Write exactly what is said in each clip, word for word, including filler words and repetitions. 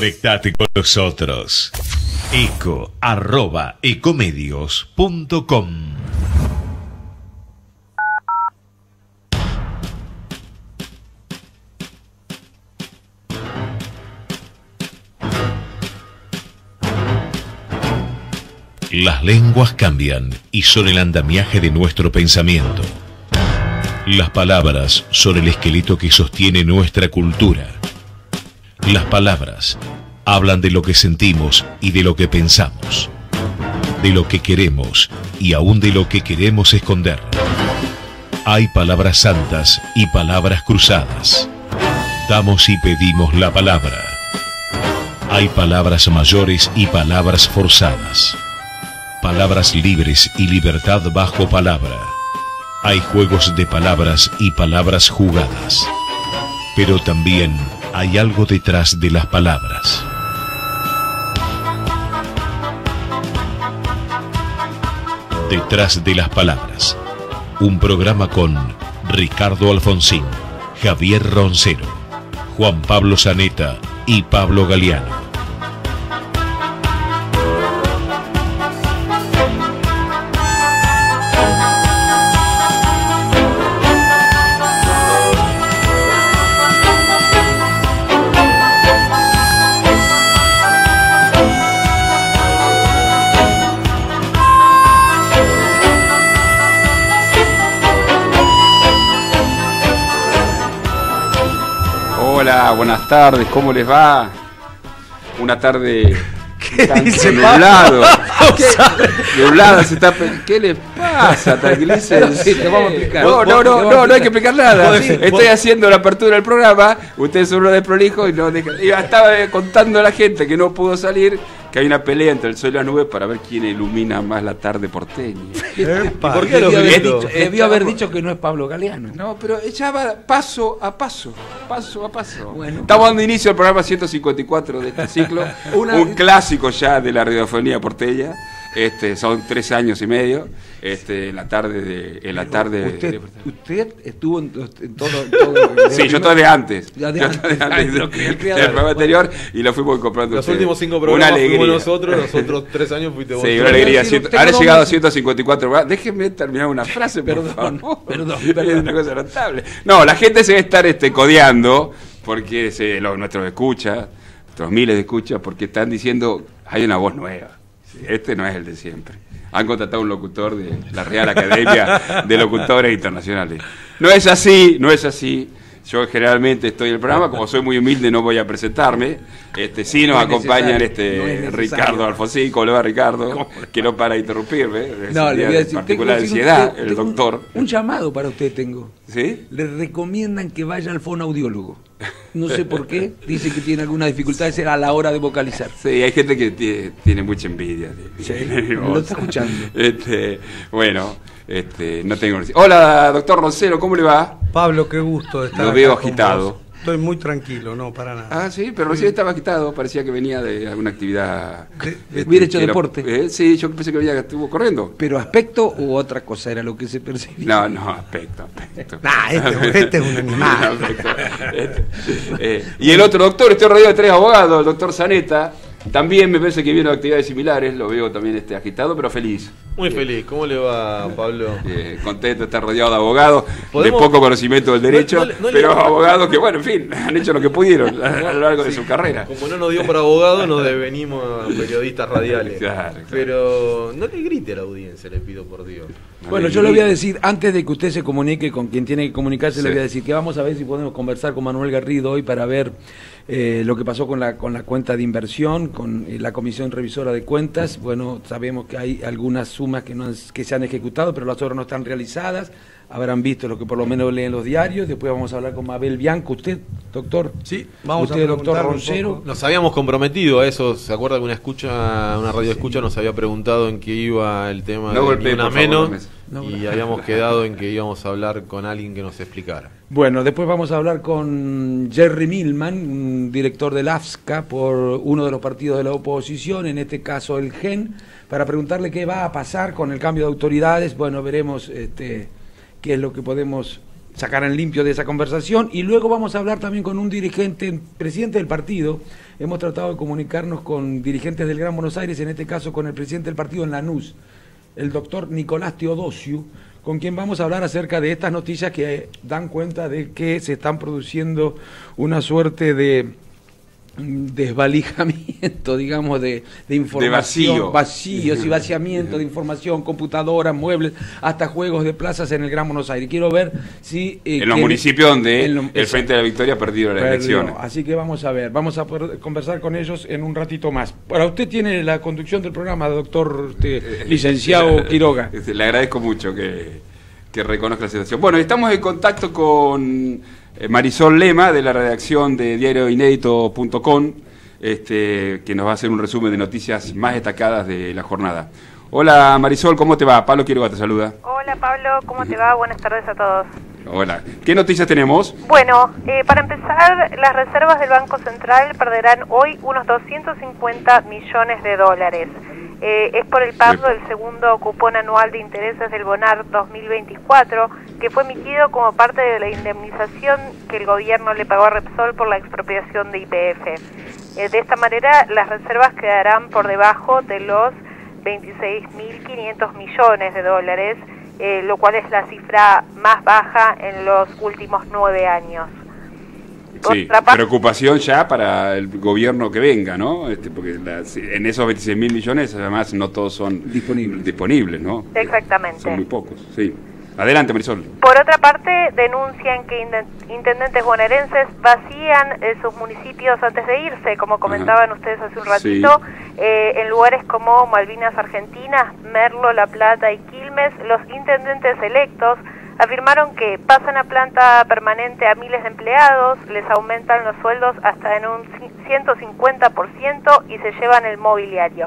Conectate con nosotros. Eco arroba ecomedios punto com. Las lenguas cambian y son el andamiaje de nuestro pensamiento. Las palabras son el esqueleto que sostiene nuestra cultura. Las palabras hablan de lo que sentimos y de lo que pensamos, de lo que queremos y aún de lo que queremos esconder. Hay palabras santas y palabras cruzadas. Damos y pedimos la palabra. Hay palabras mayores y palabras forzadas. Palabras libres y libertad bajo palabra. Hay juegos de palabras y palabras jugadas. Pero también hay algo detrás de las palabras. Detrás de las palabras. Un programa con Ricardo Alfonsín, Javier Roncero, Juan Pablo Zaneta y Pablo Galeano. Hola, buenas tardes, ¿cómo les va? Una tarde dice nublado. Nublado se está. ¿Qué les pasa? Tranquilícense. Sí, te vamos a explicar. No, no, no, no, no hay que explicar nada. Sí, Estoy haciendo la apertura del programa. Ustedes son uno de prolijo y no dejan. Y estaba contando a la gente que no pudo salir que hay una pelea entre el sol y las nubes para ver quién ilumina más la tarde porteña. Epa, ¿Por qué lo debió, haber grito? dicho, debió haber dicho que no es Pablo Galeano. No, pero ella va paso a paso, paso a paso. Bueno. Estamos dando inicio al programa ciento cincuenta y cuatro de este ciclo, Una... un clásico ya de la radiofonía porteña. Este, son tres años y medio. Este, en la tarde de, en la tarde. Usted, de... usted estuvo en, en todo, todo sí, yo estoy de antes. Ya de yo antes. estoy de antes Ay, del lo que el programa creador. anterior y lo fuimos comprando. Los ustedes. últimos cinco Una programas alegría. fuimos nosotros, los otros tres años fuiste vos. Sí, una alegría. Decir, Ahora he tengo llegado a dos- ciento cincuenta y cuatro programas. Déjenme terminar una frase, por Perdón, favor. perdón, Es perdón. una cosa notable. No, la gente se va a estar este, codeando, porque se, los, nuestros escuchas, nuestros miles de escuchas, porque están diciendo, hay una voz nueva. Este no es el de siempre. Han contratado un locutor de la Real Academia de Locutores Internacionales. No es así, no es así. Yo generalmente estoy en el programa, como soy muy humilde no voy a presentarme. Este, sí nos No es acompañan necesario, este no es necesario. Ricardo Alfonsín, ¿cómo le va Ricardo? Que no para de interrumpirme. Es No, un le día voy a de decir, particular tengo- ansiedad, tengo- el tengo un- doctor. Un llamado para usted tengo. ¿Sí? Le recomiendan que vaya al fonoaudiólogo. No sé por qué. Dice que tiene alguna dificultad a la hora de vocalizar. Sí, hay gente que tiene, tiene mucha envidia. De, Sí, de mi lo voz. está escuchando. Este, bueno, este, no tengo. Hola, doctor Roncero, ¿cómo le va? Pablo, qué gusto de estar Lo acá veo con agitado. vos. Estoy muy tranquilo, no, para nada. Ah, sí, pero recién estaba agitado, parecía que venía de alguna actividad. De- este, Hubiera hecho que era- deporte. eh, sí, yo pensé que venía, estuvo corriendo. ¿Pero aspecto u otra cosa era lo que se percibía? No, no, aspecto, aspecto. Nah, este, este es un animal. Aspecto. Este, eh, y el otro doctor, estoy rodeado de tres abogados, el doctor Zaneta, también me parece que viene de actividades similares, lo veo también este, agitado, pero feliz. Muy feliz. ¿Cómo le va, Pablo? Eh, contento de estar rodeado de abogados ¿Podemos? de poco conocimiento del derecho, No- no le- no le- pero abogados que, bueno, en fin, han hecho lo que pudieron a, a lo largo de su carrera. Como no nos dio para abogado, nos devenimos a periodistas radiales. Claro, claro. Pero no le grite a la audiencia, le pido por Dios. Bueno, yo le voy a decir, antes de que usted se comunique con quien tiene que comunicarse, Sí. le voy a decir que vamos a ver si podemos conversar con Manuel Garrido hoy para ver eh, lo que pasó con la, con la cuenta de inversión, con eh, la Comisión Revisora de Cuentas. Bueno, sabemos que hay algunas sumas que, no han- que se han ejecutado, pero las otras no están realizadas. Habrán visto lo que por lo menos leen los diarios. Después vamos a hablar con Mabel Bianco. ¿Usted, doctor? Sí, vamos ¿Usted, a doctor preguntarle un Roncero? poco. Nos habíamos comprometido a eso. ¿Se acuerda que una escucha, una radio escucha nos había preguntado en qué iba el tema No de golpee, Ni Una por favor, Menos? la mesa. No, Y habíamos quedado en que íbamos a hablar con alguien que nos explicara. Bueno, después vamos a hablar con Jerry Milman, un director del A F S C A, por uno de los partidos de la oposición, en este caso el G E N, para preguntarle qué va a pasar con el cambio de autoridades. Bueno, veremos este, qué es lo que podemos sacaran limpio de esa conversación. Y luego vamos a hablar también con un dirigente, presidente del partido. Hemos tratado de comunicarnos con dirigentes del Gran Buenos Aires, en este caso con el presidente del partido en Lanús, el doctor Nicolás Teodosiu, con quien vamos a hablar acerca de estas noticias que dan cuenta de que se están produciendo una suerte de desvalijamiento, digamos, de, de información, de vacío. vacíos y vaciamiento de información, computadoras, muebles, hasta juegos de plazas en el Gran Buenos Aires. Quiero ver si... Eh, en los que, municipios donde lo, el Frente de la Victoria ha perdido las perdió. elecciones. Así que vamos a ver, vamos a poder conversar con ellos en un ratito más. Bueno, usted tiene la conducción del programa, doctor este, licenciado Quiroga. Le agradezco mucho que, que reconozca la situación. Bueno, estamos en contacto con Marisol Lema, de la redacción de diario inédito punto com, este, que nos va a hacer un resumen de noticias más destacadas de la jornada. Hola Marisol, ¿cómo te va? Pablo Quiroga te saluda. Hola Pablo, ¿cómo te va? Buenas tardes a todos. Hola. ¿Qué noticias tenemos? Bueno, eh, para empezar, las reservas del Banco Central perderán hoy unos doscientos cincuenta millones de dólares. Eh, es por el pago del segundo cupón anual de intereses del Bonar dos mil veinticuatro, que fue emitido como parte de la indemnización que el gobierno le pagó a Repsol por la expropiación de Y P F. Eh, de esta manera, las reservas quedarán por debajo de los veintiséis mil quinientos millones de dólares, eh, lo cual es la cifra más baja en los últimos nueve años. Sí, preocupación ya para el gobierno que venga, ¿no? Este, porque la, en esos veintiséis mil millones, además, no todos son disponibles, disponibles, ¿no? Exactamente. Son muy pocos, sí. Adelante, Marisol. Por otra parte, denuncian que intendentes bonaerenses vacían eh, sus municipios antes de irse, como comentaban Ajá. ustedes hace un ratito, sí. eh, en lugares como Malvinas Argentinas, Merlo, La Plata y Quilmes. Los intendentes electos afirmaron que pasan a planta permanente a miles de empleados, les aumentan los sueldos hasta en un ciento cincuenta por ciento y se llevan el mobiliario.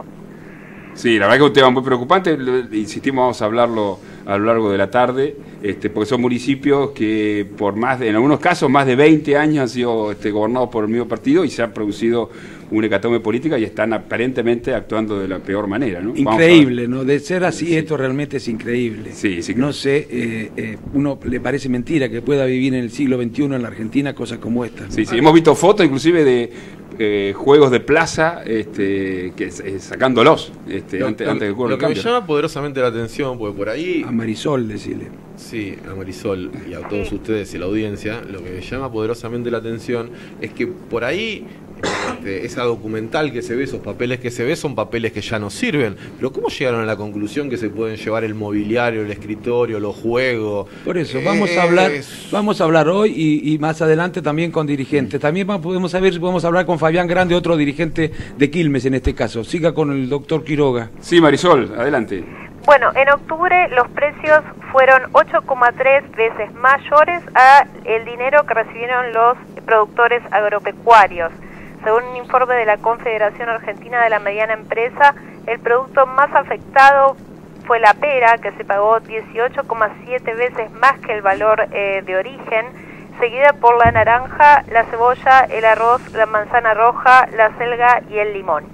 Sí, la verdad que es un tema muy preocupante, insistimos, vamos a hablarlo a lo largo de la tarde, este, porque son municipios que por más de, en algunos casos, más de veinte años han sido este, gobernados por el mismo partido y se ha producido una hecatombe política y están aparentemente actuando de la peor manera, ¿no? Increíble, ¿no? De ser así, sí. Esto realmente es increíble. Sí, sí. No sé, eh, eh, uno le parece mentira que pueda vivir en el siglo veintiuno en la Argentina cosas como esta, ¿no? Sí, sí, hemos visto fotos inclusive de eh, juegos de plaza este, que eh, sacándolos este, lo, antes, lo, antes del Lo que cambio. Me llama poderosamente la atención, porque por ahí... A Marisol, decirle. Sí, a Marisol y a todos ustedes y la audiencia, lo que me llama poderosamente la atención es que por ahí este, esa documental que se ve, esos papeles que se ve, son papeles que ya no sirven. Pero ¿cómo llegaron a la conclusión que se pueden llevar el mobiliario, el escritorio, los juegos? Por eso, vamos a hablar vamos a hablar hoy y, y más adelante también con dirigentes. También podemos saber si podemos hablar con Fabián Grande, otro dirigente de Quilmes en este caso. Siga con el doctor Quiroga. Sí, Marisol, adelante. Bueno, en octubre los precios fueron ocho coma tres veces mayores a el dinero que recibieron los productores agropecuarios. Según un informe de la Confederación Argentina de la Mediana Empresa, el producto más afectado fue la pera, que se pagó dieciocho coma siete veces más que el valor eh, de origen, seguida por la naranja, la cebolla, el arroz, la manzana roja, la selga y el limón.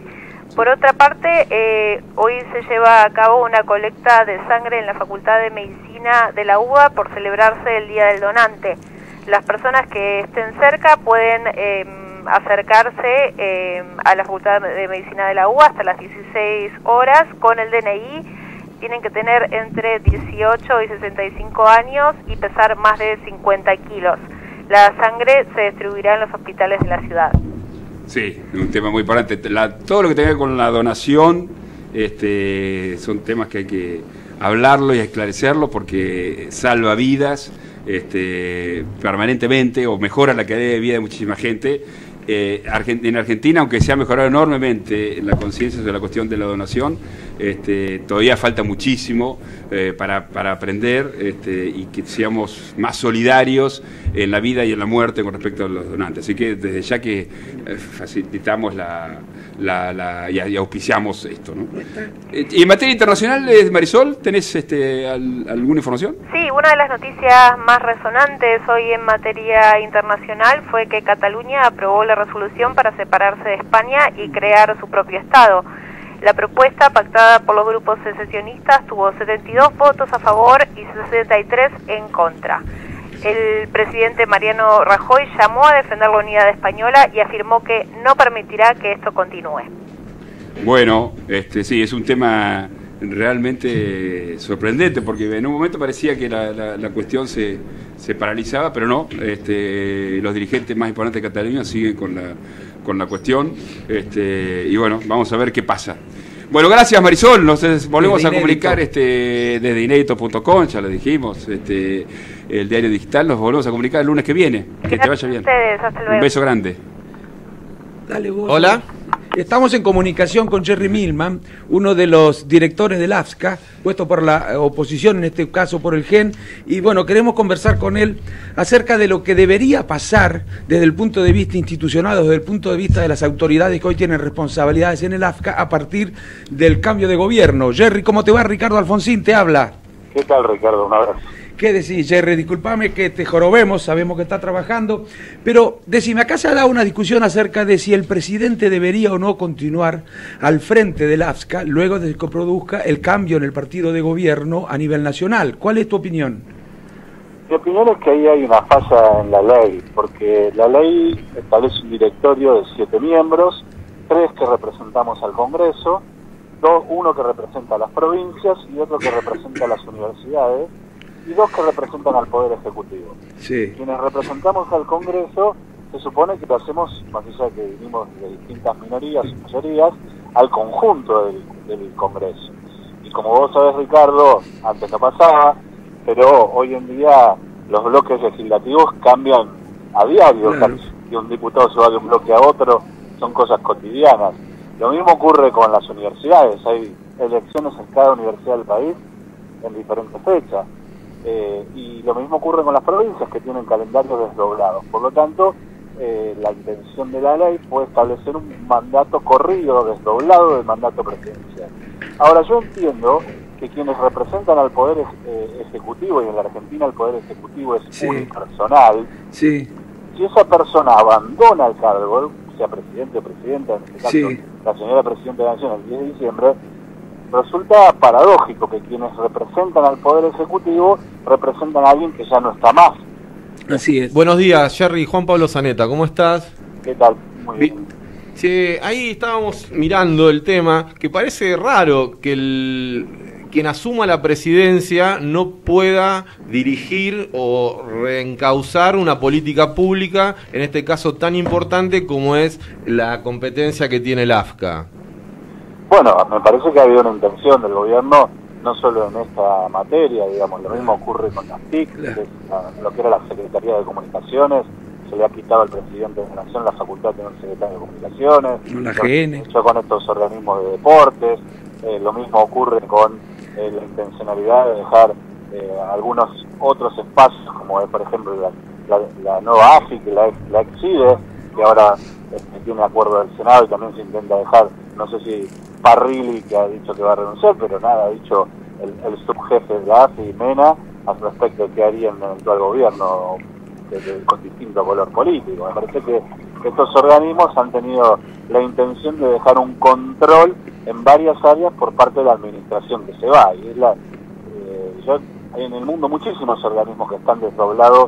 Por otra parte, eh, hoy se lleva a cabo una colecta de sangre en la Facultad de Medicina de la UBA por celebrarse el Día del Donante. Las personas que estén cerca pueden eh, acercarse eh, a la Facultad de Medicina de la UBA hasta las dieciséis horas con el D N I. Tienen que tener entre dieciocho y sesenta y cinco años y pesar más de cincuenta kilos. La sangre se distribuirá en los hospitales de la ciudad. Sí, un tema muy importante. La, todo lo que tenga que ver con la donación este, son temas que hay que hablarlo y esclarecerlo porque salva vidas este, permanentemente o mejora la calidad de vida de muchísima gente. Eh, en Argentina, aunque se ha mejorado enormemente la conciencia sobre la cuestión de la donación, este, todavía falta muchísimo eh, para, para aprender este, y que seamos más solidarios en la vida y en la muerte con respecto a los donantes. Así que desde ya que eh, facilitamos la, la, la y, y auspiciamos esto, ¿no? Eh, y en materia internacional, eh, Marisol, ¿tenés este, al, alguna información? Sí, una de las noticias más resonantes hoy en materia internacional fue que Cataluña aprobó la resolución para separarse de España y crear su propio Estado. La propuesta, pactada por los grupos secesionistas, tuvo setenta y dos votos a favor y sesenta y tres en contra. el presidente Mariano Rajoy llamó a defender la unidad española y afirmó que no permitirá que esto continúe. Bueno, este, sí, es un tema realmente sorprendente, porque en un momento parecía que la, la, la cuestión se, se paralizaba, pero no, este, los dirigentes más importantes de Cataluña siguen con la, con la cuestión, este, y bueno, vamos a ver qué pasa. Bueno, gracias Marisol, nos volvemos Desde a comunicar Inédito. este, desde inédito punto com, ya lo dijimos, este, el diario digital, nos volvemos a comunicar el lunes que viene, que te vaya bien. Ustedes, hasta luego. Un beso grande. Dale vos. Hola. Estamos en comunicación con Jerry Milman, uno de los directores del A F S C A, puesto por la oposición, en este caso por el G E N, y bueno, queremos conversar con él acerca de lo que debería pasar desde el punto de vista institucional, desde el punto de vista de las autoridades que hoy tienen responsabilidades en el A F S C A a partir del cambio de gobierno. Jerry, ¿cómo te va? Ricardo Alfonsín te habla. ¿Qué tal, Ricardo? Un abrazo. ¿Qué decís, Jerry? Disculpame que te jorobemos, sabemos que está trabajando, pero decime, acá se ha dado una discusión acerca de si el presidente debería o no continuar al frente del A F S C A luego de que produzca el cambio en el partido de gobierno a nivel nacional. ¿Cuál es tu opinión? Mi opinión es que ahí hay una falla en la ley, porque la ley establece un directorio de siete miembros, tres que representamos al Congreso, dos, uno que representa a las provincias y otro que representa a las universidades, y dos que representan al Poder Ejecutivo. Sí. Quienes representamos al Congreso, se supone que lo hacemos, más allá de que vinimos de distintas minorías y mayorías, al conjunto del, del Congreso. Y como vos sabés, Ricardo, antes no pasaba, pero hoy en día los bloques legislativos cambian a diario. Claro. Que un diputado se va de un bloque a otro, son cosas cotidianas. Lo mismo ocurre con las universidades, hay elecciones en cada universidad del país en diferentes fechas. Eh, y lo mismo ocurre con las provincias, que tienen calendarios desdoblados. Por lo tanto, eh, la intención de la ley fue establecer un mandato corrido, desdoblado del mandato presidencial. Ahora, yo entiendo que quienes representan al Poder eh, Ejecutivo, y en la Argentina el Poder Ejecutivo es Sí. unipersonal, Sí, si esa persona abandona el cargo, sea presidente o presidenta, en este caso Sí. la señora Presidenta de la Nación el diez de diciembre, resulta paradójico que quienes representan al Poder Ejecutivo representan a alguien que ya no está más. así es. Buenos días, Jerry. Juan Pablo Zaneta, ¿cómo estás? ¿Qué tal? Muy Vi- bien. Sí, ahí estábamos mirando el tema, que parece raro que el, quien asuma la presidencia no pueda dirigir o reencauzar una política pública, en este caso tan importante como es la competencia que tiene el A F S C A. Bueno, me parece que ha habido una intención del gobierno, no solo en esta materia, digamos, lo mismo ocurre con las T I C, que es la- lo que era la Secretaría de Comunicaciones, se le ha quitado al presidente de la Nación la facultad de tener secretario de Comunicaciones, La lo- G N. hecho con estos organismos de deportes, eh, lo mismo ocurre con eh, la intencionalidad de dejar eh, algunos otros espacios, como es, por ejemplo, la, la, la nueva A F I, que la, ex- la exide, que ahora este, tiene acuerdo del Senado y también se intenta dejar, no sé si Parrilli, que ha dicho que va a renunciar, pero nada, ha dicho el, el subjefe de la A F I, Mena, al respecto de qué haría en el eventual gobierno de, de, con distinto color político. Me parece que, que estos organismos han tenido la intención de dejar un control en varias áreas por parte de la administración que se va. Y es la, eh, yo, hay en el mundo muchísimos organismos que están desdoblados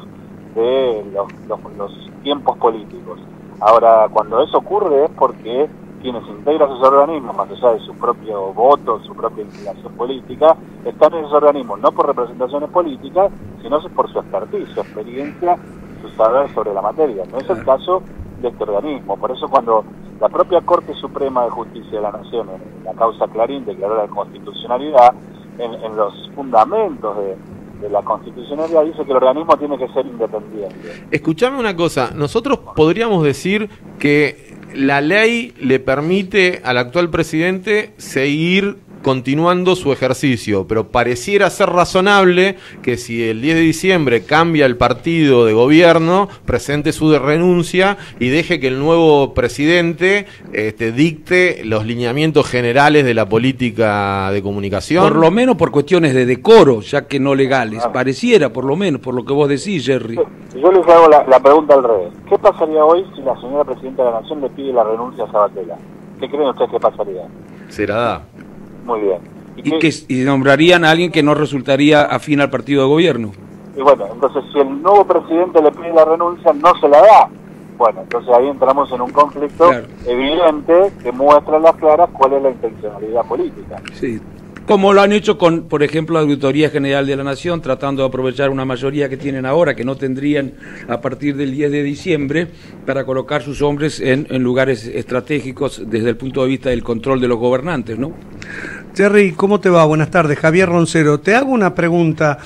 de los, los, los tiempos políticos. Ahora, cuando eso ocurre es porque quienes integran esos organismos, más allá de su propio voto, su propia inclinación política, están en esos organismos no por representaciones políticas, sino por su expertise, su experiencia, su saber sobre la materia. No es el caso de este organismo. Por eso cuando la propia Corte Suprema de Justicia de la Nación, en la causa Clarín, declaró la constitucionalidad, en, en los fundamentos de, de la constitucionalidad dice que el organismo tiene que ser independiente. Escuchame una cosa, nosotros podríamos decir que la ley le permite al actual presidente seguir continuando su ejercicio, pero pareciera ser razonable que si el diez de diciembre cambia el partido de gobierno, presente su de renuncia y deje que el nuevo presidente este, dicte los lineamientos generales de la política de comunicación. Por lo menos por cuestiones de decoro, ya que no legales. Pareciera, por lo menos, por lo que vos decís, Jerry. Yo les hago la, la pregunta al revés. ¿Qué pasaría hoy si la señora Presidenta de la Nación le pide la renuncia a Sabatella? ¿Qué creen ustedes que pasaría? Se la da. Muy bien. Y, que, y nombrarían a alguien que no resultaría afín al partido de gobierno. y bueno, entonces si el nuevo presidente le pide la renuncia, no se la da. Bueno, entonces ahí entramos en un conflicto claro. evidente que muestra a las claras cuál es la intencionalidad política. Sí. Como lo han hecho con, por ejemplo, la Auditoría General de la Nación, tratando de aprovechar una mayoría que tienen ahora, que no tendrían a partir del diez de diciembre, para colocar sus hombres en, en lugares estratégicos desde el punto de vista del control de los gobernantes, ¿no? Jerry, ¿cómo te va? Buenas tardes, Javier Roncero. Te hago una pregunta.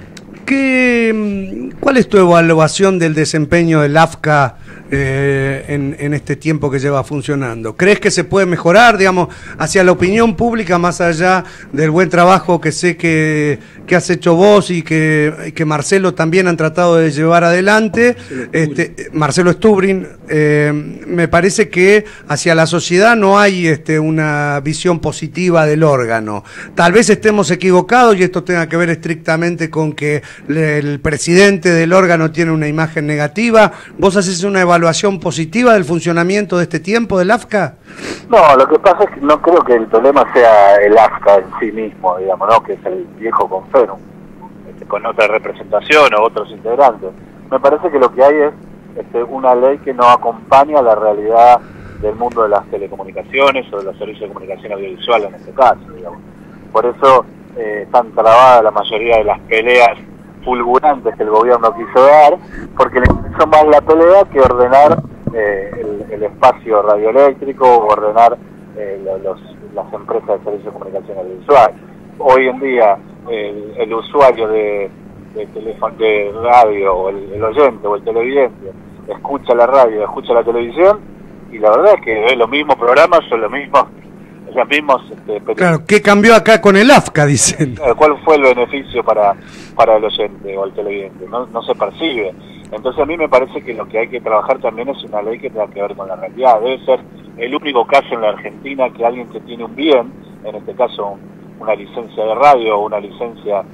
¿Qué, ¿Cuál es tu evaluación del desempeño del A F C A eh, en, en este tiempo que lleva funcionando? ¿Crees que se puede mejorar, digamos, hacia la opinión pública, más allá del buen trabajo que sé que, que has hecho vos y que, que Marcelo también han tratado de llevar adelante? Este, Marcelo Stubrin, eh, me parece que hacia la sociedad no hay este, una visión positiva del órgano. Tal vez estemos equivocados y esto tenga que ver estrictamente con que el presidente del órgano tiene una imagen negativa. ¿Vos haces una evaluación positiva del funcionamiento de este tiempo del A F C A? No, lo que pasa es que no creo que el problema sea el A F C A en sí mismo, digamos, ¿no? Que es el viejo Conferum, este, con otra representación o otros integrantes. Me parece que lo que hay es este, una ley que no acompaña la realidad del mundo de las telecomunicaciones o de los servicios de comunicación audiovisual en este caso, digamos. Por eso eh, están trabadas la mayoría de las peleas fulgurantes que el gobierno quiso dar, porque le interesó más la pelea que ordenar eh, el, el espacio radioeléctrico o ordenar eh, los, las empresas de servicios de comunicación audiovisual. Hoy en día el, el usuario de, de teléfono, de radio, o el, el oyente o el televidente escucha la radio, escucha la televisión, y la verdad es que ve los mismos programas, son los mismos los mismos este, claro, ¿qué cambió acá con el A F C A, dicen? ¿Cuál fue el beneficio para, para el oyente o el televidente? No, no se percibe. Entonces a mí me parece que lo que hay que trabajar también es una ley que tenga que ver con la realidad. Debe ser el único caso en la Argentina que alguien que tiene un bien, en este caso una licencia de radio o una licencia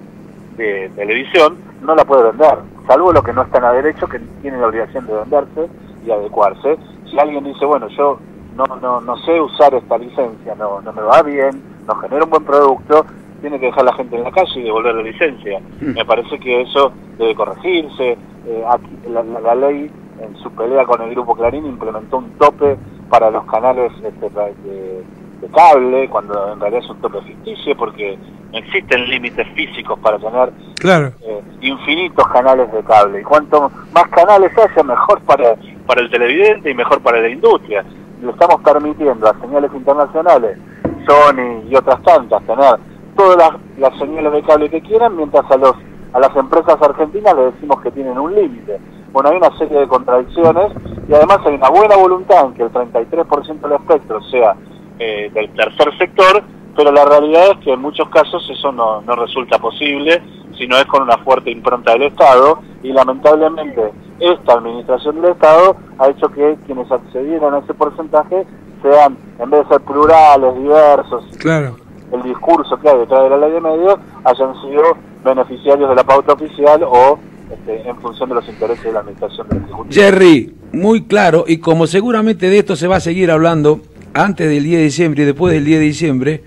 de televisión, no la puede vender, salvo los que no están a derecho, que tienen la obligación de venderse y adecuarse. Si alguien dice, bueno, yo no no no sé usar esta licencia, no no me va bien, no genera un buen producto, tiene que dejar a la gente en la calle y devolver la licencia. Me parece que eso debe corregirse. Eh, aquí, la, la, la ley, en su pelea con el Grupo Clarín, implementó un tope para los canales este, de, de cable, cuando en realidad es un tope ficticio, porque no existen límites físicos para tener claro. eh, infinitos canales de cable. Y cuanto más canales haya, mejor para, para el televidente y mejor para la industria. Le estamos permitiendo a señales internacionales, Sony y otras tantas, tener todas las, las señales de cable que quieran, mientras a los a las empresas argentinas le decimos que tienen un límite. Bueno, hay una serie de contradicciones y además hay una buena voluntad en que el treinta y tres por ciento del espectro sea eh, del tercer sector, pero la realidad es que en muchos casos eso no, no resulta posible, sino es con una fuerte impronta del Estado, y lamentablemente esta administración del Estado ha hecho que quienes accedieron a ese porcentaje sean, en vez de ser plurales, diversos, claro. el discurso que hay detrás de la ley de medios, hayan sido beneficiarios de la pauta oficial o este, en función de los intereses de la administración del Ejecutivo. Jerry, muy claro, y como seguramente de esto se va a seguir hablando antes del diez de diciembre y después del diez de diciembre,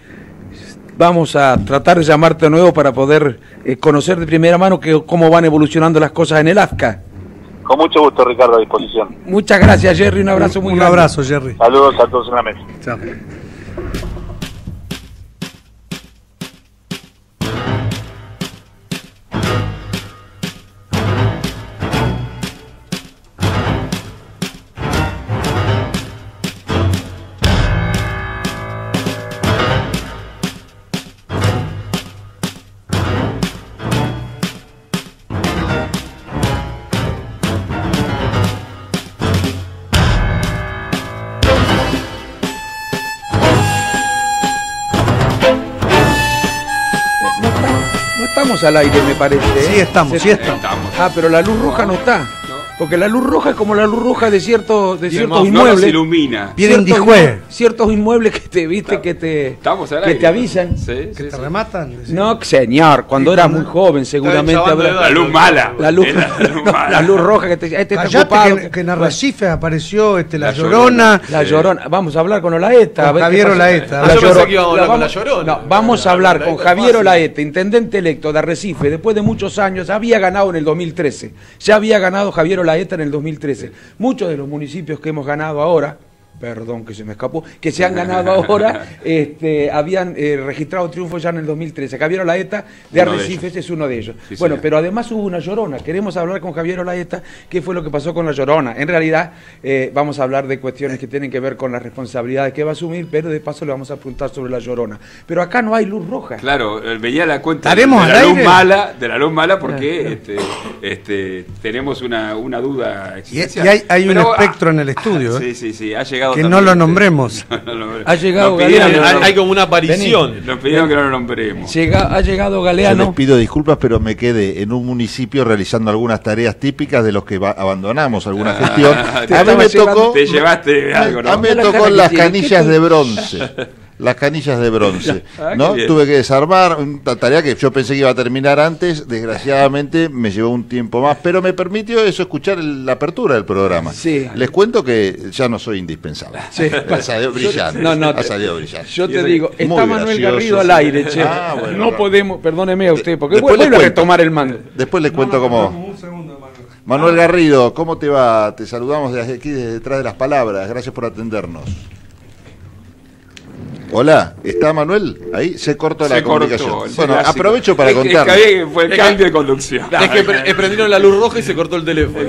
vamos a tratar de llamarte de nuevo para poder eh, conocer de primera mano que, cómo van evolucionando las cosas en el A F C A. Con mucho gusto, Ricardo, a disposición. Muchas gracias, Jerry, un abrazo muy un grande. Un abrazo, Jerry. Saludos a todos en la mesa. Chao. Estamos al aire, me parece. ¿eh? Sí estamos, Se... sí estamos. Ah, pero la luz roja no está. Porque la luz roja es como la luz roja de ciertos, de ciertos no inmuebles. nos ilumina. Vienen Ciertos, Dijué. inmue- ciertos inmuebles que te viste, Claro. que te, Estamos al que aire, te avisan. Sí, ¿Que sí, te sí. rematan? Decís. No, señor, cuando Sí, eras ¿no? muy joven seguramente Está habrá... llamando La luz mala. La luz, Era la luz no, mala. la luz roja que te este está Callate ocupado. que, que en Arrecife apareció este, la, La Llorona. Llorona. La Sí. Llorona. Vamos a hablar con Olaeta. Con a ver qué Javier pasa. Olaeta. La Ah, yo pensé Llorona. que íbamos a hablar La con la vamos- Llorona. No, vamos a hablar con Olaeta es Javier fácil. Olaeta, intendente electo de Arrecife, después de muchos años. Había ganado en el dos mil trece. Ya había ganado Javier Olaeta en el dos mil trece. Muchos de los municipios que hemos ganado ahora, perdón que se me escapó, que se han ganado ahora, este, habían eh, registrado triunfo ya en el dos mil trece. Javier Olaeta de Uno de Arrecife ellos. es uno de ellos. Sí, bueno, señor. pero además hubo una Llorona. Queremos hablar con Javier Olaeta qué fue lo que pasó con la Llorona. En realidad eh, vamos a hablar de cuestiones que tienen que ver con las responsabilidades que va a asumir, pero de paso le vamos a preguntar sobre la Llorona. Pero acá no hay luz roja. Claro, eh, veía la cuenta de ¿Estaremos la al luz aire? mala, de la luz mala porque este, este, tenemos una, una duda Y, existencial. y hay, hay un Pero, espectro ah, en el estudio, Sí, ¿eh? sí, sí, ha llegado Que también, no lo este, nombremos. no lo nombremos. Ha llegado Nos pidieron, Galeano. que no- Hay, hay como una aparición. nos pidieron que no lo nombremos. Llega, ha llegado Yo les Galeano. pido disculpas, pero me quedé en un municipio realizando algunas tareas típicas de los que va- abandonamos alguna gestión. te A mí me estaba tocó, Te llevaste algo, a ¿no? mí me La tocó cara que las tiene, canillas ¿qué de te- bronce. Las canillas de bronce, Ah, ¿no? qué bien. Tuve que desarmar una tarea que yo pensé que iba a terminar antes, desgraciadamente me llevó un tiempo más, pero me permitió eso escuchar el- la apertura del programa. Sí. Les cuento que ya no soy indispensable. Sí. Ha salido brillante. No, no, ha te- salido brillante. Yo Y te eso- digo, muy está Manuel gracioso. Garrido al aire, che. Ah, bueno, no claro. podemos, perdóneme a usted, porque Después vuelve le a cuento. retomar el mando. Después les cuento cómo... Manuel Garrido, ¿cómo te va? Te saludamos desde aquí, desde detrás de las palabras. Gracias por atendernos. Hola, ¿está Manuel? Ahí se cortó la Se cortó, comunicación. el Bueno, clásico. aprovecho para Es que- contar. es que fue el Es que- cambio de conducción. Es que pre- prendieron la luz roja y se cortó el teléfono.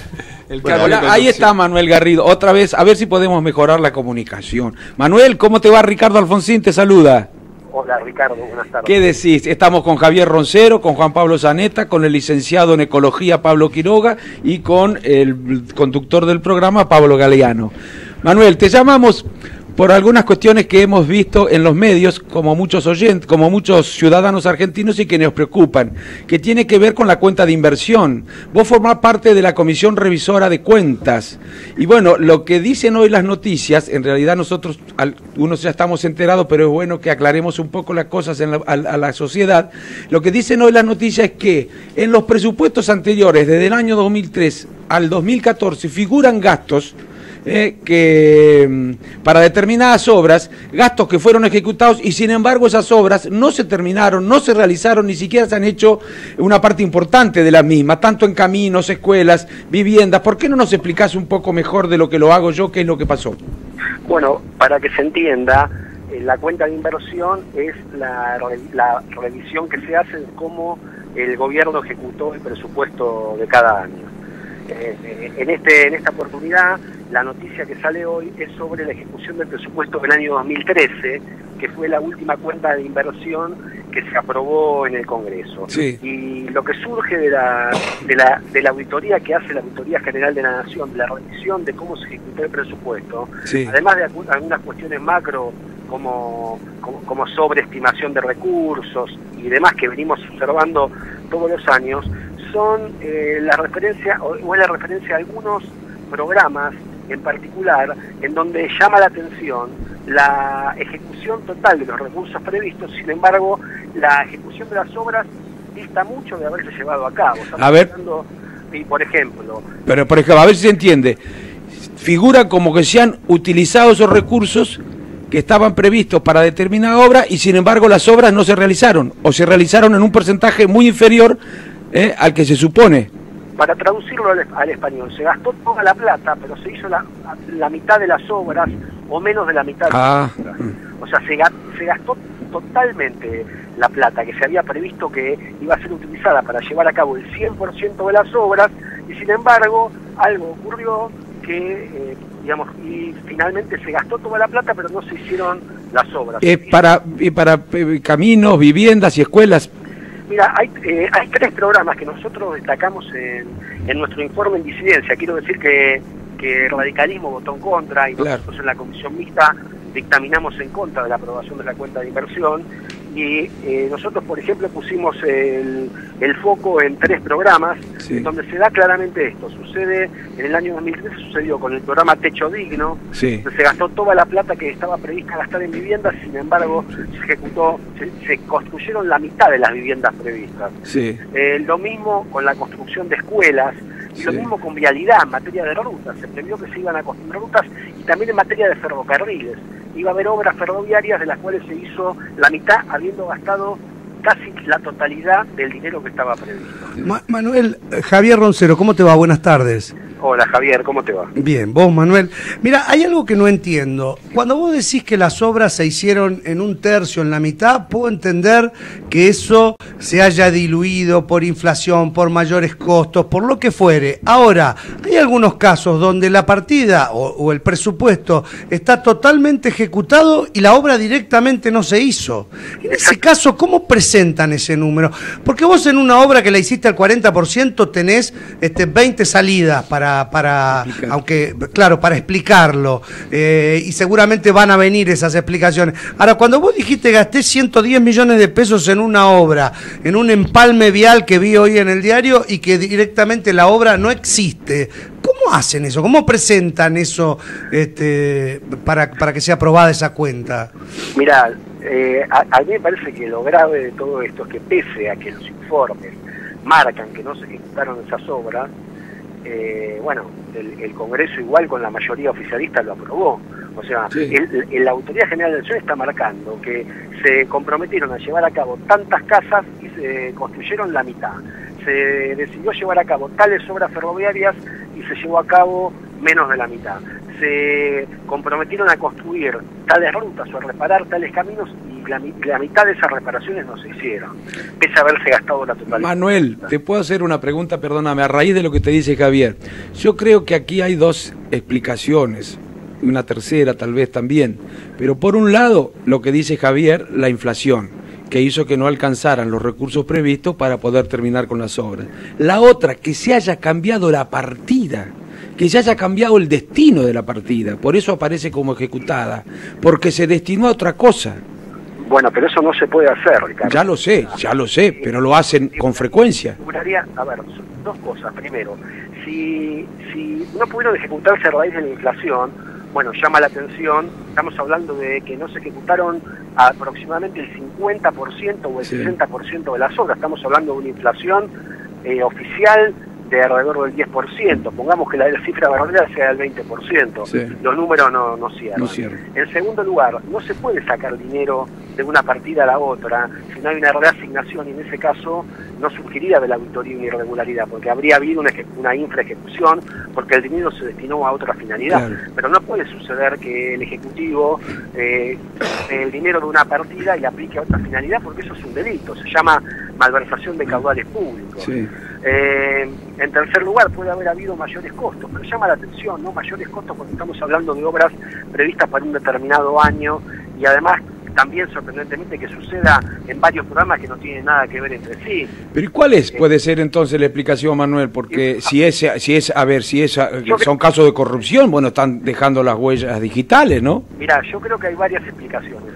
El Bueno, cambio de Hola, ahí conducción. está Manuel Garrido, otra vez, a ver si podemos mejorar la comunicación. Manuel, ¿cómo te va? Ricardo Alfonsín te saluda. Hola Ricardo, buenas tardes. ¿Qué decís? Estamos con Javier Roncero, con Juan Pablo Zaneta, con el licenciado en Ecología Pablo Quiroga y con el conductor del programa Pablo Galeano. Manuel, te llamamos por algunas cuestiones que hemos visto en los medios, como muchos oyentes, como muchos ciudadanos argentinos y que nos preocupan, que tiene que ver con la cuenta de inversión. Vos formás parte de la Comisión Revisora de Cuentas. Y bueno, lo que dicen hoy las noticias, en realidad nosotros, algunos ya estamos enterados, pero es bueno que aclaremos un poco las cosas en la, a, a la sociedad. Lo que dicen hoy las noticias es que en los presupuestos anteriores, desde el año dos mil tres al dos mil catorce, figuran gastos Eh, que mm, para determinadas obras, gastos que fueron ejecutados y sin embargo esas obras no se terminaron, no se realizaron, ni siquiera se han hecho una parte importante de las mismas, tanto en caminos, escuelas, viviendas. ¿Por qué no nos explicás un poco mejor de lo que lo hago yo, qué es lo que pasó? Bueno, para que se entienda, eh, la cuenta de inversión es la, re- la revisión que se hace de cómo el gobierno ejecutó el presupuesto de cada año. Eh, eh, en, este, en esta oportunidad, la noticia que sale hoy es sobre la ejecución del presupuesto del año dos mil trece, que fue la última cuenta de inversión que se aprobó en el Congreso. Sí. Y lo que surge de la, de, la, de la auditoría que hace la Auditoría General de la Nación, de la revisión de cómo se ejecutó el presupuesto, Sí. además de acu- algunas cuestiones macro como, como, como sobreestimación de recursos y demás que venimos observando todos los años, son eh, la referencia o, o es la referencia a algunos programas en particular en donde llama la atención la ejecución total de los recursos previstos. Sin embargo, la ejecución de las obras dista mucho de haberse llevado a cabo. Estamos A ver. hablando, y por ejemplo, Pero por ejemplo, a ver si se entiende, figura como que se han utilizado esos recursos que estaban previstos para determinada obra y sin embargo las obras no se realizaron o se realizaron en un porcentaje muy inferior eh, al que se supone. para traducirlo al, al español, se gastó toda la plata, pero se hizo la, la mitad de las obras o menos de la mitad de Ah. las obras. O sea, se, ga- se gastó totalmente la plata que se había previsto que iba a ser utilizada para llevar a cabo el cien por ciento de las obras, y sin embargo algo ocurrió que, eh, digamos, y finalmente se gastó toda la plata, pero no se hicieron las obras. Eh, para y para eh, caminos, viviendas y escuelas. Mira, hay, eh, hay tres programas que nosotros destacamos en, en nuestro informe en disidencia. Quiero decir que, que el radicalismo votó en contra y Claro. nosotros en la comisión mixta dictaminamos en contra de la aprobación de la cuenta de inversión. Y eh, nosotros, por ejemplo, pusimos el, el foco en tres programas, sí, donde se da claramente esto. Sucede, en el año dos mil trece sucedió con el programa Techo Digno, sí, donde se gastó toda la plata que estaba prevista gastar en viviendas, sin embargo, se ejecutó, se, se construyeron la mitad de las viviendas previstas. Sí. Eh, lo mismo con la construcción de escuelas, y lo sí, mismo con vialidad en materia de rutas. Se previó que se iban a construir rutas, y también en materia de ferrocarriles. Iba a haber obras ferroviarias de las cuales se hizo la mitad, habiendo gastado casi la totalidad del dinero que estaba previsto. Ma Manuel, Javier Roncero, ¿cómo te va? Buenas tardes. Hola Javier, ¿cómo te va? Bien, vos Manuel. Mira, hay algo que no entiendo. Cuando vos decís que las obras se hicieron en un tercio, en la mitad, puedo entender que eso se haya diluido por inflación, por mayores costos, por lo que fuere. Ahora, hay algunos casos donde la partida o, o el presupuesto está totalmente ejecutado y la obra directamente no se hizo. En ese caso, ¿cómo presentan ese número? Porque vos en una obra que la hiciste al cuarenta por ciento tenés este, veinte salidas para Para, para aunque claro, para explicarlo, eh, y seguramente van a venir esas explicaciones. Ahora, cuando vos dijiste gasté ciento diez millones de pesos en una obra, en un empalme vial que vi hoy en el diario y que directamente la obra no existe, ¿cómo hacen eso? ¿Cómo presentan eso este, para, para que sea aprobada esa cuenta? Mirá, eh, a, a mí me parece que lo grave de todo esto es que pese a que los informes marcan que no se ejecutaron esas obras, Eh, bueno, el, el Congreso igual con la mayoría oficialista lo aprobó. O sea, sí, el, el, la Autoridad General del Sur está marcando que se comprometieron a llevar a cabo tantas casas y se construyeron la mitad. Se decidió llevar a cabo tales obras ferroviarias y se llevó a cabo menos de la mitad. Se comprometieron a construir tales rutas o a reparar tales caminos y la, la mitad de esas reparaciones no se hicieron, pese a haberse gastado la totalidad. Manuel, te puedo hacer una pregunta, perdóname, a raíz de lo que te dice Javier. Yo creo que aquí hay dos explicaciones, una tercera tal vez también, pero por un lado, lo que dice Javier, la inflación, que hizo que no alcanzaran los recursos previstos para poder terminar con las obras. La otra, que se haya cambiado la partida, que se haya cambiado el destino de la partida, por eso aparece como ejecutada, porque se destinó a otra cosa. Bueno, pero eso no se puede hacer, Ricardo. Ya lo sé, ya lo sé, pero lo hacen con frecuencia. A ver, dos cosas. Primero, si, si no pudieron ejecutarse a raíz de la inflación, bueno, llama la atención, estamos hablando de que no se ejecutaron aproximadamente el cincuenta por ciento o el sí. sesenta por ciento de las obras, estamos hablando de una inflación eh, oficial de alrededor del diez por ciento, pongamos que la, la cifra verdadera sea del veinte por ciento, sí. Los números no, no cierran. No cierran. En segundo lugar, no se puede sacar dinero de una partida a la otra si no hay una reasignación, y en ese caso no surgiría de la auditoría una irregularidad, porque habría habido una, una infraejecución, porque el dinero se destinó a otra finalidad. Claro. Pero no puede suceder que el Ejecutivo eh, el dinero de una partida y aplique a otra finalidad, porque eso es un delito, se llama malversación de caudales públicos. Sí. Eh, en tercer lugar, puede haber habido mayores costos, pero llama la atención, ¿no? Mayores costos porque estamos hablando de obras previstas para un determinado año, y además también sorprendentemente que suceda en varios programas que no tienen nada que ver entre sí. Pero ¿y cuál es? Puede ser entonces la explicación, Manuel, porque si es, si es, a ver, si es, son casos de corrupción, bueno, están dejando las huellas digitales, ¿no? Mira, yo creo que hay varias explicaciones.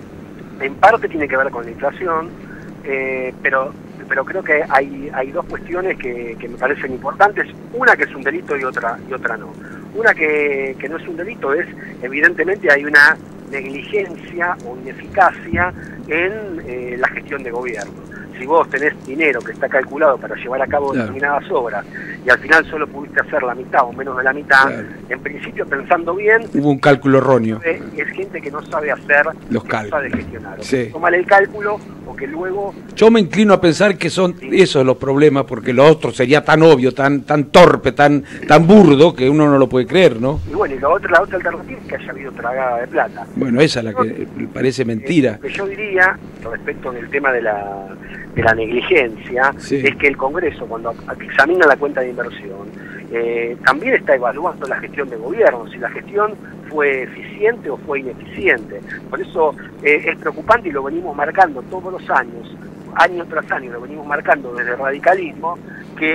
En parte tiene que ver con la inflación, eh, pero pero creo que hay hay dos cuestiones que, que me parecen importantes, una que es un delito y otra y otra no. Una que, que no es un delito es, evidentemente, hay una negligencia o ineficacia en eh, la gestión de gobierno. Si vos tenés dinero que está calculado para llevar a cabo claro. determinadas obras y al final solo pudiste hacer la mitad o menos de la mitad, claro. en principio, pensando bien, hubo un cálculo erróneo. Es gente que no sabe hacer, los que cálculos. No sabe gestionar. O sí. que toma el cálculo o que luego... Yo me inclino a pensar que son sí. esos los problemas, porque lo otro sería tan obvio, tan tan torpe, tan tan burdo, que uno no lo puede creer, ¿no? Y bueno, y lo otro, la otra alternativa es que haya habido tragada de plata. Bueno, esa es la que me parece mentira. Eh, lo que yo diría, respecto del tema de la, de la negligencia, sí. es que el Congreso, cuando examina la cuenta de inversión, eh, también está evaluando la gestión de gobierno, si la gestión fue eficiente o fue ineficiente. Por eso eh, es preocupante, y lo venimos marcando todos los años, año tras año, lo venimos marcando desde el radicalismo, que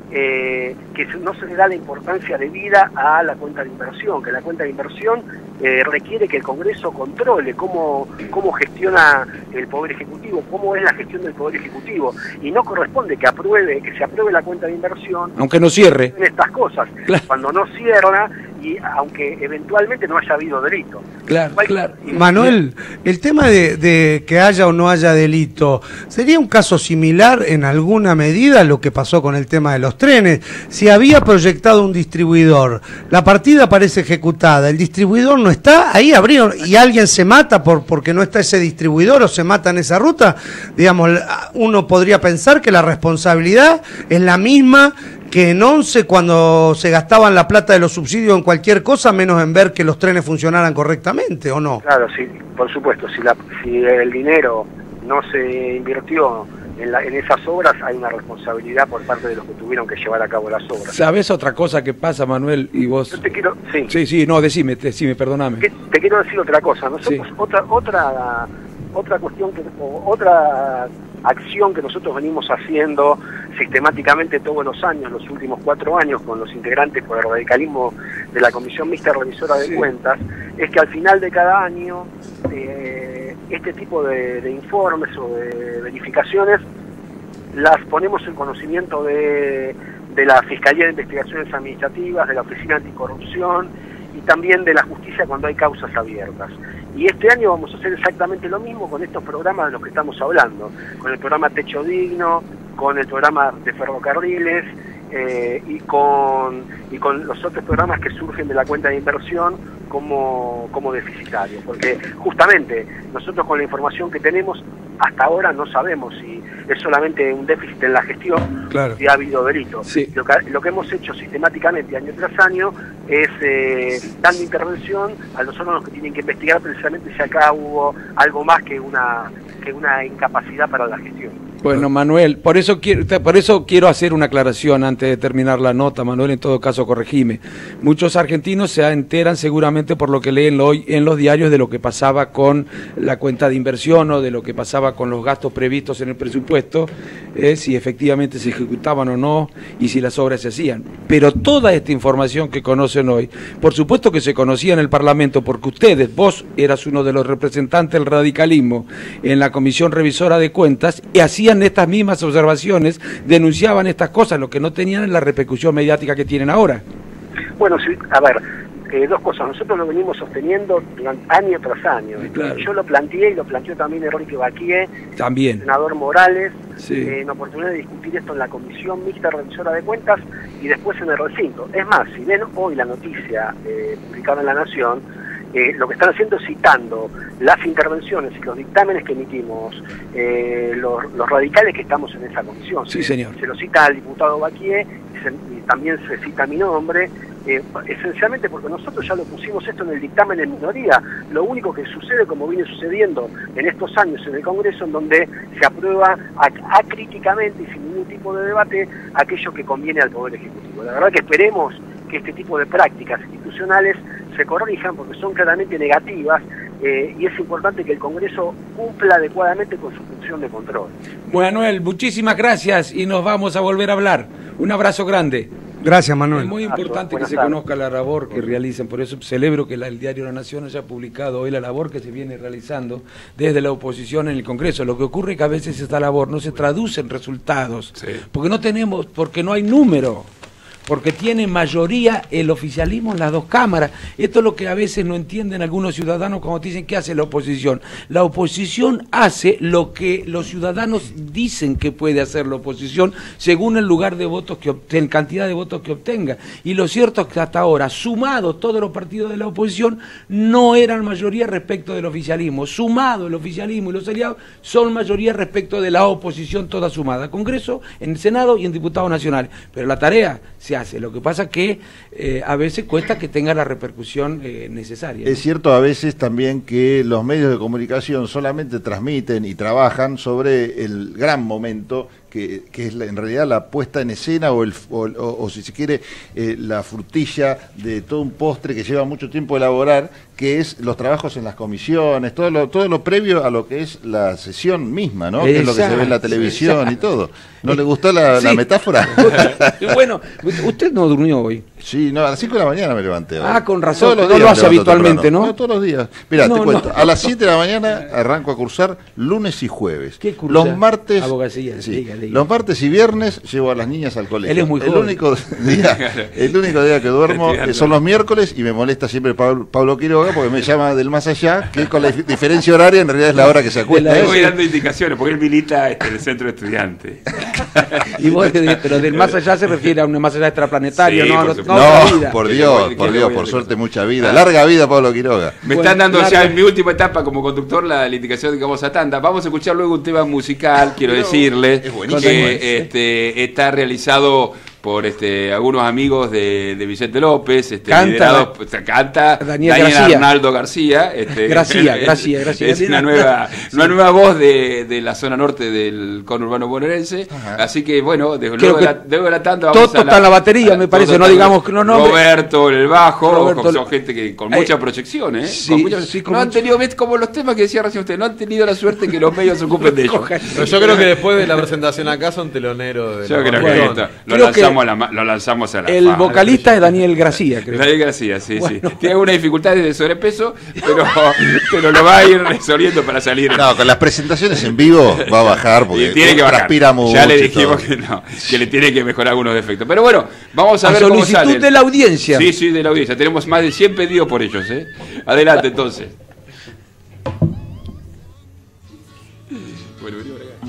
eh, que no se le da la importancia debida a la cuenta de inversión, que la cuenta de inversión eh, requiere que el Congreso controle cómo, cómo gestiona el Poder Ejecutivo, cómo es la gestión del Poder Ejecutivo, y no corresponde que apruebe, que se apruebe la cuenta de inversión, aunque no cierre en estas cosas, claro. Cuando no cierra y aunque eventualmente no haya habido delito. Claro, Igual, claro. Manuel, el tema de, de que haya o no haya delito, ¿sería un caso similar en alguna medida a lo que pasó con el tema de los trenes? Si había proyectado un distribuidor, la partida parece ejecutada, el distribuidor no está, ahí abrieron y alguien se mata por porque no está ese distribuidor o se mata en esa ruta, digamos, uno podría pensar que la responsabilidad es la misma que en once cuando se gastaban la plata de los subsidios en cualquier cosa, menos en ver que los trenes funcionaran correctamente, ¿o no? Claro, sí, por supuesto, si, la, si el dinero no se invirtió en, la, en esas obras, hay una responsabilidad por parte de los que tuvieron que llevar a cabo las obras. ¿Sabés otra cosa que pasa, Manuel? Y vos... Yo te quiero, sí. Sí, sí, no, decime, decime, perdóname. Te, te quiero decir otra cosa, nosotros, sí. otra, otra, otra cuestión, que, otra acción que nosotros venimos haciendo sistemáticamente todos los años, los últimos cuatro años, con los integrantes por el radicalismo de la Comisión Mixta Revisora de sí. Cuentas, es que al final de cada año eh, este tipo de, de informes o de verificaciones las ponemos en conocimiento de, de la Fiscalía de Investigaciones Administrativas, de la Oficina Anticorrupción y también de la Justicia cuando hay causas abiertas. Y este año vamos a hacer exactamente lo mismo con estos programas de los que estamos hablando, con el programa Techo Digno, con el programa de ferrocarriles eh, y, con, y con los otros programas que surgen de la cuenta de inversión como, como deficitarios. Porque justamente nosotros con la información que tenemos hasta ahora no sabemos si es solamente un déficit en la gestión, claro. si ha habido delito. Sí. Lo, que, lo que hemos hecho sistemáticamente año tras año es eh, dando intervención a los órganos que tienen que investigar precisamente si acá hubo algo más que una, que una incapacidad para la gestión. Bueno, Manuel, por eso quiero, por eso quiero hacer una aclaración antes de terminar la nota, Manuel, en todo caso corregime. Muchos argentinos se enteran seguramente por lo que leen hoy en los diarios de lo que pasaba con la cuenta de inversión o de lo que pasaba con los gastos previstos en el presupuesto, eh, si efectivamente se ejecutaban o no y si las obras se hacían. Pero toda esta información que conocen hoy, por supuesto que se conocía en el Parlamento porque ustedes, vos eras uno de los representantes del radicalismo en la Comisión Revisora de Cuentas y hacían estas mismas observaciones, denunciaban estas cosas, lo que no tenían en la repercusión mediática que tienen ahora. Bueno, sí, a ver, eh, dos cosas. Nosotros lo venimos sosteniendo durante, año tras año. Claro. Yo lo planteé y lo planteó también Enrique Baquié, también. el senador Morales, sí. eh, en oportunidad de discutir esto en la Comisión Mixta Revisora de Cuentas y después en el recinto. Es más, si ven hoy la noticia eh, publicada en La Nación, Eh, lo que están haciendo es citando las intervenciones y los dictámenes que emitimos eh, los, los radicales que estamos en esa comisión. Sí, señor. Se lo cita al diputado Baquié y, se, y también se cita mi nombre, eh, esencialmente porque nosotros ya lo pusimos esto en el dictamen en minoría. Lo único que sucede, como viene sucediendo en estos años en el Congreso, en donde se aprueba acríticamente y sin ningún tipo de debate aquello que conviene al Poder Ejecutivo. La verdad que esperemos que este tipo de prácticas institucionales se corrijan porque son claramente negativas eh, y es importante que el Congreso cumpla adecuadamente con su función de control. Manuel, muchísimas gracias y nos vamos a volver a hablar. Un abrazo grande. Gracias, Manuel. Es muy importante que se conozca la labor que realizan, por eso celebro que la, el diario La Nación haya publicado hoy la labor que se viene realizando desde la oposición en el Congreso. Lo que ocurre es que a veces esta labor no se traduce en resultados, sí. porque no tenemos, porque no hay número. Porque tiene mayoría el oficialismo en las dos cámaras. Esto es lo que a veces no entienden algunos ciudadanos cuando dicen ¿qué hace la oposición? La oposición hace lo que los ciudadanos dicen que puede hacer la oposición según el lugar de votos que obtenga, cantidad de votos que obtenga. Y lo cierto es que hasta ahora, sumados todos los partidos de la oposición, no eran mayoría respecto del oficialismo. Sumado el oficialismo y los aliados son mayoría respecto de la oposición toda sumada. Congreso, en el Senado y en diputados nacionales. Pero la tarea se hace. Lo que pasa es que eh, a veces cuesta que tenga la repercusión eh, necesaria. Es cierto a veces también que los medios de comunicación solamente transmiten y trabajan sobre el gran momento que, que es la, en realidad la puesta en escena o, el, o, o, o si se quiere eh, la frutilla de todo un postre que lleva mucho tiempo elaborar, que es los trabajos en las comisiones, todo lo, todo lo previo a lo que es la sesión misma, ¿no? Que es lo que se ve en la televisión, exacto, y todo. ¿No le gustó la, sí, la metáfora? Bueno, usted no durmió hoy. Sí, no, a las cinco de la mañana me levanté hoy. Ah, con razón, no lo hace habitualmente, ¿no? No, todos los días. Mira, no, te cuento, no. a las siete de la mañana arranco a cursar lunes y jueves. ¿Qué cursa? Los martes, abogacía, sí, diga, diga. Los martes y viernes llevo a las niñas al colegio. Él es muy el joven. único día, el único día que duermo son los miércoles y me molesta siempre Pablo, Pablo Quiroga porque me llama del más allá, que con la dif diferencia horaria en realidad es la hora que se acuesta. Le voy dando indicaciones porque él milita este, en el centro de estudiantes. Y vos, pero del más allá se refiere a un más allá extraplanetario, sí, no, por no, no, vida. por Dios, por Dios, por suerte mucha vida. Larga vida, Pablo Quiroga. Me bueno, están dando larga. ya en mi última etapa como conductor la, la indicación de que vamos a tanda. Vamos a escuchar luego un tema musical, quiero Pero decirles, es buenísimo, que ¿eh? este, está realizado por este, algunos amigos de, de Vicente López, este, Canta liderados, pues, canta Daniel Daniel García. Arnaldo García. Este, García, es, García, García. Es una nueva, sí, una nueva voz de, de la zona norte del conurbano bonaerense. Ajá. Así que bueno, desde luego de la, luego de la tanda vamos Toto a la, está en la batería, me parece, no digamos que no nombre. Roberto en el bajo, Roberto, son gente que con mucha eh, proyección, ¿eh? Sí, con mucha, sí, con no mucho. han tenido, ves como los temas que decía recién usted, no han tenido la suerte que los medios se ocupen de ellos. Pero yo creo que después de la presentación acá son teloneros de yo creo bueno, que esto, lo, creo lanzamos que a la, lo lanzamos a la el fama. vocalista es Daniel García, creo. Daniel García, sí, bueno. sí. Tiene algunas dificultades de sobrepeso, pero, pero lo va a ir resolviendo para salir. No, con las presentaciones en vivo va a bajar porque tiene que bajar. Transpira mucho. Ya le dijimos que no, que le tiene que mejorar algunos defectos. Pero bueno, vamos a, a ver cómo sale. Solicitud de la audiencia. Sí, sí, de la audiencia. Tenemos más de cien pedidos por ellos, ¿eh? Adelante, entonces. Bueno, vení por acá.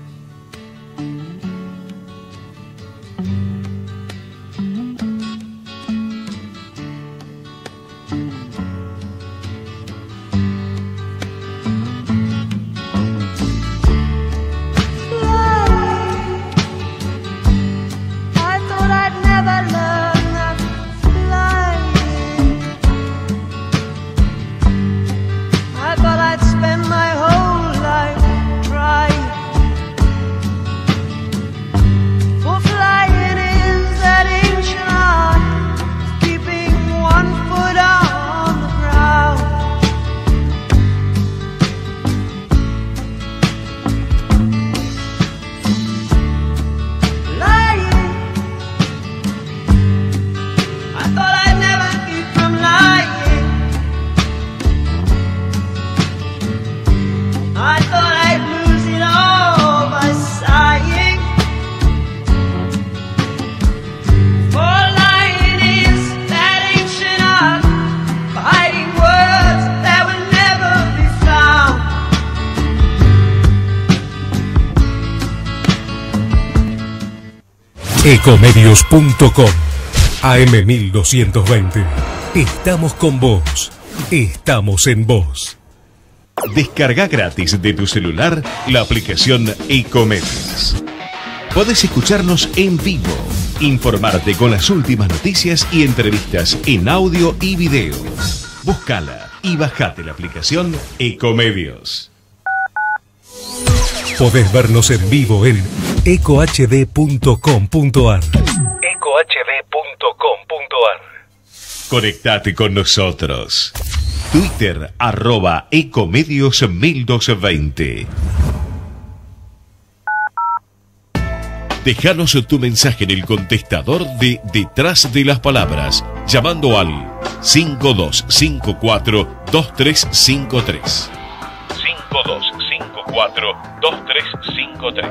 Ecomedios punto com A M mil doscientos veinte. Estamos con vos. Estamos en vos. Descarga gratis de tu celular la aplicación Ecomedios. Podés escucharnos en vivo, informarte con las últimas noticias y entrevistas en audio y video. Búscala y bajate la aplicación Ecomedios. Podés vernos en vivo en eco h d punto com punto a r. eco h d punto com punto a r. Conectate con nosotros. Twitter, arroba Ecomedios mil doscientos veinte. Déjanos tu mensaje en el contestador de Detrás de las Palabras, llamando al cinco dos cinco cuatro dos tres cinco tres. cinco dos cinco cuatro dos tres cinco tres.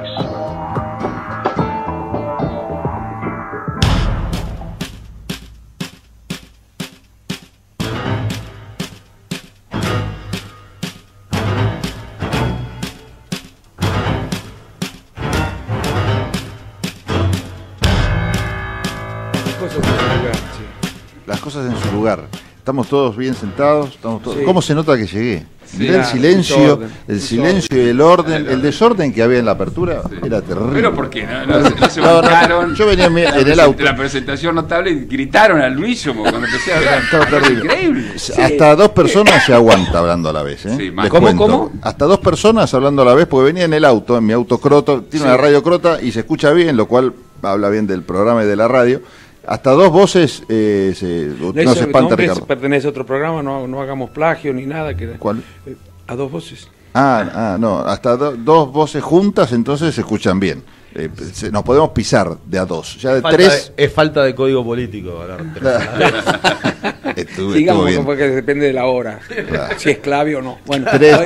Las cosas en su lugar. Estamos todos bien sentados. Estamos todos... Sí. ¿Cómo se nota que llegué? Sí, Mirá el ah, silencio, desorden, el desorden. silencio y el orden, el desorden que había en la apertura Sí. era terrible. Pero ¿por qué? No, no, no, no se No, no, bancaron. yo venía en mi- La en el present- auto. La presentación notable y gritaron al unísono cuando empecé a hablar. Estaba terrible. Increíble. Hasta dos personas se aguanta hablando a la vez, ¿eh? Sí, más. Les ¿Cómo, cuento. cómo? Hasta dos personas hablando a la vez, porque venía en el auto, en mi auto croto, tiene Sí. una radio crota y se escucha bien, lo cual habla bien del programa y de la radio. Hasta dos voces eh, se, no, No, ese se espanta, nombre Ricardo. pertenece a otro programa, no, no hagamos plagio ni nada. Que, ¿Cuál? eh, a dos voces. Ah, ah, no, hasta do- dos voces juntas entonces se escuchan bien. Eh, se- nos podemos pisar de a dos. Ya de Falta tres... de- es falta de código político hablar de- Estuvo, Digamos estuvo bien. porque depende de la hora, Claro. si es clave o no. Bueno, Tres.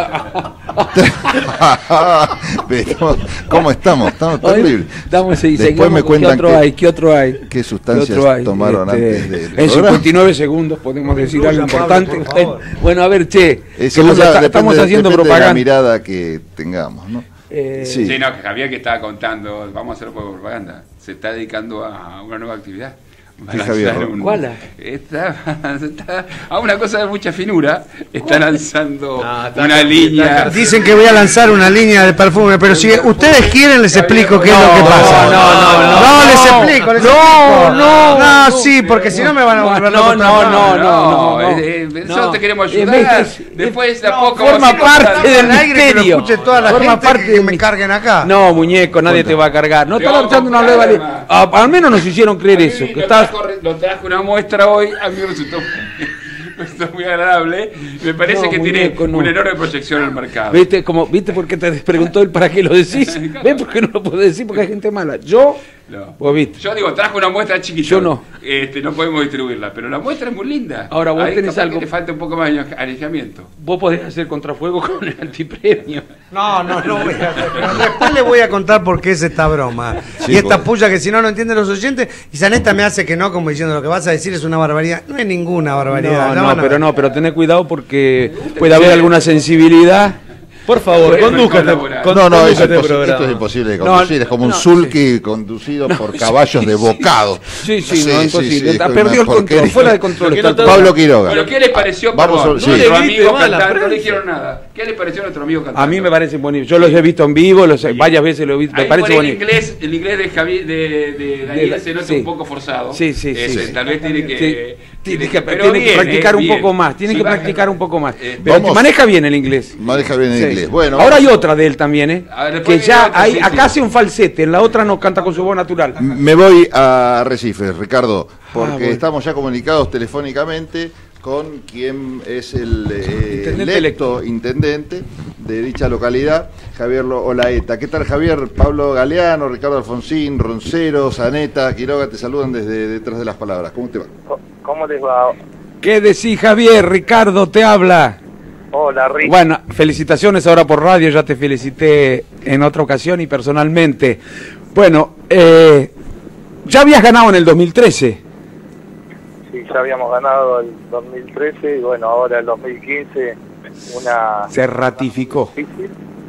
no. Pero, ¿cómo estamos? Estamos Hoy terribles. Estamos y Después seguimos me con- cuentan ¿qué otro que- hay? ¿Qué otro hay? qué sustancias ¿Qué otro hay? tomaron Este, antes del En programa. cincuenta y nueve segundos podemos decir algo Pablo, importante. por favor. Bueno, a ver, che, Eh, que según nos la- está- depende- estamos haciendo depende de la propaganda. mirada que tengamos, ¿no? Eh, Sí. Sí, no, que Javier que estaba contando, vamos a hacer un poco de propaganda, se está dedicando a una nueva actividad. Van a Javier? lanzar un- ¿Cuál? Está, está a una cosa de mucha finura, está lanzando Ah, está- una está- línea. Dicen que voy a lanzar una línea de perfume, pero si ustedes quieren les explico qué es lo que No, pasa. no, no, no, No, no. les explico, les No, explico. no, No, no, sí, porque si no me van a volver no, loco. no, no, no, no. eh, eh, No. Nosotros te queremos Eh, ayudar. es- es- Después de a no, poco forma vamos a ir parte contando. del Al aire, que lo misterio. escuche toda la Forma gente, parte que, de que me mi- carguen acá. No, muñeco, nadie te va a cargar. No Te estaba vamos a echando una comprar, nueva además. línea. Ah, al menos nos hicieron creer A mí eso. Que lo, estás... trajo, lo trajo una muestra hoy, a mí me resultó, me resultó muy agradable. Me parece No, que muñeco, tiene no. una enorme proyección en el mercado. ¿Viste, como, ¿Viste por qué te preguntó él para qué lo decís? ¿Ves por qué no lo puedo decir? Porque hay gente mala. Yo, No. vos viste. Yo digo, trajo una muestra chiquita. Yo no. Este, no podemos distribuirla, pero la muestra es muy linda. Ahora, vos Ahí tenés capaz algo- que le falta un poco más de alejamiento. Vos podés hacer contrafuego con el antipremio. No, no, no voy a hacer. Pero después les voy a contar por qué es esta broma. Sí, y esta porque- puya que si no lo entienden los oyentes, y Zaneta me hace que no, como diciendo lo que vas a decir es una barbaridad. No es ninguna barbaridad. No, la no, van a pero ver. no, pero tened cuidado porque puede haber alguna sensibilidad. Por favor, Podemos conduzca este, colaborar. con- No, no, es conduzca este imposi- programa. esto es imposible de No, conducir, es como un no, sulky conducido por caballos de bocado. Sí, sí, no, imposible. es Está una perdido el control, porquería. fuera de control. Lo que está no te- todo. Pablo Quiroga. Pero ¿qué les pareció? Vamos Perdón, a- sí. nuestro No le grite amigo más a la cantando, no le prensa. dijeron nada. ¿Qué les pareció a nuestro amigo cantando? A mí me parece bonito. Yo los he visto en vivo, los he- varias veces lo he visto. Me Ahí parece por el bonito. inglés, el inglés de Javier, de, de Daniel la- se nota sí. un poco forzado. Sí, sí, sí, Ese, sí. Tal vez tiene que... Sí. Tiene que, pero tiene que bien, practicar eh, un bien. poco más. Tiene Sí, que va- practicar un poco más. Eh, Pero vamos- maneja bien el inglés. Maneja bien el Sí. inglés. Bueno, Ahora hay vamos- otra de él también, ¿eh? A ver, después Que viene ya otra, hay, sí, sí. acá hace un falsete, en la otra no canta con su voz natural. me voy a Arrecife, Ricardo, porque Ah, bueno. estamos ya comunicados telefónicamente con quien es el eh, Intendente electo intendente de dicha localidad, Javier Lo- Olaeta. ¿Qué tal, Javier? Pablo Galeano, Ricardo Alfonsín, Roncero, Zaneta, Quiroga, te saludan desde detrás de las palabras. ¿Cómo te va? ¿Cómo les va? ¿Qué decís, Javier? Ricardo te habla. Hola, Rick. Bueno, felicitaciones ahora por radio, ya te felicité en otra ocasión y personalmente. Bueno, eh, ya habías ganado en el dos mil trece. Sí, ya habíamos ganado el dos mil trece y bueno, ahora el dos mil quince una Se ratificó. difícil,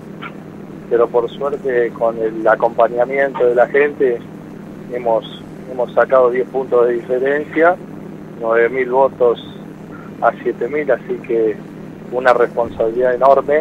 pero por suerte con el acompañamiento de la gente hemos hemos sacado diez puntos de diferencia, nueve mil votos a siete mil, así que una responsabilidad enorme.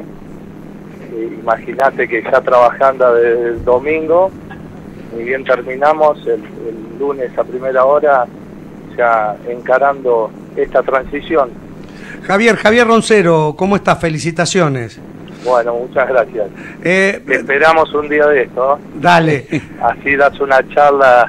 Eh, Imagínate que ya trabajando desde el domingo, ni bien terminamos, el, el lunes a primera hora, ya encarando esta transición. Javier, Javier Roncero, ¿cómo estás? Felicitaciones. Bueno, muchas gracias. Eh, Te esperamos un día de esto, ¿no? dale. Así das una charla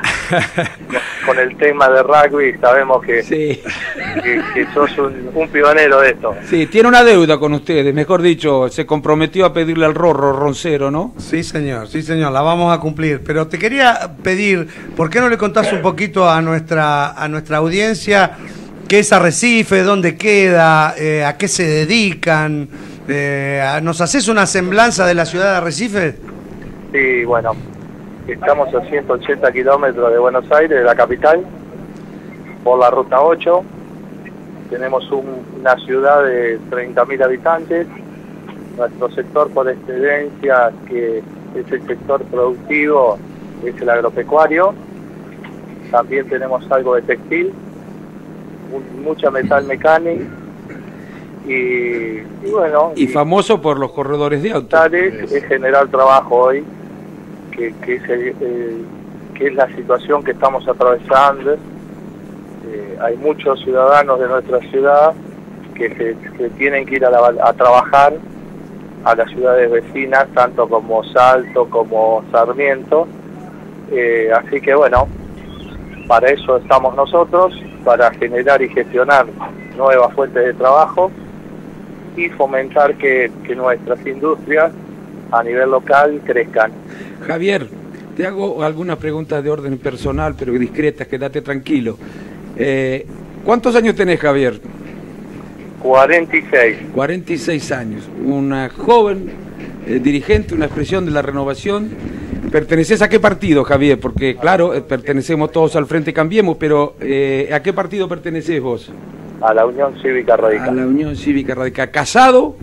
con el tema de rugby, sabemos que, Sí, que, que sos un, un pionero de esto. sí, tiene una deuda con ustedes, mejor dicho, se comprometió a pedirle al Rorro Roncero, ¿no? Sí, señor, sí, señor, la vamos a cumplir. Pero te quería pedir, ¿por qué no le contás un poquito a nuestra, a nuestra audiencia qué es Arrecife, dónde queda, eh, a qué se dedican? Eh, ¿Nos haces una semblanza de la ciudad de Arrecife? Sí, bueno, estamos a ciento ochenta kilómetros de Buenos Aires, de la capital, por la ruta ocho. Tenemos un- una ciudad de treinta mil habitantes. Nuestro sector por excelencia, que es el sector productivo, es el agropecuario. También tenemos algo de textil. mucha metal mecánica y, y bueno. Y, y famoso por los corredores de auto. Es, es generar trabajo hoy, que, que, es el, el, que es la situación que estamos atravesando. Eh, hay muchos ciudadanos de nuestra ciudad que, se, que tienen que ir a, la, a trabajar a las ciudades vecinas, tanto como Salto como Sarmiento. Eh, así que bueno, para eso estamos nosotros, para generar y gestionar nuevas fuentes de trabajo y fomentar que, que nuestras industrias a nivel local crezcan. Javier, te hago algunas preguntas de orden personal, pero discretas, quédate tranquilo. Eh, ¿Cuántos años tenés, Javier? cuarenta y seis. cuarenta y seis años. Una joven eh, dirigente, una expresión de la renovación. ¿Perteneces a qué partido, Javier? Porque, claro, eh, pertenecemos todos al Frente Cambiemos, pero eh, ¿a qué partido perteneces vos? A la Unión Cívica Radical. A la Unión Cívica Radical. ¿Casado?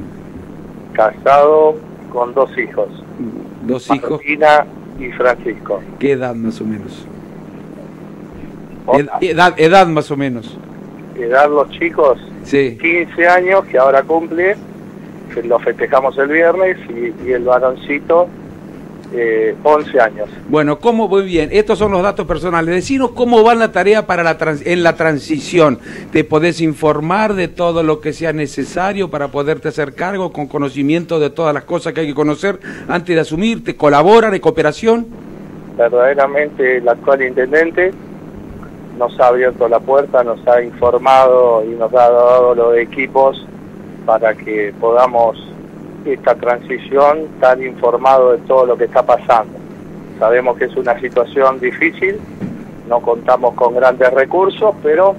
Casado con dos hijos. Dos hijos. Martina y Francisco. ¿Qué edad más o menos? Ed, edad, edad más o menos. Edad los chicos, sí. quince años, que ahora cumple, lo festejamos el viernes, y, y el varoncito, eh, once años. Bueno, ¿cómo? Muy bien, estos son los datos personales. Decinos cómo va la tarea para la trans, en la transición. ¿Te podés informar de todo lo que sea necesario para poderte hacer cargo, con conocimiento de todas las cosas que hay que conocer antes de asumir? ¿Te colaboran en cooperación? Verdaderamente el actual intendente nos ha abierto la puerta, nos ha informado y nos ha dado los equipos para que podamos esta transición tan informado de todo lo que está pasando. Sabemos que es una situación difícil, no contamos con grandes recursos, pero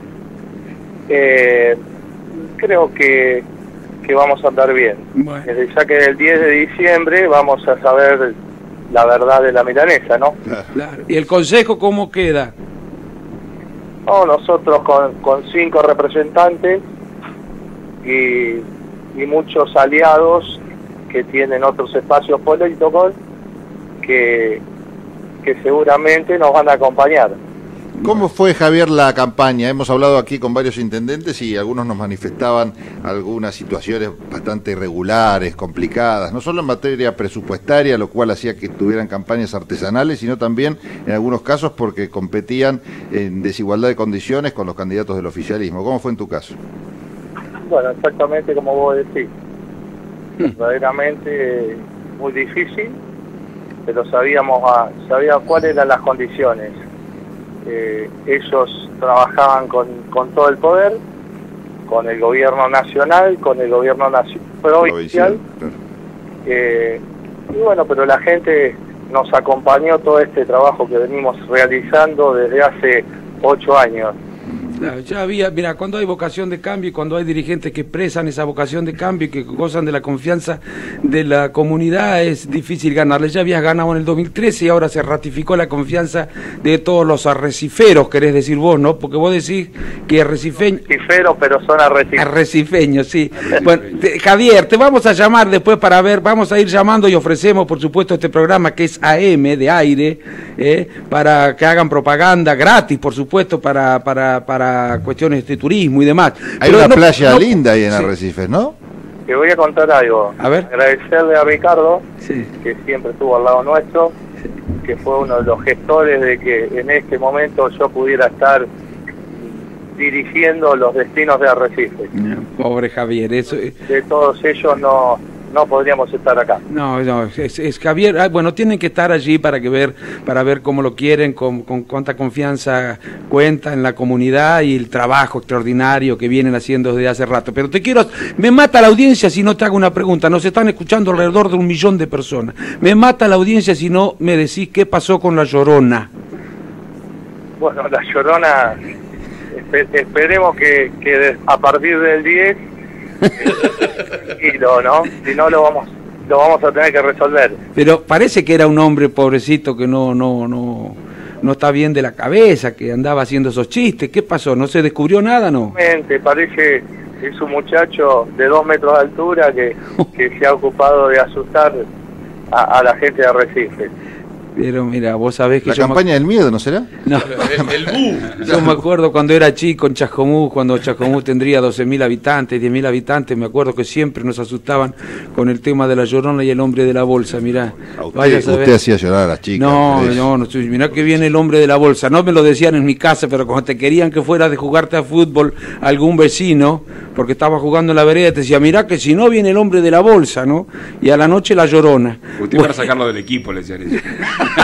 eh, creo que, que vamos a andar bien. Bueno. Desde ya que el diez de diciembre vamos a saber la verdad de la milanesa, ¿no? Claro. ¿Y el consejo cómo queda? No, nosotros con, con cinco representantes y, y muchos aliados que tienen otros espacios políticos que, que seguramente nos van a acompañar. ¿Cómo fue, Javier, la campaña? Hemos hablado aquí con varios intendentes y algunos nos manifestaban algunas situaciones bastante irregulares, complicadas, no solo en materia presupuestaria, lo cual hacía que tuvieran campañas artesanales, sino también en algunos casos porque competían en desigualdad de condiciones con los candidatos del oficialismo. ¿Cómo fue en tu caso? Bueno, exactamente como vos decís. Verdaderamente muy difícil, pero sabíamos, a, sabíamos cuáles eran las condiciones. Eh, ellos trabajaban con, con todo el poder, con el gobierno nacional, con el gobierno nacional, provincial, claro. eh, y bueno, pero la gente nos acompañó todo este trabajo que venimos realizando desde hace ocho años. Claro, ya había, mira, cuando hay vocación de cambio y cuando hay dirigentes que expresan esa vocación de cambio y que gozan de la confianza de la comunidad, es difícil ganarle. Ya habías ganado en el dos mil trece y ahora se ratificó la confianza de todos los arreciferos, querés decir vos, ¿no? Porque vos decís que arrecifeños... Arreciferos, pero son arrecifeños. Arrecifeños, sí. Bueno, te, Javier, te vamos a llamar después para ver, vamos a ir llamando y ofrecemos, por supuesto, este programa que es A M, de aire, eh, para que hagan propaganda gratis, por supuesto, para... para, para cuestiones de turismo y demás. Hay Pero una no, playa no, linda ahí en sí. Arrecifes, ¿no? Te voy a contar algo. A ver. Agradecerle a Ricardo, sí. que siempre estuvo al lado nuestro, sí. que fue uno de los gestores de que en este momento yo pudiera estar dirigiendo los destinos de Arrecifes. Pobre Javier, eso... De todos ellos no... no podríamos estar acá. No, no, es, es Javier, ah, bueno, tienen que estar allí para que ver, para ver cómo lo quieren, con, con cuánta confianza cuenta en la comunidad y el trabajo extraordinario que vienen haciendo desde hace rato. Pero te quiero, me mata la audiencia si no te hago una pregunta, nos están escuchando alrededor de un millón de personas. Me mata la audiencia si no me decís qué pasó con la Llorona. Bueno, la Llorona, esper, esperemos que, que a partir del diez y lo, ¿no? Si no lo vamos, lo vamos a tener que resolver. Pero parece que era un hombre pobrecito que no, no, no, no está bien de la cabeza, que andaba haciendo esos chistes. ¿Qué pasó? ¿No se descubrió nada, no? Parece que es un muchacho de dos metros de altura que, que se ha ocupado de asustar a, a la gente de Arrecife. Pero mira, vos sabés que La yo campaña me... del miedo, ¿no será? No. El, el bu. Yo me acuerdo cuando era chico en Chascomús, cuando Chascomús tendría doce mil habitantes, diez mil habitantes, me acuerdo que siempre nos asustaban con el tema de la Llorona y el hombre de la bolsa, mirá. A usted, Vaya a saber. usted hacía llorar a las chicas. No, por eso. no, no, mirá que viene el hombre de la bolsa. No me lo decían en mi casa, pero cuando te querían que fuera de jugarte a fútbol algún vecino, porque estaba jugando en la vereda, te decía, mirá que si no viene el hombre de la bolsa, ¿no? Y a la noche la Llorona. Usted Bueno. para sacarlo del equipo, le decían eso.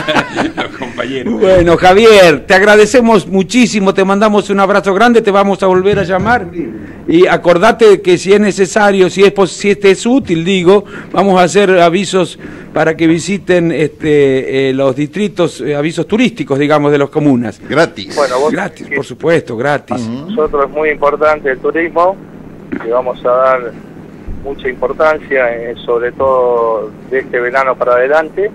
Los compañeros. Bueno, Javier, te agradecemos muchísimo, te mandamos un abrazo grande, te vamos a volver a llamar y acordate que si es necesario, si es pos- si este es útil, digo, vamos a hacer avisos para que visiten este, eh, los distritos, eh, avisos turísticos, digamos, de las comunas. Gratis. Bueno, vos- Gratis, por supuesto, gratis. Nosotros es muy importante el turismo, le vamos a dar mucha importancia, eh, sobre todo de este verano para adelante,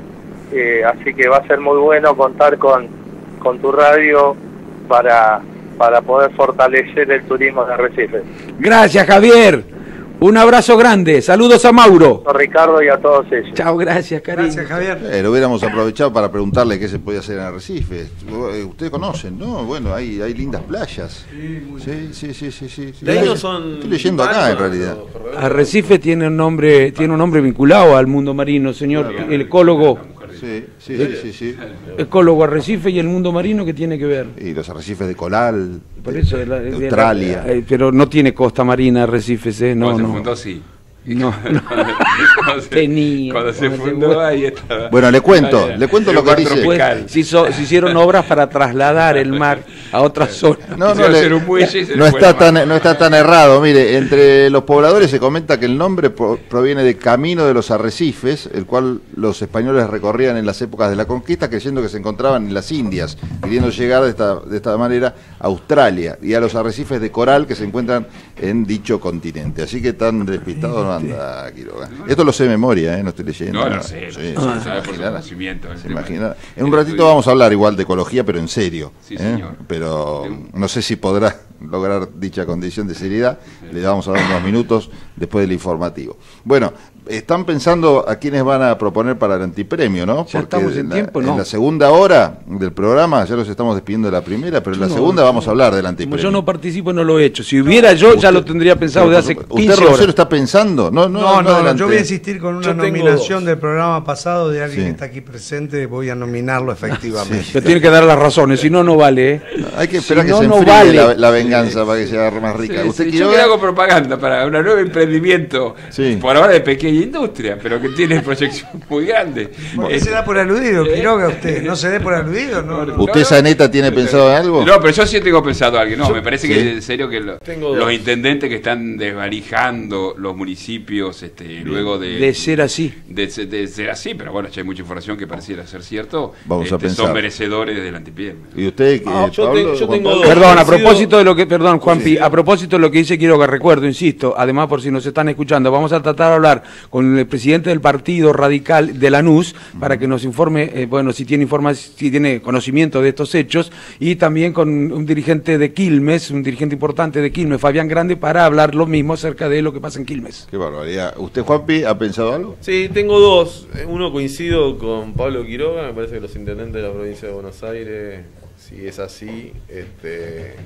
eh, así que va a ser muy bueno contar con, con tu radio para, para poder fortalecer el turismo de Arrecife. Gracias, Javier. Un abrazo grande. Saludos a Mauro. A Ricardo y a todos ellos. Chao, gracias, cariño. Gracias, Javier. Eh, lo hubiéramos aprovechado para preguntarle qué se podía hacer en Arrecife. Eh, Ustedes conocen, ¿no? Bueno, hay, hay lindas playas. Sí, sí, sí, sí, sí. sí. De ahí no son Estoy leyendo acá, en realidad. Arrecife tiene un nombre, tiene un nombre vinculado al mundo marino, señor, el ecólogo. Sí, sí, sí, sí, sí. Ecólogo Arrecife y el mundo marino, ¿qué tiene que ver? Y los arrecifes de coral, Por de, eso, de la- de de la- Australia. eh, pero no tiene costa marina Arrecifes, ¿eh? No, Cuando no. se fundó, sí. No, no. Cuando se- Tenía. Cuando se Cuando se fundó, fue. ahí estaba. Bueno, le cuento, Ahí, le cuento el lo que lugar dice. tropical. Se, hizo- se hicieron obras para trasladar el mar a otra zona. No, no, Quisieron le- hacer un muelle y se no le fue está la tan, mano. no está tan errado. Mire, entre los pobladores se comenta que el nombre pro- proviene de Camino de los Arrecifes, el cual los españoles recorrían en las épocas de la conquista, creyendo que se encontraban en las Indias, queriendo llegar de esta, de esta manera a Australia y a los arrecifes de coral que se encuentran en dicho continente. Así que tan despistado no anda, Quiroga. Esto lo sé de memoria, ¿eh? No estoy leyendo. No, nada. no sé, Sí, no sí, se se sabe por su imaginará. conocimiento. el Se tema. imaginará. En un El ratito estudio. vamos a hablar igual de ecología, pero en serio. Sí, ¿eh? señor. Pero De un- no sé si podrá lograr dicha condición de seriedad. Le vamos a dar unos minutos después del informativo. Bueno, están pensando a quiénes van a proponer para el antipremio, ¿no? Ya estamos en la, tiempo, ¿no? en la segunda hora del programa, ya los estamos despidiendo de la primera, pero en la Yo no- segunda vamos a hablar del Como antipremio. yo no participo, no lo he hecho. Si hubiera yo, ya Usted- lo tendría pensado de hace ¿Usted, quince Rosero, horas. está pensando? No, no, No, no, no, adelante. yo voy a insistir con una Yo tengo nominación dos. del programa pasado de alguien Sí. que está aquí presente, voy a nominarlo efectivamente. Te tiene que dar las razones, si no, no vale, ¿eh? Hay que esperar Si que no, se no enfríe vale. la, la venganza para que se agarre más rica. Sí, ¿Usted sí, quiere yo que hago propaganda para un nuevo emprendimiento, Sí. por ahora de pequeña industria, pero que tiene proyección muy grande. ¿Por qué Eh, se da por aludido, eh, Quiroga, usted? ¿No se dé por aludido? No, no. ¿Usted, no, Saneta, tiene pensado en algo? No, pero yo sí tengo pensado algo. No, me parece sí. que en serio que lo- Tengo los dos. intendentes que están desvalijando los municipios, este, luego de, De ser así. de, se- de ser así, pero bueno, ya hay mucha información que pareciera ser cierto. Vamos a este, pensar. son merecedores del antipié. ¿Y usted, que, Ah, yo Pablo, tengo- yo Juan tengo Pablo? dos. Perdón, a Coincido- propósito de lo que, perdón, Juanpi, a propósito de lo que dice Quiroga, recuerdo, insisto, además por si nos están escuchando, vamos a tratar de hablar con el presidente del partido radical de Lanús para que nos informe, eh, bueno, si tiene informa si tiene conocimiento de estos hechos, y también con un dirigente de Quilmes, un dirigente importante de Quilmes, Fabián Grande, para hablar lo mismo acerca de lo que pasa en Quilmes. Qué barbaridad. ¿Usted, Juanpi, ha pensado algo? Sí, tengo dos. Uno coincido con Pablo Quiroga, me parece que los intendentes de la provincia de Buenos Aires, si es así, este,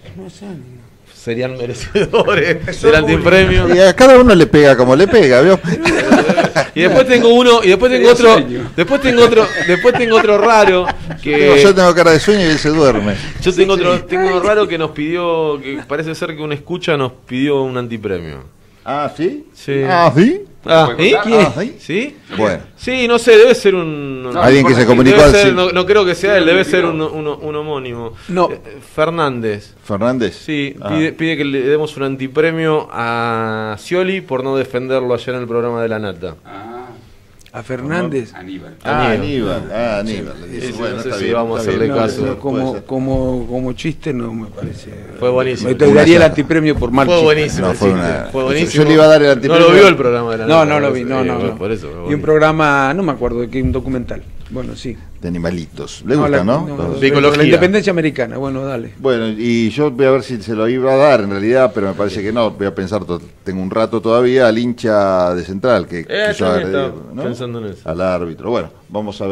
serían merecedores del antipremio. Y a cada uno le pega como le pega, ¿vio? Y después tengo uno, y después tengo Sería otro, sueño. después tengo otro, después tengo otro raro que Yo tengo cara de sueño y él se duerme. yo tengo otro, tengo uno raro que nos pidió, que parece ser que una escucha nos pidió un antipremio. Ah, ¿sí? Sí. Ah, ¿sí? Ah, ¿Puede ¿y? contar? ¿Quién? Ah, ¿sí? ¿Sí? Bueno. Sí, no sé, debe ser un... No, Alguien que se comunicó debe al ser, sí. no, no creo que sea él, Sí, debe sí, ser no. un, un- un homónimo. No. Eh, Fernández. ¿Fernández? Sí, Ah. pide, pide que le demos un antipremio a Scioli por no defenderlo ayer en el programa de La Nata. Ah, A Fernández. Aníbal. Ah, Aníbal. Aníbal. Ah, Aníbal. le dice. Sí, Bueno, no sé está si bien, vamos a está hacerle bien. No, caso. no, Puede como, ser. como, como chiste no me parece. Fue buenísimo. Me te daría el antipremio por mal Fue chiste. buenísimo. No, el fue chiste. una- Fue yo- buenísimo. yo le iba a dar el antipremio. No lo vio el programa de La No, Nata. no lo vi, por no, eso, no, eh, no. Por eso. fue Y un buenísimo. programa, no me acuerdo de qué, un documental. Bueno, sí. De animalitos. Le No, gusta, la- ¿no? no, Los- De ecología. La independencia americana, bueno, dale. Bueno, y yo voy a ver si se lo iba a dar en realidad, pero me parece que no. Voy a pensar, to- tengo un rato todavía al hincha de Central que Eh, quiso también agredir, estaba ¿no? pensando en eso. Al árbitro. Bueno, vamos a ver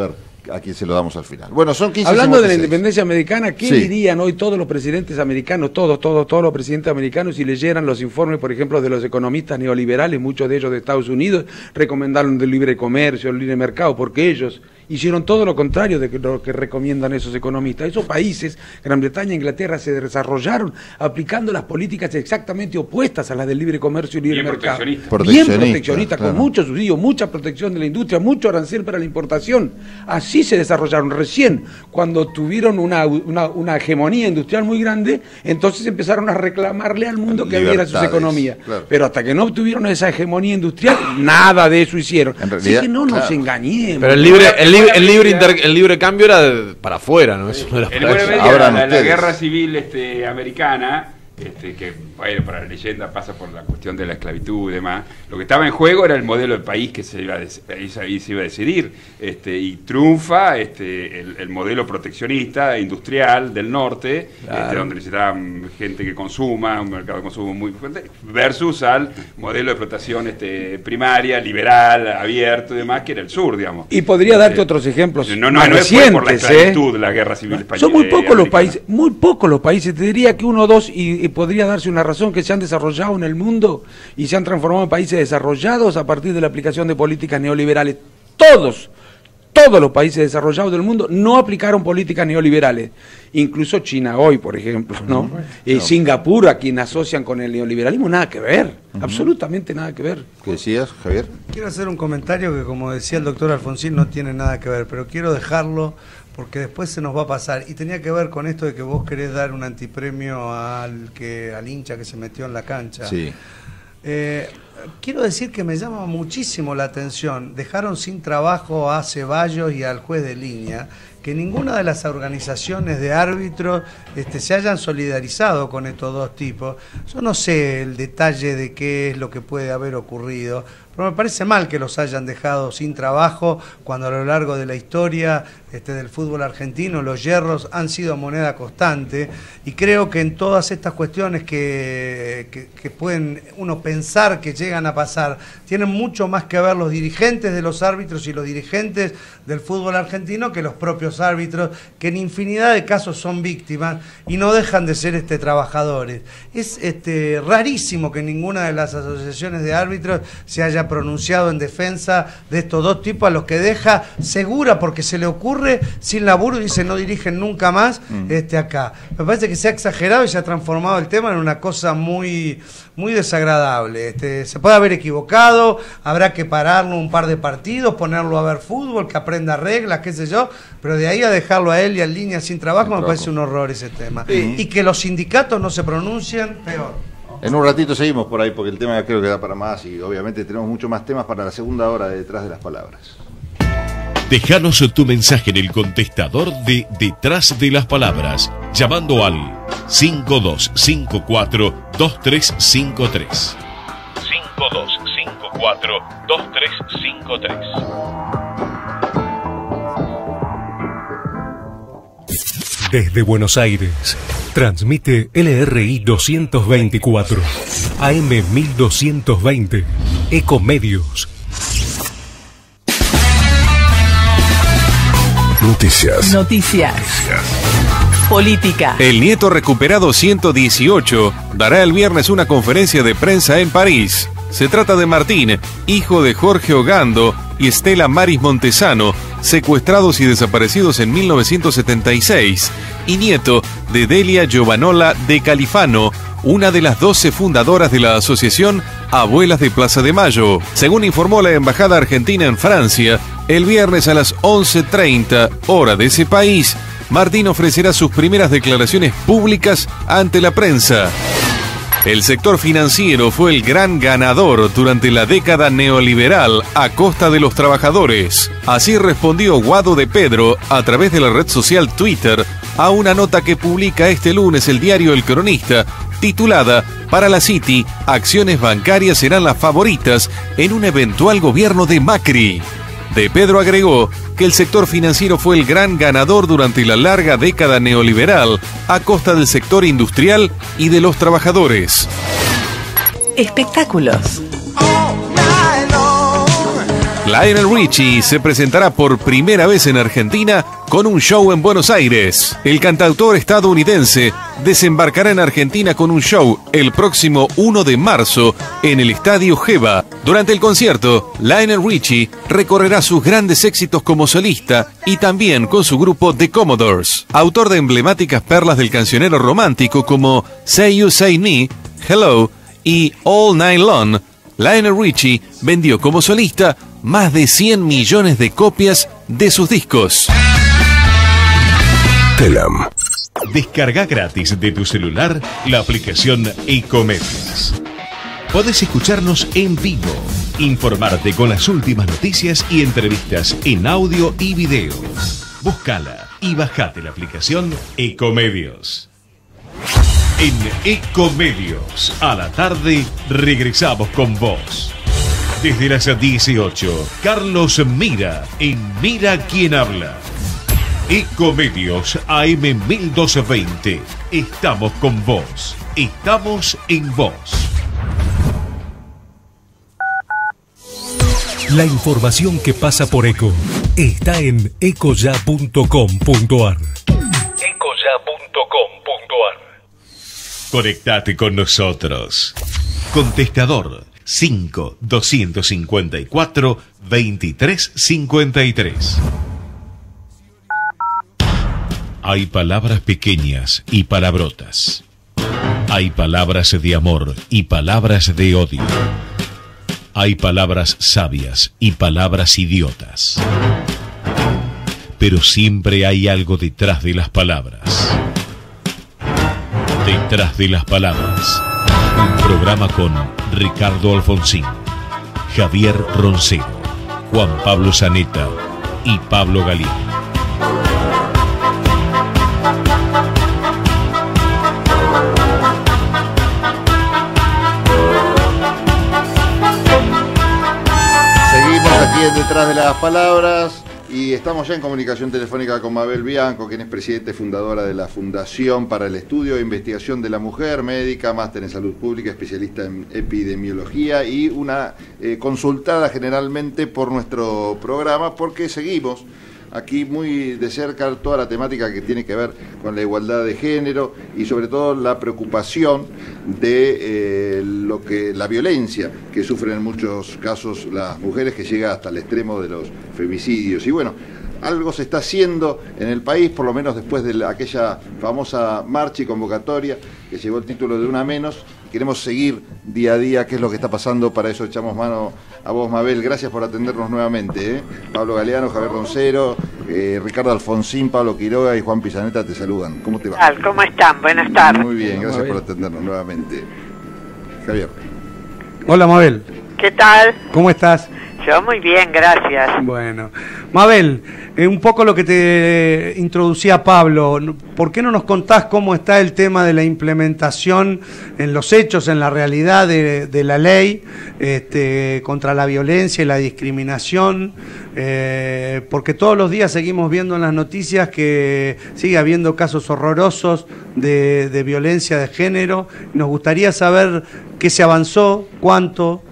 a quien se lo damos al final. Bueno, son quince. Hablando de la independencia americana, ¿qué sí. dirían hoy todos los presidentes americanos, todos, todos, todos los presidentes americanos, si leyeran los informes, por ejemplo, de los economistas neoliberales, muchos de ellos de Estados Unidos, recomendaron el libre comercio, el libre mercado, porque ellos hicieron todo lo contrario de lo que recomiendan esos economistas. Esos países, Gran Bretaña e Inglaterra, se desarrollaron aplicando las políticas exactamente opuestas a las del libre comercio y libre Bien mercado. proteccionista. Bien Proteccionista, proteccionista, claro. con mucho subsidio, mucha protección de la industria, mucho arancel para la importación. Así se desarrollaron. Recién, cuando tuvieron una, una, una hegemonía industrial muy grande, entonces empezaron a reclamarle al mundo que abriera sus Libertades, economías. claro. Pero hasta que no obtuvieron esa hegemonía industrial, nada de eso hicieron. En Así realidad, que no nos claro. engañemos. Pero el libre, el libre, el libre, inter- el libre cambio era de- para afuera, ¿no? Eso no era En para buena allá. medida, Ahora la, la ustedes. guerra civil este, americana, este, que bueno, para la leyenda pasa por la cuestión de la esclavitud y demás, lo que estaba en juego era el modelo del país que se iba a, des- ahí se iba a decidir, este, y triunfa este, el, el modelo proteccionista, industrial del norte, Claro. este, donde necesitaban gente que consuma, un mercado de consumo muy fuerte, versus al modelo de explotación este, primaria, liberal, abierto y demás, que era el sur, digamos. Y podría darte Este, otros ejemplos No, no, más no fue por la recientes, ¿eh? esclavitud, la guerra civil española. Son muy pocos los americana. países, muy pocos los países, te diría que uno o dos, y, y podría darse una razón, que se han desarrollado en el mundo y se han transformado en países desarrollados a partir de la aplicación de políticas neoliberales. Todos, todos los países desarrollados del mundo no aplicaron políticas neoliberales. Incluso China hoy, por ejemplo, ¿no? Uh-huh. Eh, No. Singapur, a quien asocian con el neoliberalismo, nada que ver, absolutamente nada que ver. ¿Qué decías, Javier? Quiero hacer un comentario que, como decía el doctor Alfonsín, no tiene nada que ver, pero quiero dejarlo porque después se nos va a pasar. Y tenía que ver con esto de que vos querés dar un antipremio al que al hincha que se metió en la cancha. Sí. Eh, quiero decir que me llama muchísimo la atención. Dejaron sin trabajo a Ceballos y al juez de línea, que ninguna de las organizaciones de árbitros este, se hayan solidarizado con estos dos tipos. Yo no sé el detalle de qué es lo que puede haber ocurrido, pero me parece mal que los hayan dejado sin trabajo cuando a lo largo de la historia este, del fútbol argentino los hierros han sido moneda constante, y creo que en todas estas cuestiones que, que, que pueden uno pensar que llegan a pasar, tienen mucho más que ver los dirigentes de los árbitros y los dirigentes del fútbol argentino que los propios árbitros, que en infinidad de casos son víctimas y no dejan de ser este trabajadores. Es este rarísimo que ninguna de las asociaciones de árbitros se haya pronunciado en defensa de estos dos tipos, a los que deja segura porque se le ocurre sin laburo y dice no dirigen nunca más mm. este acá. Me parece que se ha exagerado y se ha transformado el tema en una cosa muy muy desagradable. Este, se puede haber equivocado, habrá que pararlo un par de partidos, ponerlo a ver fútbol, que aprenda reglas, qué sé yo, pero de ahí a dejarlo a él y a línea sin trabajo, sin me trabajo. Parece un horror ese tema. Sí. Y que los sindicatos no se pronuncian, peor. En un ratito seguimos por ahí, porque el tema creo que da para más y obviamente tenemos mucho más temas para la segunda hora de Detrás de las Palabras. Déjanos tu mensaje en el contestador de Detrás de las Palabras, llamando al cinco dos cinco cuatro, dos tres cinco tres. cinco dos cinco cuatro, dos tres cinco tres. Desde Buenos Aires, transmite L R I doscientos veinticuatro, A M mil doscientos veinte, Ecomedios. Noticias. Noticias. Política. El nieto recuperado ciento dieciocho dará el viernes una conferencia de prensa en París. Se trata de Martín, hijo de Jorge Ogando y Estela Maris Montesano, secuestrados y desaparecidos en mil novecientos setenta y seis, y nieto de Delia Giovanola de Califano, una de las doce fundadoras de la asociación Abuelas de Plaza de Mayo. Según informó la Embajada Argentina en Francia, el viernes a las once treinta, hora de ese país, Martín ofrecerá sus primeras declaraciones públicas ante la prensa. El sector financiero fue el gran ganador durante la década neoliberal a costa de los trabajadores. Así respondió Guado de Pedro a través de la red social Twitter a una nota que publica este lunes el diario El Cronista, titulada "Para la City, acciones bancarias serán las favoritas en un eventual gobierno de Macri". De Pedro agregó que el sector financiero fue el gran ganador durante la larga década neoliberal a costa del sector industrial y de los trabajadores. Espectáculos. Lionel Richie se presentará por primera vez en Argentina con un show en Buenos Aires. El cantautor estadounidense desembarcará en Argentina con un show el próximo uno de marzo en el Estadio Geva. Durante el concierto, Lionel Richie recorrerá sus grandes éxitos como solista y también con su grupo The Commodores. Autor de emblemáticas perlas del cancionero romántico como Say You Say Me, Hello y All Night Long, Lionel Richie vendió como solista más de cien millones de copias de sus discos. Telam. Descarga gratis de tu celular la aplicación Ecomedios. Podés escucharnos en vivo, informarte con las últimas noticias y entrevistas en audio y video. Búscala y bajate la aplicación Ecomedios. En Ecomedios, a la tarde, regresamos con vos. Desde las dieciocho, Carlos Mira en Mira Quién Habla. Ecomedios A M mil doscientos veinte. Estamos con vos. Estamos en vos. La información que pasa por Eco está en ecoya punto com punto ar. ecoya punto com punto ar. Conectate con nosotros. Contestador cinco doscientos cincuenta y cuatro veintitrés cincuenta y tres. Hay palabras pequeñas y palabrotas. Hay palabras de amor y palabras de odio. Hay palabras sabias y palabras idiotas. Pero siempre hay algo detrás de las palabras. Detrás de las palabras. Un programa con Ricardo Alfonsín, Javier Roncero, Juan Pablo Zaneta y Pablo Galiano. Aquí en Detrás de las Palabras y estamos ya en comunicación telefónica con Mabel Bianco, quien es presidenta y fundadora de la Fundación para el Estudio e Investigación de la Mujer, médica, máster en salud pública, especialista en epidemiología y una eh, consultada generalmente por nuestro programa porque seguimos aquí muy de cerca toda la temática que tiene que ver con la igualdad de género y sobre todo la preocupación de eh, lo que la violencia que sufren en muchos casos las mujeres, que llega hasta el extremo de los femicidios. Y bueno, algo se está haciendo en el país, por lo menos después de la, aquella famosa marcha y convocatoria que llevó el título de Una Menos. Queremos seguir día a día qué es lo que está pasando, para eso echamos mano a vos, Mabel. Gracias por atendernos nuevamente. ¿eh? Pablo Galeano, Javier Roncero, eh, Ricardo Alfonsín, Pablo Quiroga y Juan Pizaneta te saludan. ¿Cómo te va? ¿Cómo están? Buenas tardes. Muy bien, gracias Mabel. por atendernos nuevamente. Javier. Hola, Mabel. ¿Qué tal? ¿Cómo estás? Yo muy bien, gracias. Bueno, Mabel, eh, un poco lo que te introducía Pablo, ¿por qué no nos contás cómo está el tema de la implementación en los hechos, en la realidad de, de la ley este, contra la violencia y la discriminación? Eh, porque todos los días seguimos viendo en las noticias que sigue habiendo casos horrorosos de, de violencia de género. Nos gustaría saber qué se avanzó, cuánto.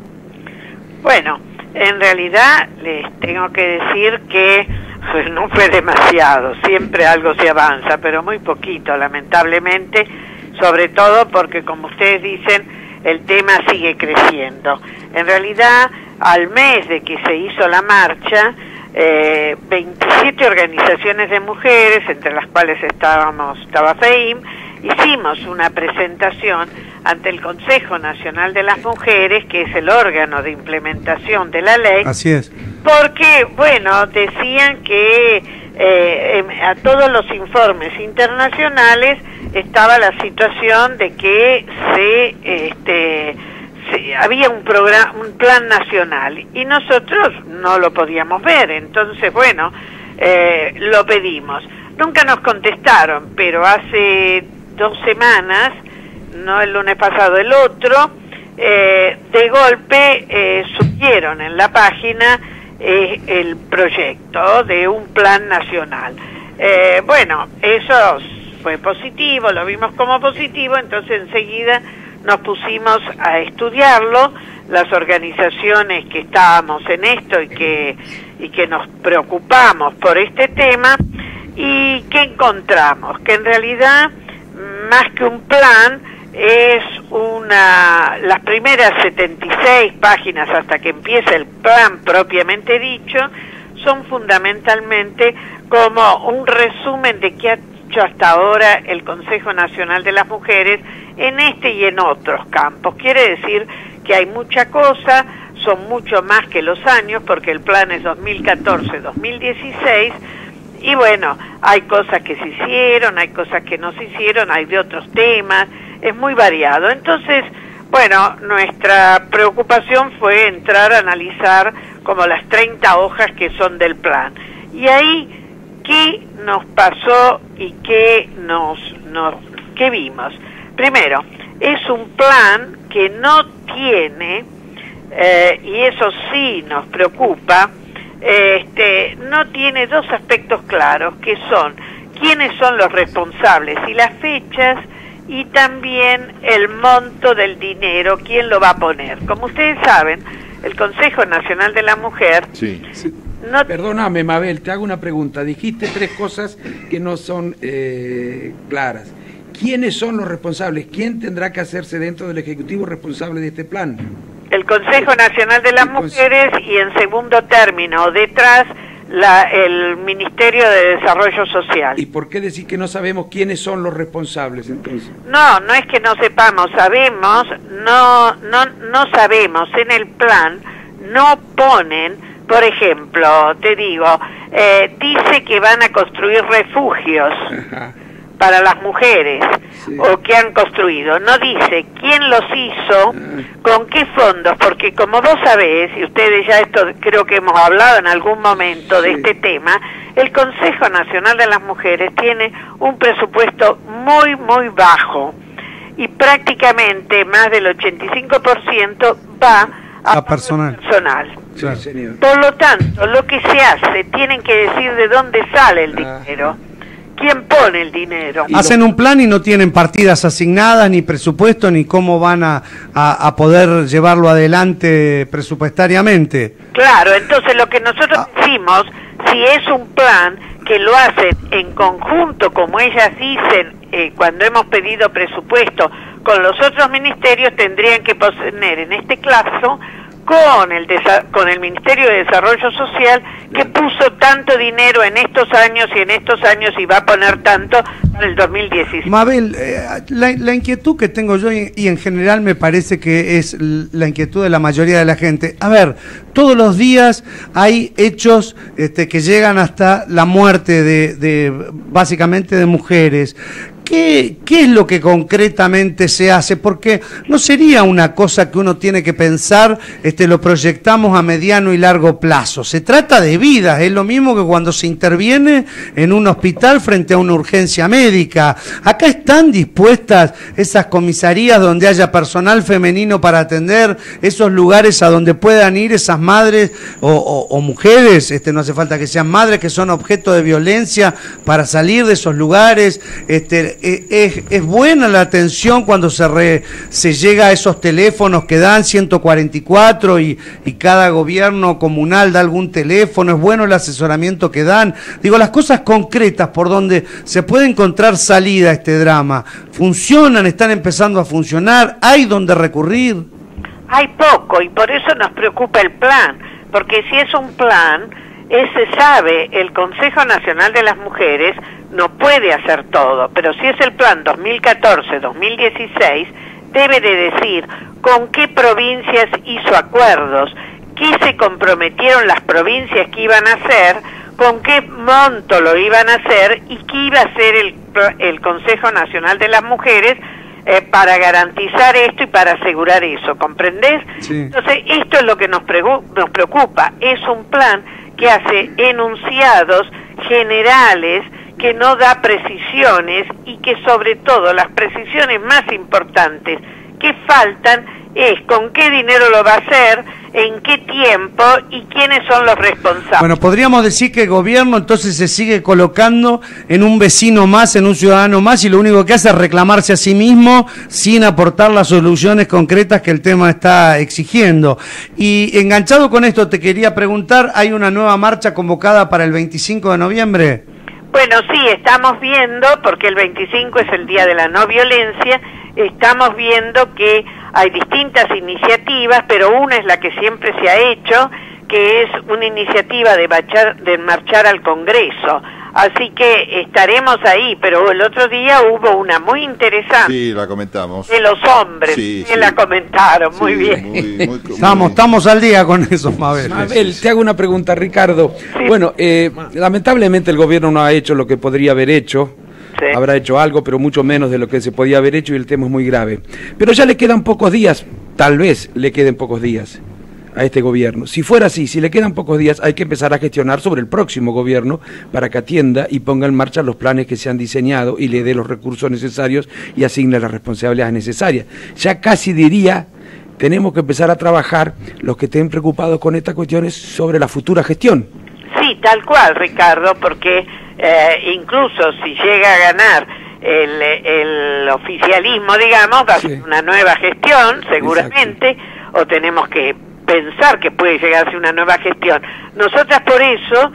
Bueno, en realidad les tengo que decir que pues, no fue demasiado, siempre algo se avanza, pero muy poquito, lamentablemente, sobre todo porque, como ustedes dicen, el tema sigue creciendo. En realidad, al mes de que se hizo la marcha, eh, veintisiete organizaciones de mujeres, entre las cuales estábamos, estaba FEIM, hicimos una presentación ante el Consejo Nacional de las Mujeres, que es el órgano de implementación de la ley. Así es. Porque, bueno, decían que eh, a todos los informes internacionales estaba la situación de que se, este, se había un programa, un plan nacional, y nosotros no lo podíamos ver. Entonces, bueno, eh, lo pedimos. Nunca nos contestaron, pero hace dos semanas, no el lunes pasado, el otro, eh, de golpe eh, subieron en la página eh, el proyecto de un plan nacional. Eh, bueno, eso fue positivo, lo vimos como positivo, entonces enseguida nos pusimos a estudiarlo. las organizaciones que estábamos en esto y que, y que nos preocupamos por este tema. ¿Y qué encontramos? Que en realidad, más que un plan, es una, las primeras setenta y seis páginas hasta que empieza el plan propiamente dicho, son fundamentalmente como un resumen de qué ha hecho hasta ahora el Consejo Nacional de las Mujeres en este y en otros campos. Quiere decir que hay mucha cosa, son mucho más que los años, porque el plan es dos mil catorce a dos mil dieciséis, y bueno, hay cosas que se hicieron, hay cosas que no se hicieron, hay de otros temas, es muy variado. Entonces, bueno, nuestra preocupación fue entrar a analizar como las treinta hojas que son del plan. Y ahí, ¿qué nos pasó y qué nos, nos qué vimos? Primero, es un plan que no tiene, eh, y eso sí nos preocupa, este, no tiene dos aspectos claros, que son quiénes son los responsables y las fechas, y también el monto del dinero, quién lo va a poner. Como ustedes saben, el Consejo Nacional de la Mujer... Sí. No... Perdóname, Mabel, te hago una pregunta. Dijiste tres cosas que no son eh, claras. ¿Quiénes son los responsables? ¿Quién tendrá que hacerse dentro del Ejecutivo responsable de este plan? El Consejo Nacional de las Mujeres y, en segundo término, detrás, la, el Ministerio de Desarrollo Social. ¿Y por qué decir que no sabemos quiénes son los responsables, entonces? No, no es que no sepamos, sabemos, no, no, no sabemos. En el plan no ponen, por ejemplo, te digo, eh, dice que van a construir refugios para las mujeres, sí, o que han construido. No dice quién los hizo, con qué fondos, porque como vos sabés, y ustedes ya esto creo que hemos hablado en algún momento de sí. este tema, el Consejo Nacional de las Mujeres tiene un presupuesto muy, muy bajo, y prácticamente más del ochenta y cinco por ciento va a, a personal. personal. Claro. Por lo tanto, lo que se hace, tienen que decir de dónde sale el ah. dinero. ¿Quién pone el dinero? Hacen un plan y no tienen partidas asignadas, ni presupuesto, ni cómo van a, a, a poder llevarlo adelante presupuestariamente. Claro, entonces lo que nosotros ah. decimos, si es un plan que lo hacen en conjunto, como ellas dicen, eh, cuando hemos pedido presupuesto con los otros ministerios, tendrían que poner en este caso con el con el Ministerio de Desarrollo Social, que puso tanto dinero en estos años y en estos años y va a poner tanto en el dos mil dieciséis. Mabel, eh, la, la inquietud que tengo yo, y, y en general me parece que es la inquietud de la mayoría de la gente, a ver, todos los días hay hechos este, que llegan hasta la muerte de, de básicamente de mujeres. ¿Qué, ¿Qué es lo que concretamente se hace? Porque no sería una cosa que uno tiene que pensar, este, lo proyectamos a mediano y largo plazo. Se trata de vidas, es lo mismo que cuando se interviene en un hospital frente a una urgencia médica. Acá están dispuestas esas comisarías donde haya personal femenino para atender, esos lugares a donde puedan ir esas madres o, o, o mujeres, este, no hace falta que sean madres, que son objeto de violencia, para salir de esos lugares. Este, Es, es buena la atención cuando se, re, se llega a esos teléfonos que dan ciento cuarenta y cuatro y, y cada gobierno comunal da algún teléfono, es bueno el asesoramiento que dan. Digo, las cosas concretas por donde se puede encontrar salida a este drama, ¿funcionan? ¿Están empezando a funcionar? ¿Hay donde recurrir? Hay poco, y por eso nos preocupa el plan, porque si es un plan, ese sabe, el Consejo Nacional de las Mujeres no puede hacer todo, pero si es el plan dos mil catorce a dos mil dieciséis, debe de decir con qué provincias hizo acuerdos, qué se comprometieron las provincias que iban a hacer, con qué monto lo iban a hacer y qué iba a hacer el, el Consejo Nacional de las Mujeres eh, para garantizar esto y para asegurar eso, ¿comprendés? Sí. Entonces, esto es lo que nos, nos preocupa, es un plan que hace enunciados generales, que no da precisiones y que sobre todo las precisiones más importantes que faltan es con qué dinero lo va a hacer, en qué tiempo y quiénes son los responsables. Bueno, podríamos decir que el gobierno entonces se sigue colocando en un vecino más, en un ciudadano más, y lo único que hace es reclamarse a sí mismo sin aportar las soluciones concretas que el tema está exigiendo. Y enganchado con esto, te quería preguntar, ¿hay una nueva marcha convocada para el veinticinco de noviembre? Bueno, sí, estamos viendo, porque el veinticinco es el Día de la No Violencia, estamos viendo que hay distintas iniciativas, pero una es la que siempre se ha hecho, que es una iniciativa de marchar, de marchar al Congreso. Así que estaremos ahí, pero el otro día hubo una muy interesante. Sí, la comentamos. De los hombres, sí, que sí. la comentaron, muy sí, bien. Muy, muy, muy... Estamos, estamos al día con eso, Mabel. Mabel, te hago una pregunta, Ricardo. Sí. Bueno, eh, lamentablemente el gobierno no ha hecho lo que podría haber hecho. Sí. Habrá hecho algo, pero mucho menos de lo que se podía haber hecho, y el tema es muy grave. Pero ya le quedan pocos días, tal vez le queden pocos días a este gobierno. Si fuera así, si le quedan pocos días, hay que empezar a gestionar sobre el próximo gobierno para que atienda y ponga en marcha los planes que se han diseñado y le dé los recursos necesarios y asigne las responsabilidades necesarias. Ya casi diría, tenemos que empezar a trabajar los que estén preocupados con estas cuestiones sobre la futura gestión. Sí, tal cual, Ricardo, porque eh, incluso si llega a ganar el, el oficialismo, digamos, va a ser una nueva gestión, seguramente, exacto, o tenemos que pensar que puede llegarse una nueva gestión. Nosotras por eso,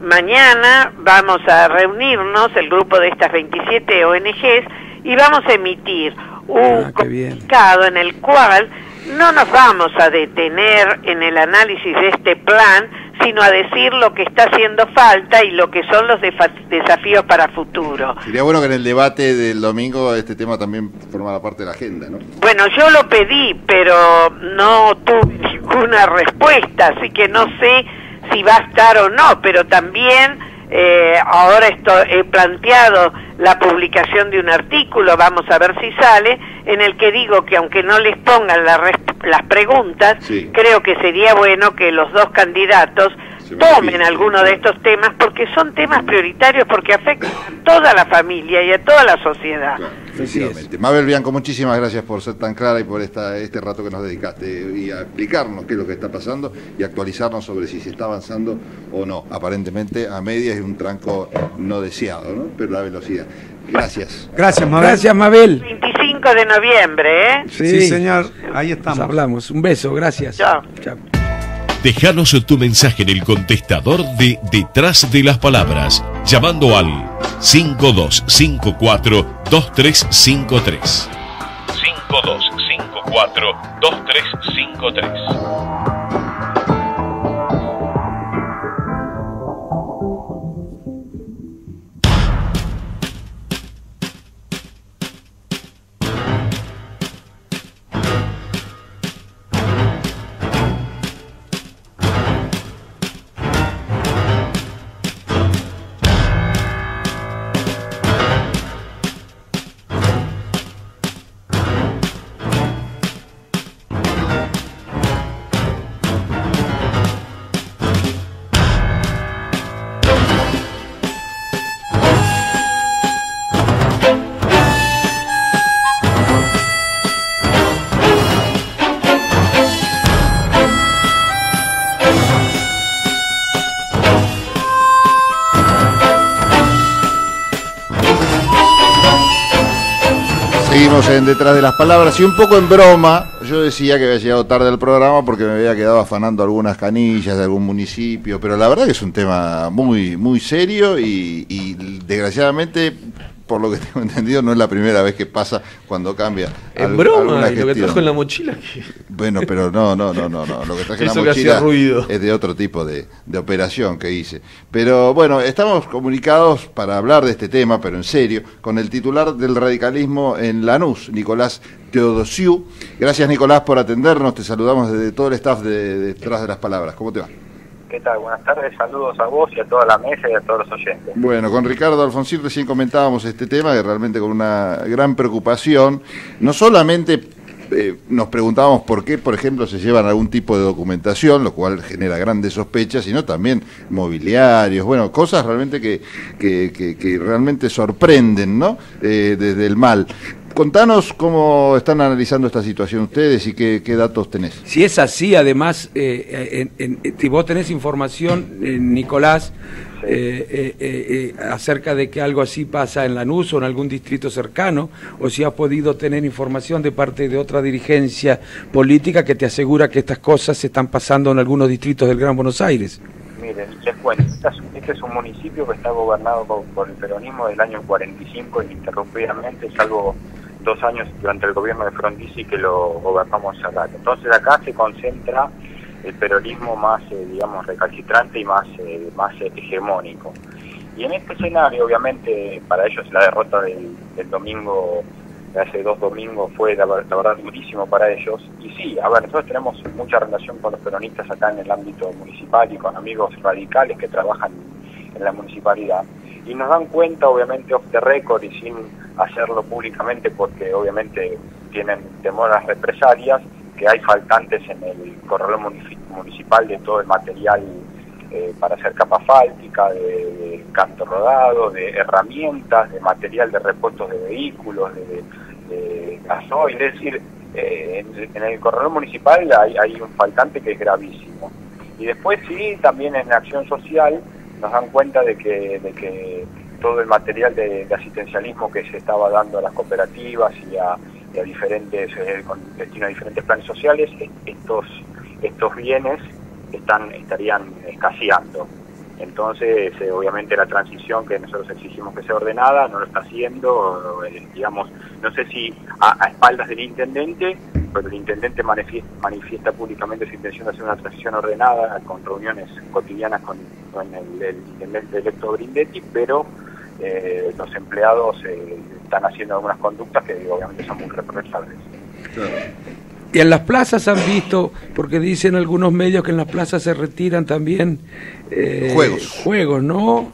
mañana vamos a reunirnos, el grupo de estas veintisiete O N Ges, y vamos a emitir un ah, comunicado en el cual no nos vamos a detener en el análisis de este plan, sino a decir lo que está haciendo falta y lo que son los desafíos para futuro. Sería bueno que en el debate del domingo este tema también formara parte de la agenda, ¿no? Bueno, yo lo pedí, pero no tuve ninguna respuesta, así que no sé si va a estar o no, pero también eh, ahora esto, he planteado la publicación de un artículo, vamos a ver si sale, en el que digo que aunque no les pongan la las preguntas, sí, creo que sería bueno que los dos candidatos tomen alguno de estos temas, porque son temas prioritarios, porque afectan a toda la familia y a toda la sociedad. Claro, efectivamente. Mabel Bianco, muchísimas gracias por ser tan clara y por esta, este rato que nos dedicaste y a explicarnos qué es lo que está pasando y actualizarnos sobre si se está avanzando o no. Aparentemente a medias y un tranco no deseado, ¿no? Pero la velocidad. Gracias. Gracias, Mabel. Gracias, Mabel. veinticinco de noviembre, ¿eh? Sí, sí, señor. Ahí estamos. Nos hablamos. Un beso, gracias. Chao. Chao. Déjanos tu mensaje en el contestador de Detrás de las Palabras, llamando al cinco dos cinco cuatro, dos tres cinco tres. cinco dos cinco cuatro, dos tres cinco tres. Seguimos en Detrás de las Palabras y un poco en broma, yo decía que había llegado tarde al programa porque me había quedado afanando algunas canillas de algún municipio, pero la verdad que es un tema muy muy serio y, y desgraciadamente, por lo que tengo entendido, no es la primera vez que pasa cuando cambia. En al, broma, y lo que trajo en la mochila. Que... Bueno, pero no, no, no, no, no. Lo que traje en la Eso mochila ruido. es de otro tipo de, de operación que hice. Pero bueno, estamos comunicados para hablar de este tema, pero en serio, con el titular del radicalismo en Lanús, Nicolás Teodosiu. Gracias, Nicolás, por atendernos. Te saludamos desde todo el staff de, de Detrás de las Palabras. ¿Cómo te va? ¿Qué tal? Buenas tardes, saludos a vos y a toda la mesa y a todos los oyentes. Bueno, con Ricardo Alfonsín recién comentábamos este tema, que realmente con una gran preocupación, no solamente eh, nos preguntábamos por qué, por ejemplo, se llevan algún tipo de documentación, lo cual genera grandes sospechas, sino también mobiliarios, bueno, cosas realmente que, que, que, que realmente sorprenden, ¿no? Eh, desde el mal. contanos cómo están analizando esta situación ustedes y qué, qué datos tenés. Si es así, además, eh, en, en, si vos tenés información, eh, Nicolás, eh, eh, eh, acerca de que algo así pasa en Lanús o en algún distrito cercano, o si has podido tener información de parte de otra dirigencia política que te asegura que estas cosas se están pasando en algunos distritos del Gran Buenos Aires. Miren, les cuento, este es un municipio que está gobernado por, por el peronismo del año cuarenta y cinco ininterrumpidamente, salvo dos años durante el gobierno de Frondizi que lo gobernamos hace rato. Entonces acá se concentra el peronismo más, eh, digamos, recalcitrante y más, eh, más eh, hegemónico. Y en este escenario, obviamente, para ellos la derrota del, del domingo, de hace dos domingos, fue la, la verdad durísimo para ellos. Y sí, a ver, nosotros tenemos mucha relación con los peronistas acá en el ámbito municipal y con amigos radicales que trabajan en la municipalidad. Y nos dan cuenta, obviamente, off the record y sin hacerlo públicamente, porque obviamente tienen temor a las represalias, que hay faltantes en el corralón municipal de todo el material eh, para hacer capa asfáltica, de, de canto rodado, de herramientas, de material de repuestos de vehículos, de, de, de gasoil. Es decir, eh, en, en el corralón municipal hay, hay un faltante que es gravísimo. Y después sí, también en la acción social nos dan cuenta de que, de que todo el material de, de asistencialismo que se estaba dando a las cooperativas y a, y a diferentes, eh, con destino a diferentes planes sociales, estos, estos bienes están, estarían escaseando. Entonces, eh, obviamente la transición que nosotros exigimos que sea ordenada no lo está haciendo, eh, digamos, no sé si a, a espaldas del intendente, pero el intendente manifiesta, manifiesta públicamente su intención de hacer una transición ordenada con reuniones cotidianas con, con el, el intendente electo Grindetti, pero eh, los empleados eh, están haciendo algunas conductas que obviamente son muy reprochables. Claro. Y en las plazas han visto, porque dicen algunos medios que en las plazas se retiran también eh, juegos, juegos, ¿no?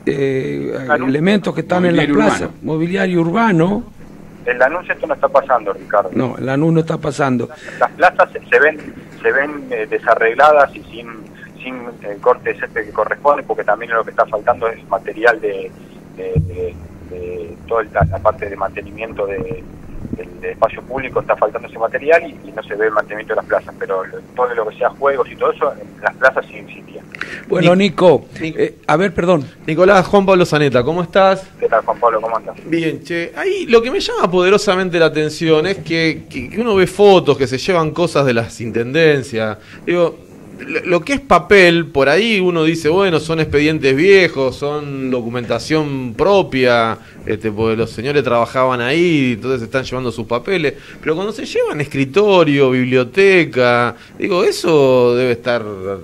Eh, claro. Elementos que están mobiliario en las plazas, urbano. Mobiliario urbano. En Lanús esto no está pasando, Ricardo. No, en Lanús no está pasando. Las plazas se, se ven se ven eh, desarregladas y sin sin el corte de césped que corresponde, porque también lo que está faltando es material de, de, de, de toda la, la parte de mantenimiento de del espacio público, está faltando ese material y, y no se ve el mantenimiento de las plazas, pero todo lo que sea juegos y todo eso, en las plazas sí existía. Bueno, Nico, eh, a ver, perdón. Nicolás, Juan Pablo Zaneta, ¿cómo estás? ¿Qué tal, Juan Pablo? ¿Cómo andas? Bien, che. Ahí lo que me llama poderosamente la atención es que, que, que uno ve fotos que se llevan cosas de las intendencias. Digo, lo que es papel, por ahí uno dice, bueno, son expedientes viejos, son documentación propia, este, porque los señores trabajaban ahí, entonces están llevando sus papeles, pero cuando se llevan escritorio, biblioteca, digo, eso debe estar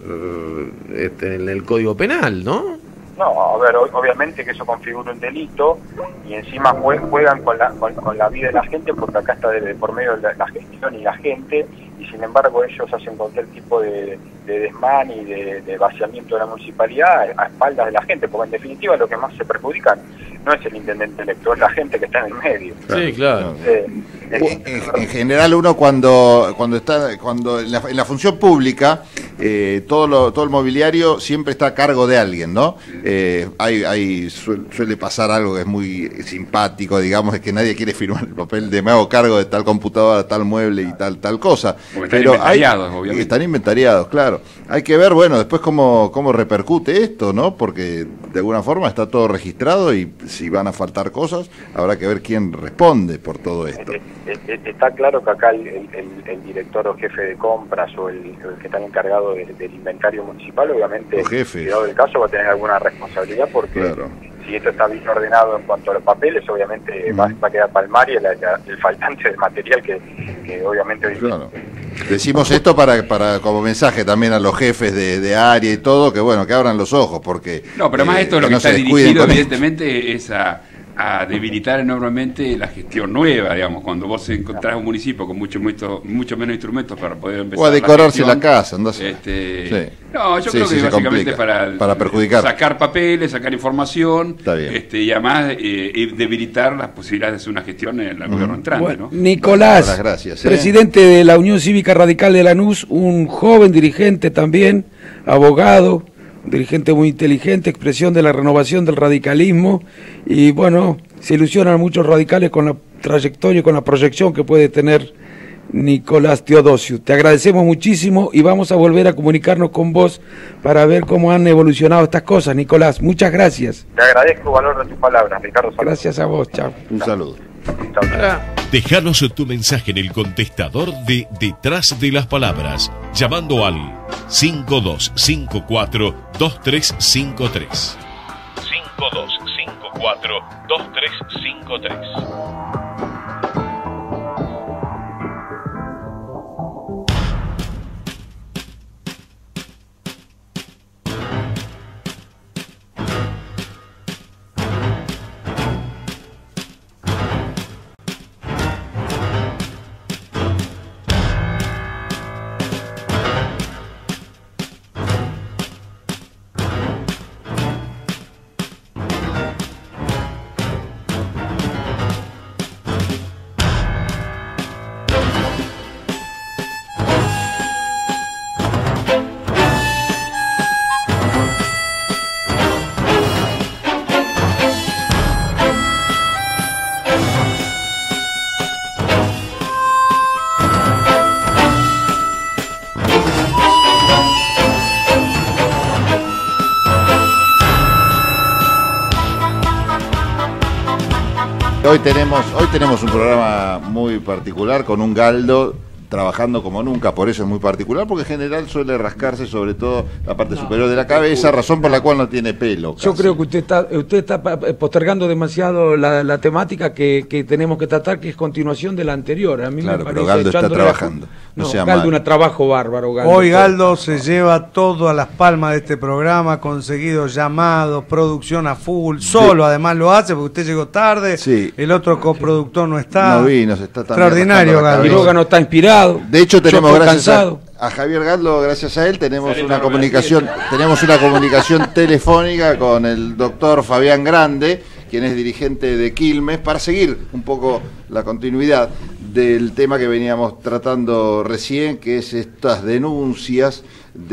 este, en el Código Penal, ¿no? No, a ver, obviamente que eso configura un delito y encima juegan con la, con, con la vida de la gente, porque acá está de, por medio de la, la gestión y la gente, y sin embargo ellos hacen cualquier tipo de, de desmán y de, de vaciamiento de la municipalidad a, a espaldas de la gente, porque en definitiva lo que más se perjudican no es el intendente electo, es la gente que está en el medio. Sí, claro. Eh, en, en, en general uno cuando cuando está cuando en la, en la función pública eh, todo lo, todo el mobiliario siempre está a cargo de alguien, ¿no? Eh, hay, hay suele, suele pasar algo que es muy simpático, digamos, es que nadie quiere firmar el papel de me hago cargo de tal computadora, tal mueble y tal tal cosa. Porque están pero inventariados, hay, obviamente. Están inventariados, claro. Hay que ver, bueno, después cómo, cómo repercute esto, ¿no? Porque de alguna forma está todo registrado y si van a faltar cosas, habrá que ver quién responde por todo esto. Está claro que acá el, el, el director o jefe de compras o el, el que está encargado de, del inventario municipal, obviamente, los jefes, cuidado del caso, va a tener alguna responsabilidad, porque claro, si esto está bien ordenado en cuanto a los papeles, obviamente mm. va, va a quedar palmaria el, el faltante de material que, que obviamente hoy claro. Decimos esto para, para como mensaje también a los jefes de, de área y todo, que bueno, que abran los ojos, porque... No, pero más eh, esto lo que, que no está se dirigido evidentemente es a, a debilitar enormemente la gestión nueva, digamos, cuando vos encontrás un municipio con mucho, mucho, mucho menos instrumentos para poder empezar o a decorarse la, la casa, andás. Este, sí. No, yo sí, creo sí, que básicamente para, para perjudicar, sacar papeles, sacar información, este, y además eh, debilitar las posibilidades de hacer una gestión en el uh-huh. gobierno entrante. Bueno, ¿no? Nicolás, bueno, gracias, ¿eh? Presidente de la Unión Cívica Radical de Lanús, un joven dirigente también, abogado, dirigente muy inteligente, expresión de la renovación del radicalismo, y bueno, se ilusionan muchos radicales con la trayectoria y con la proyección que puede tener Nicolás Teodosio. Te agradecemos muchísimo y vamos a volver a comunicarnos con vos para ver cómo han evolucionado estas cosas, Nicolás. Muchas gracias. Te agradezco el valor de tus palabras, Ricardo. Saludos. Gracias a vos, chao. Un saludo. Déjanos tu mensaje en el contestador de Detrás de las Palabras, llamando al cinco dos cinco cuatro, dos tres cinco tres. cinco dos cinco cuatro, dos tres cinco tres. Hoy tenemos, hoy tenemos un programa muy particular con un Galdo trabajando como nunca, por eso es muy particular, porque en general suele rascarse sobre todo la parte superior de la cabeza, razón por la cual no tiene pelo. Yo casi. creo que usted está usted está postergando demasiado la, la temática que, que tenemos que tratar, que es continuación de la anterior. A mí Claro, me pero parece, Galdo está echándole trabajando. a- No No, sea Galdo, mal. un trabajo bárbaro, Galdo. Hoy Galdo se lleva todo a las palmas de este programa, conseguido llamados, producción a full, solo además lo hace porque usted llegó tarde, Sí. el otro coproductor no está. No vi, nos está también Extraordinario, rascando la Galdo. cabeza. Quiroga no está inspirado. De hecho Yo tenemos estoy gracias a, cansado. a Javier Galdo, gracias a él tenemos una comunicación, tenemos una comunicación telefónica con el doctor Fabián Grande, quien es dirigente de Quilmes, para seguir un poco la continuidad del tema que veníamos tratando recién, que es estas denuncias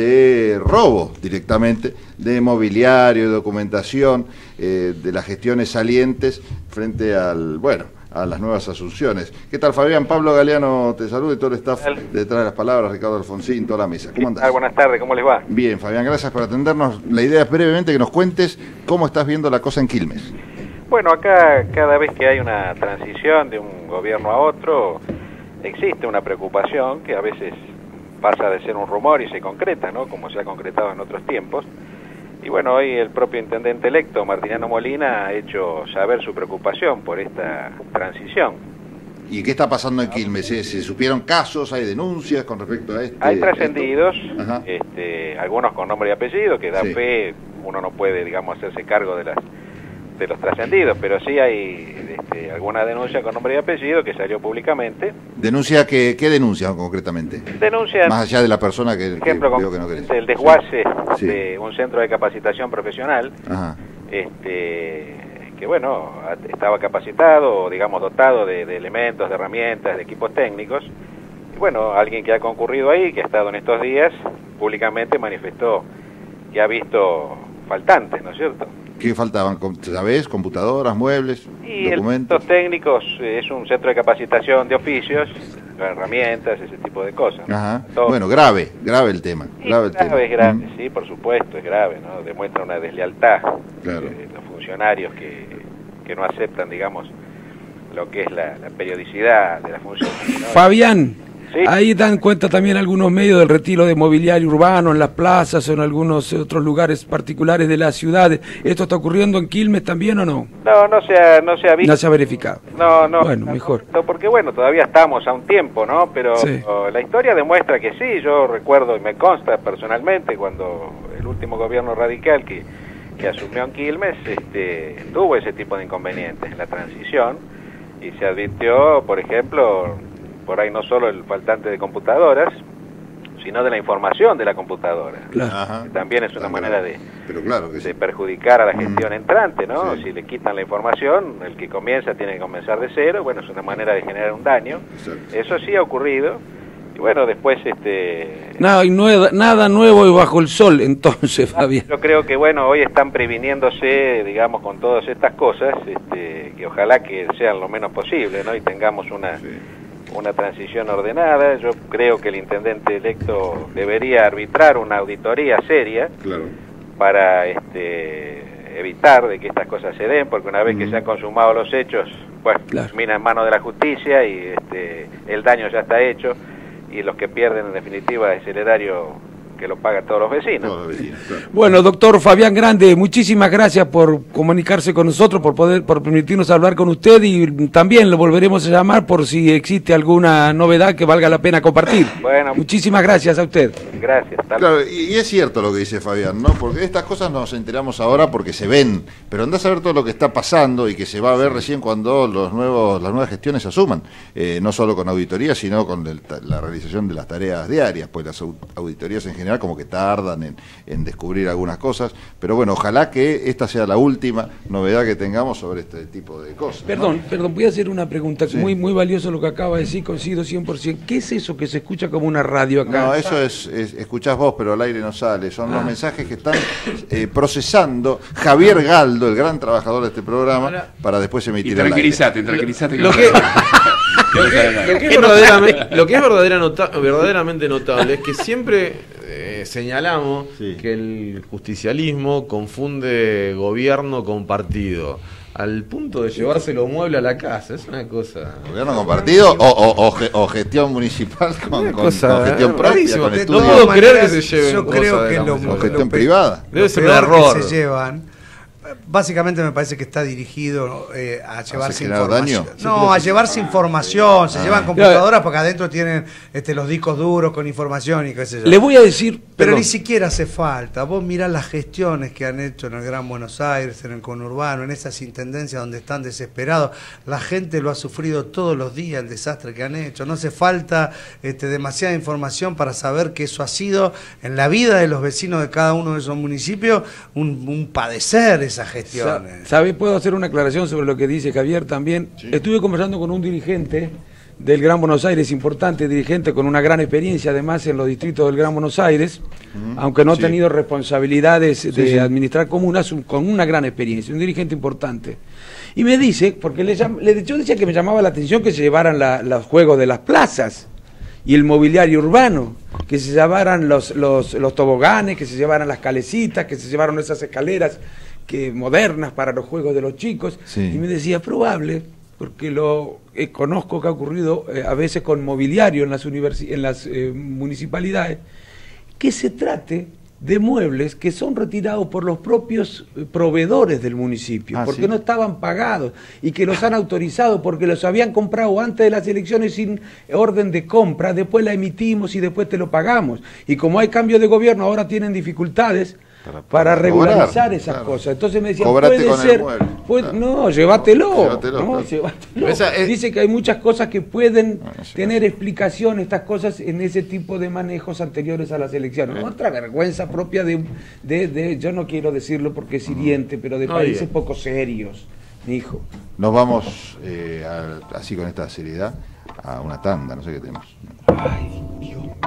de robo directamente, de mobiliario, de documentación, eh, de las gestiones salientes frente al, bueno, a las nuevas asunciones. ¿Qué tal, Fabián? Pablo Galeano te saluda y todo el staff detrás de las palabras, Ricardo Alfonsín, toda la mesa. ¿Cómo andás? Ah, buenas tardes, ¿cómo les va? Bien, Fabián, gracias por atendernos. La idea es brevemente que nos cuentes cómo estás viendo la cosa en Quilmes. Bueno, acá cada vez que hay una transición de un gobierno a otro, existe una preocupación que a veces pasa de ser un rumor y se concreta, ¿no? Como se ha concretado en otros tiempos. Y bueno, hoy el propio intendente electo, Martiniano Molina, ha hecho saber su preocupación por esta transición. ¿Y qué está pasando en Quilmes? ¿Se, se supieron casos? ¿Hay denuncias con respecto a este? Hay trascendidos, Ajá. este, algunos con nombre y apellido, que da Sí. fe, uno no puede, digamos, hacerse cargo de las de los trascendidos, pero sí hay este, alguna denuncia con nombre y apellido que salió públicamente. ¿Denuncia que, qué denuncia concretamente? Denuncia, Más allá de la persona que, por ejemplo, que con veo que no querés. el desguace Sí. de un centro de capacitación profesional, Ajá. este, que bueno, a- estaba capacitado, digamos, dotado de, de elementos, de herramientas, de equipos técnicos. Y bueno, alguien que ha concurrido ahí, que ha estado en estos días, públicamente manifestó que ha visto faltantes, ¿no es cierto? ¿Qué faltaban? ¿Sabés? ¿Computadoras, muebles, Y el documentos? centro técnicos eh, es un centro de capacitación de oficios, herramientas, ese tipo de cosas, ¿no? Ajá. Todo- Bueno, grave, grave el tema. Sí, Grave el grave, tema. es grave, Mm, sí, por supuesto, es grave, ¿no? Demuestra una deslealtad Claro. de los funcionarios que, que no aceptan, digamos, lo que es la, la periodicidad de la función, ¿no? Fabián, Sí. ahí dan cuenta también algunos medios del retiro de mobiliario urbano en las plazas o en algunos otros lugares particulares de las ciudades. ¿Esto está ocurriendo en Quilmes también o no? No, no se ha, no se ha visto. No se ha verificado. No, no. Bueno, no, mejor. no, porque bueno, todavía estamos a un tiempo, ¿no? Pero Sí. oh, la historia demuestra que sí. Yo recuerdo y me consta personalmente cuando el último gobierno radical que, que asumió en Quilmes este, tuvo ese tipo de inconvenientes en la transición y se advirtió, por ejemplo, por ahí no solo el faltante de computadoras, sino de la información de la computadora. Claro. Ajá. Que también es una Tan manera grave. de, Pero claro que sí. de perjudicar a la gestión entrante, ¿no? Sí. Si le quitan la información, el que comienza tiene que comenzar de cero, bueno, es una manera de generar un daño. Exacto. Eso sí ha ocurrido, bueno, después este nada, nueva, nada nuevo y bajo el sol, entonces, Fabián. Yo creo que bueno, hoy están previniéndose, digamos, con todas estas cosas, este, que ojalá que sean lo menos posible, ¿no? Y tengamos una sí. una transición ordenada. Yo creo que el intendente electo debería arbitrar una auditoría seria, claro, para este evitar de que estas cosas se den, porque una vez mm. que se han consumado los hechos, pues claro, termina en manos de la justicia y este el daño ya está hecho. Y los que pierden en definitiva es el erario que lo pagan todos los vecinos. Todos los vecinos, claro. Bueno, doctor Fabián Grande, muchísimas gracias por comunicarse con nosotros, por poder, por permitirnos hablar con usted, y también lo volveremos a llamar por si existe alguna novedad que valga la pena compartir. Bueno, muchísimas gracias a usted. Gracias. Claro, y, y es cierto lo que dice Fabián, ¿no? Porque estas cosas nos enteramos ahora porque se ven, pero andás a ver todo lo que está pasando y que se va a ver recién cuando los nuevos, las nuevas gestiones se asuman, eh, no solo con auditorías, sino con el, la realización de las tareas diarias, pues las auditorías en general como que tardan en, en descubrir algunas cosas, pero bueno, ojalá que esta sea la última novedad que tengamos sobre este tipo de cosas. Perdón, ¿no? perdón, voy a hacer una pregunta, sí. muy muy valioso lo que acaba de decir, coincido cien por ciento. ¿Qué es eso que se escucha como una radio acá? No, eso es, es escuchás vos, pero al aire no sale, son ah. los mensajes que están eh, procesando Javier Galdo, el gran trabajador de este programa, Ahora, para después emitir y tranquilízate, tranquilízate. Lo, lo que... Lo que, lo, que es verdaderamente, lo que es verdadera nota, verdaderamente notable es que siempre eh, señalamos sí. que el justicialismo confunde gobierno con partido, al punto de llevarse los muebles a la casa. Es una cosa... ¿Gobierno con partido o, o, o, ge, o gestión municipal con, con, cosa, con gestión propia? Con no puedo creer que se lleven yo cosas creo que de la lo, o gestión lo privada. Debe ser un error. Que se llevan... Básicamente me parece que está dirigido eh, a llevarse información. Daño? No, a llevarse información. Se ah. llevan computadoras porque adentro tienen este, los discos duros con información y qué sé yo. Le voy a decir... Pero perdón. Ni siquiera hace falta. Vos mirás las gestiones que han hecho en el Gran Buenos Aires, en el conurbano, en esas intendencias donde están desesperados. La gente lo ha sufrido todos los días, el desastre que han hecho. No hace falta este, demasiada información para saber que eso ha sido, en la vida de los vecinos de cada uno de esos municipios, un, un padecer esas gestiones. ¿Sabe? Puedo hacer una aclaración sobre lo que dice Javier también. Sí. Estuve conversando con un dirigente del Gran Buenos Aires, importante dirigente con una gran experiencia además en los distritos del Gran Buenos Aires, uh-huh. aunque no ha sí. tenido responsabilidades de sí, sí. administrar comunas, con una gran experiencia, un dirigente importante. Y me dice, porque le, le, yo decía que me llamaba la atención que se llevaran la, los juegos de las plazas y el mobiliario urbano, que se llevaran los, los, los toboganes, que se llevaran las calecitas, que se llevaron esas escaleras que modernas para los juegos de los chicos, sí. y me decía, probable, porque lo eh, conozco que ha ocurrido eh, a veces con mobiliario en las, en las eh, municipalidades, que se trate de muebles que son retirados por los propios proveedores del municipio, ah, porque ¿sí? no estaban pagados, y que los han autorizado porque los habían comprado antes de las elecciones sin orden de compra, después la emitimos y después te lo pagamos, y como hay cambio de gobierno ahora tienen dificultades para, para regularizar cobrar, esas claro. cosas. Entonces me decían, Cobrate puede ser, puede, claro. no, llévatelo, no, llévatelo, no, claro. llévatelo. Esa es... Dice que hay muchas cosas que pueden no, no sé, tener no sé. explicación, estas cosas en ese tipo de manejos anteriores a las elecciones. ¿Eh? Otra vergüenza propia de, de, de, yo no quiero decirlo porque es hiriente, pero de no, países bien. poco serios, mi hijo. Nos vamos eh, a, así con esta seriedad a una tanda, no sé qué tenemos. Ay, Dios mío.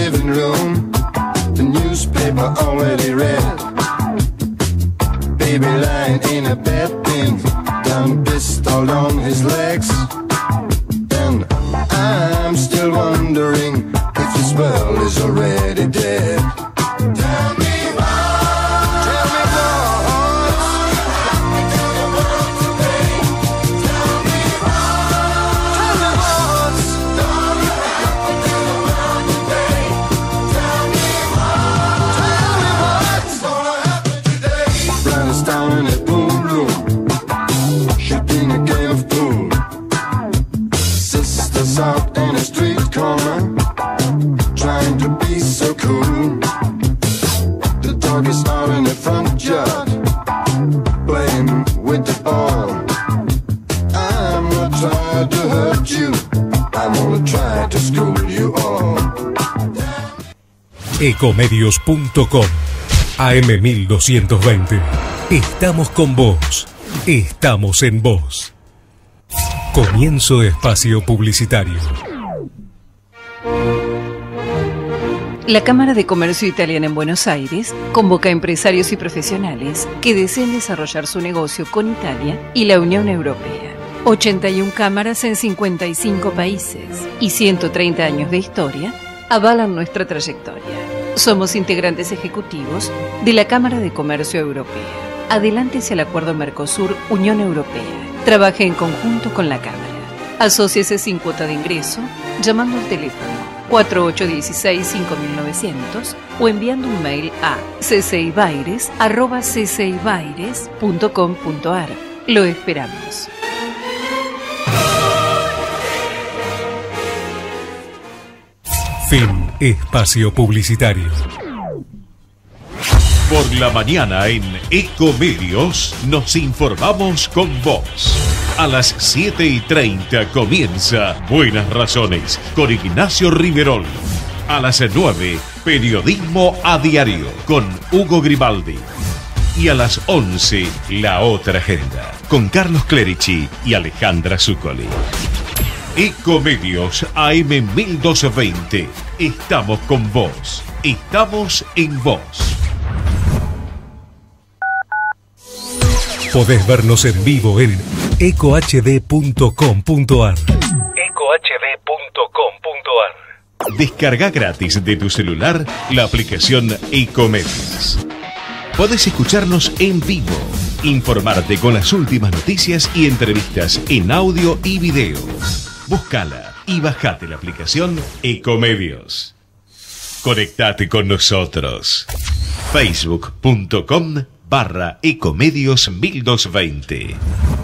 Baby, And I'm still wondering if the spell is already dead. Tell me more. Tell me more. Tell me the world today. Tell me more. Tell me what's done. Tell me the world today. Tell me more. Tell me what's gonna happen today. Brightest down in the pool room, shooting a game of pool. Sisters out in a street corner, trying to be so cool. The dog is out in the front yard, playing with the ball. I'm not trying to hurt you, I'm only trying to school you all. Ecomedios punto com A M mil doscientos veinte. Estamos con vos. Estamos en vos. Comienzo de espacio publicitario. La Cámara de Comercio Italiana en Buenos Aires convoca a empresarios y profesionales que deseen desarrollar su negocio con Italia y la Unión Europea. ochenta y una cámaras en cincuenta y cinco países y ciento treinta años de historia avalan nuestra trayectoria. Somos integrantes ejecutivos de la Cámara de Comercio Europea. Adelante hacia el Acuerdo Mercosur-Unión Europea. Trabaje en conjunto con la Cámara. Asóciese sin cuota de ingreso llamando al teléfono cuatro ocho uno seis cinco nueve cero cero o enviando un mail a cceibaires arroba cceibaires punto com punto ar. Lo esperamos. Fin espacio publicitario. Por la mañana en Ecomedios nos informamos con vos. A las siete y treinta comienza Buenas Razones con Ignacio Riverol. A las nueve, Periodismo a Diario con Hugo Grimaldi. Y a las once, La Otra Agenda con Carlos Clerici y Alejandra Zuccoli. Ecomedios A M mil doscientos veinte. Estamos con vos. Estamos en vos. Podés vernos en vivo en eco h d punto com punto ar. eco h d punto com punto ar. Descarga gratis de tu celular la aplicación Ecomedios. Podés escucharnos en vivo, informarte con las últimas noticias y entrevistas en audio y video. Búscala y bajate la aplicación Ecomedios. Conectate con nosotros. facebook punto com barra Ecomedios mil doscientos veinte.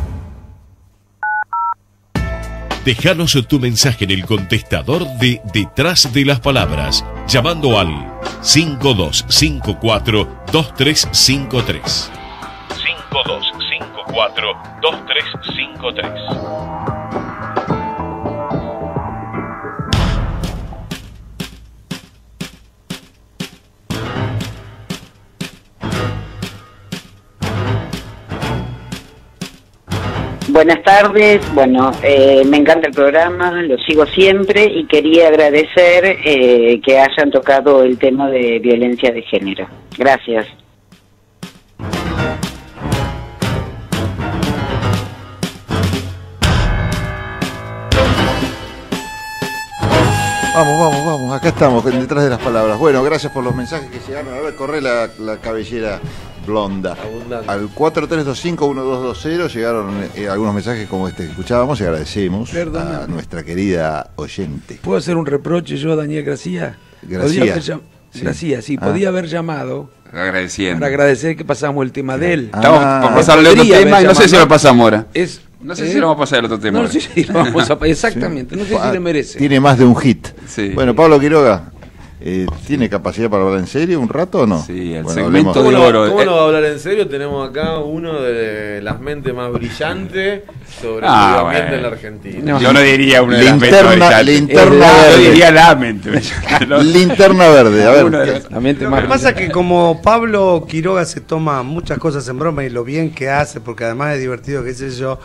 Déjanos tu mensaje en el contestador de Detrás de las Palabras, llamando al cinco dos cinco cuatro dos tres cinco tres. cinco dos cinco cuatro dos tres cinco tres. Buenas tardes, bueno, eh, me encanta el programa, lo sigo siempre y quería agradecer eh, que hayan tocado el tema de violencia de género. Gracias. Vamos, vamos, vamos, acá estamos, detrás de las palabras. Bueno, gracias por los mensajes que llegaron. A ver, corre la, la cabellera blonda. Abundante. Al cuatro tres dos cinco uno dos dos cero llegaron eh, algunos mensajes como este que escuchábamos y agradecemos Perdona. a nuestra querida oyente. ¿Puedo hacer un reproche yo a Daniel Gracia? Gracia. Sí. Gracia, sí, ah. podía haber llamado. Agradeciendo. Para agradecer que pasamos el tema de él. Estamos ah, por pasarle otro tema y no sé si lo pasamos ahora. Es, no sé eh, si lo vamos a pasar el otro tema. No, sí, sí, lo vamos a, exactamente, no sé si le merece. Tiene más de un hit. Sí. Bueno, Pablo Quiroga, eh, ¿tiene capacidad para hablar en serio un rato o no? Sí, el bueno, segmento de oro. ¿Cómo no va a hablar en serio? Tenemos acá uno de las mentes más brillantes sobre ah, el medio ambiente bueno. en la Argentina. No, yo no diría una de las mentes linterna, linterna verde. Yo diría la mente. Linterna verde, a ver. La mente Lo más que pasa es que como Pablo Quiroga se toma muchas cosas en broma y lo bien que hace, porque además es divertido, qué sé yo,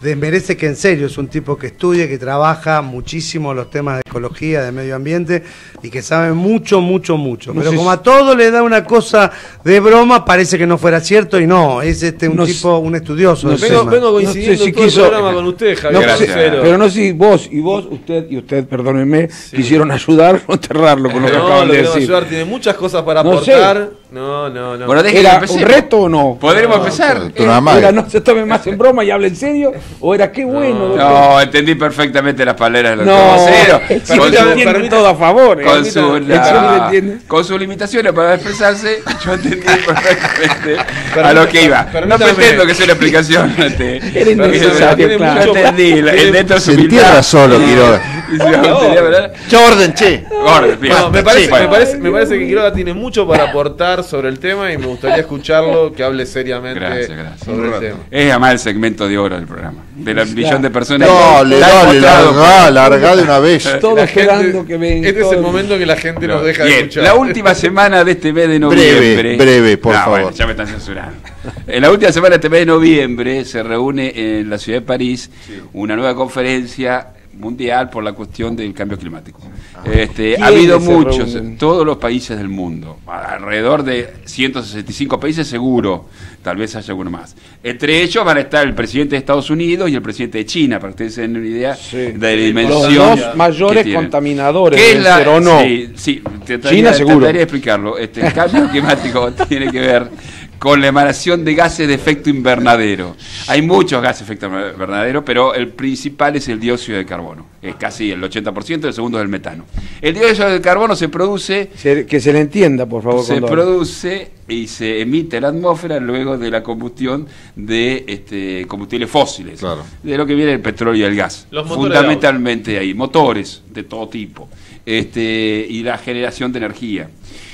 desmerece que en serio es un tipo que estudia, que trabaja muchísimo los temas de ecología, de medio ambiente y que sabe mucho, mucho, mucho. No Pero sé como si- a todo le da una cosa de broma, parece que no fuera cierto y no, es este un No tipo, un estudioso. no del sé- tema. vengo- vengo coincidiendo No sé si todo el quiso- programa con usted, No, Javier. sé, Gracias. pero no sé si vos y vos, usted y usted, perdónenme, quisieron ayudar o enterrarlo con lo que No, acaban lo de queremos decir. ayudar, tiene muchas cosas para No sé. aportar. No, no, no. Bueno, déjenme ¿Era empecemos. un reto o no? ¿Podremos No, empezar? Era, era no se tome más en broma y hable en serio, o era qué bueno. No, entendí perfectamente las palabras del No, doctor Vocero. el Con Chile su- entiende todo a favor, eh. Con, su, El la- Chile entiende. con sus limitaciones para expresarse, yo entendí perfectamente a Permítame- lo que iba. No permítame. pretendo que sea una explicación. Este, Era innecesario, yo claro. entendí, la- el dentro de su Se humildad. entierra solo, Y- Quiroga. y se gustaría, ¿verdad? Che, orden, che. Orden, bien. No, me parece, Sí, me bueno. parece, me parece que Quiroga tiene mucho para aportar sobre el tema y me gustaría escucharlo, que hable seriamente Gracias, gracias. sobre el tema. Es además el segmento de oro del programa. De la millón de personas. Dale, que- dale, Está larga, larga de una vez. Todo La esperando gente- que venga. Este es todo- el momento que la gente nos deja de Bien, escuchar. la última semana de este mes de noviembre. Breve, breve, por No, favor. bueno, ya me están censurando. En la última semana de este mes de noviembre se reúne en la ciudad de París una nueva conferencia mundial por la cuestión del cambio climático. Este, ha habido ¿Quiénes se muchos, reúnen? todos los países del mundo, alrededor de ciento sesenta y cinco países seguro, tal vez haya alguno más. Entre ellos van a estar el presidente de Estados Unidos y el presidente de China, para que ustedes tengan una idea de la dimensión. Los dos que mayores tienen. contaminadores, ¿Qué es deben la- ser, ¿o no? Sí, sí, trataría- China seguro. trataría de explicarlo. Este, el cambio climático tiene que ver con la emanación de gases de efecto invernadero. Hay muchos gases de efecto invernadero, pero el principal es el dióxido de carbono. Es casi el ochenta por ciento, el segundo es el metano. El dióxido de carbono se produce... Se- que se le entienda, por favor. Se cuando- produce y se emite en la atmósfera luego de la combustión de este, combustibles fósiles, de lo que viene el petróleo y el gas. Los motores de Fundamentalmente ahí, motores de todo tipo, este, y la generación de energía.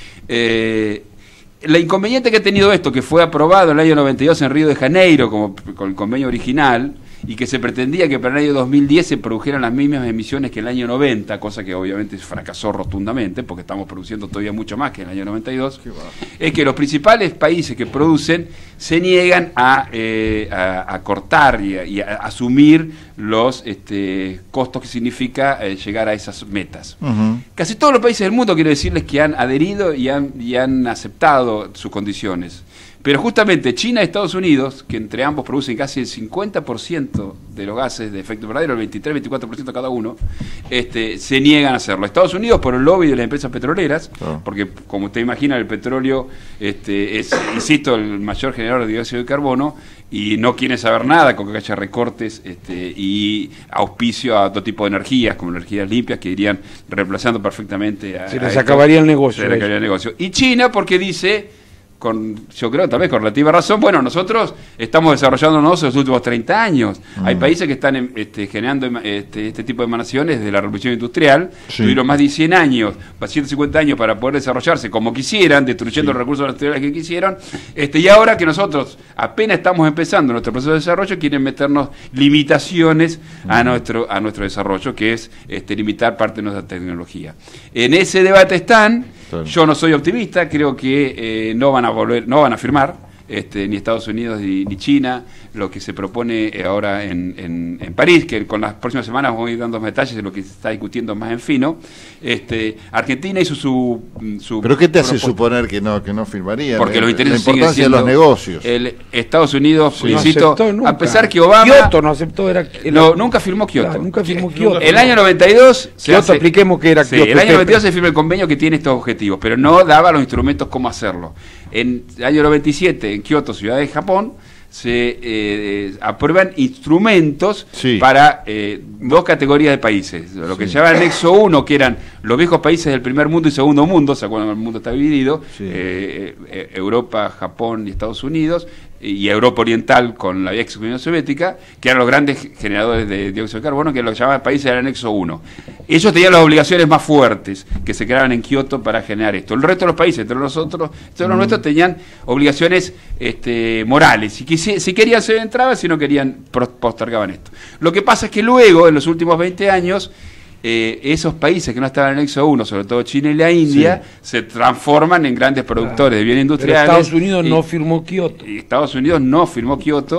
Eh, la inconveniente que ha tenido esto, que fue aprobado en el año noventa y dos en Río de Janeiro como con el convenio original, y que se pretendía que para el año dos mil diez se produjeran las mismas emisiones que en el año noventa, cosa que obviamente fracasó rotundamente, porque estamos produciendo todavía mucho más que en el año noventa y dos, es que los principales países que producen se niegan a, eh, a, a cortar y a, y a asumir los este, costos que significa eh, llegar a esas metas. Ujú. Casi todos los países del mundo, quiero decirles, que han adherido y han, y han aceptado sus condiciones. Pero justamente China y Estados Unidos, que entre ambos producen casi el cincuenta por ciento de los gases de efecto invernadero, el veintitrés veinticuatro por ciento cada uno, este, se niegan a hacerlo. Estados Unidos por el lobby de las empresas petroleras, Claro. porque como usted imagina, el petróleo este, es, insisto, el mayor generador de dióxido de carbono, y no quieren saber nada con que haya recortes este, y auspicio a otro tipo de energías, como energías limpias, que irían reemplazando perfectamente a... Se a les esto. acabaría el negocio. Se les acabaría el negocio. Y China porque dice, con, yo creo tal vez con relativa razón, bueno, nosotros estamos desarrollándonos en los últimos treinta años. Hay países que están em, este, generando em, este, este tipo de emanaciones desde la revolución industrial, Sí. tuvieron más de cien años, ciento cincuenta años para poder desarrollarse como quisieran, destruyendo los recursos naturales que quisieran, este, y ahora que nosotros apenas estamos empezando nuestro proceso de desarrollo, quieren meternos limitaciones a nuestro, a nuestro desarrollo, que es este, limitar parte de nuestra tecnología. En ese debate están, Claro. yo no soy optimista, creo que eh, no van a volver, no van a firmar, este, ni Estados Unidos ni, ni China, lo que se propone eh, ahora en, en, en París, que con las próximas semanas voy a ir dando más detalles de lo que se está discutiendo más en fino. Este, Argentina hizo su, su ¿Pero qué te hace propuesta. suponer que no que no firmaría? Porque La- los intereses La importancia siguen de los siendo negocios. el Estados Unidos, Sí. insisto, No aceptó nunca. a pesar que Obama Kioto no aceptó, era... no, nunca firmó Kioto. Claro, nunca firmó Kioto. El año noventa y dos se Kioto, hace- expliquemos que era Sí, Kioto. el año usted- noventa y dos se firma el convenio que tiene estos objetivos, pero no daba los instrumentos cómo hacerlo. En el año noventa y siete, en Kioto, ciudad de Japón, se eh, aprueban instrumentos Sí. para eh, dos categorías de países. Lo que Sí. se llama anexo uno, que eran los viejos países del primer mundo y segundo mundo, ¿se acuerdan? El mundo está dividido, Sí. eh, eh, Europa, Japón y Estados Unidos, y Europa Oriental con la ex Unión Soviética, que eran los grandes generadores de dióxido de carbono, que lo que llamaban países del anexo uno. Ellos tenían las obligaciones más fuertes que se creaban en Kioto para generar esto. El resto de los países, entre nosotros, entre los Mm. nuestros, tenían obligaciones este, morales. Si, quisi- si querían se entraban, si no querían pro- postergaban esto. Lo que pasa es que luego, en los últimos veinte años, eh, esos países que no estaban en el anexo uno, sobre todo China y la India, se transforman en grandes productores de bienes Pero industriales. Estados Unidos y- no firmó Kioto. y Estados Unidos no firmó Kioto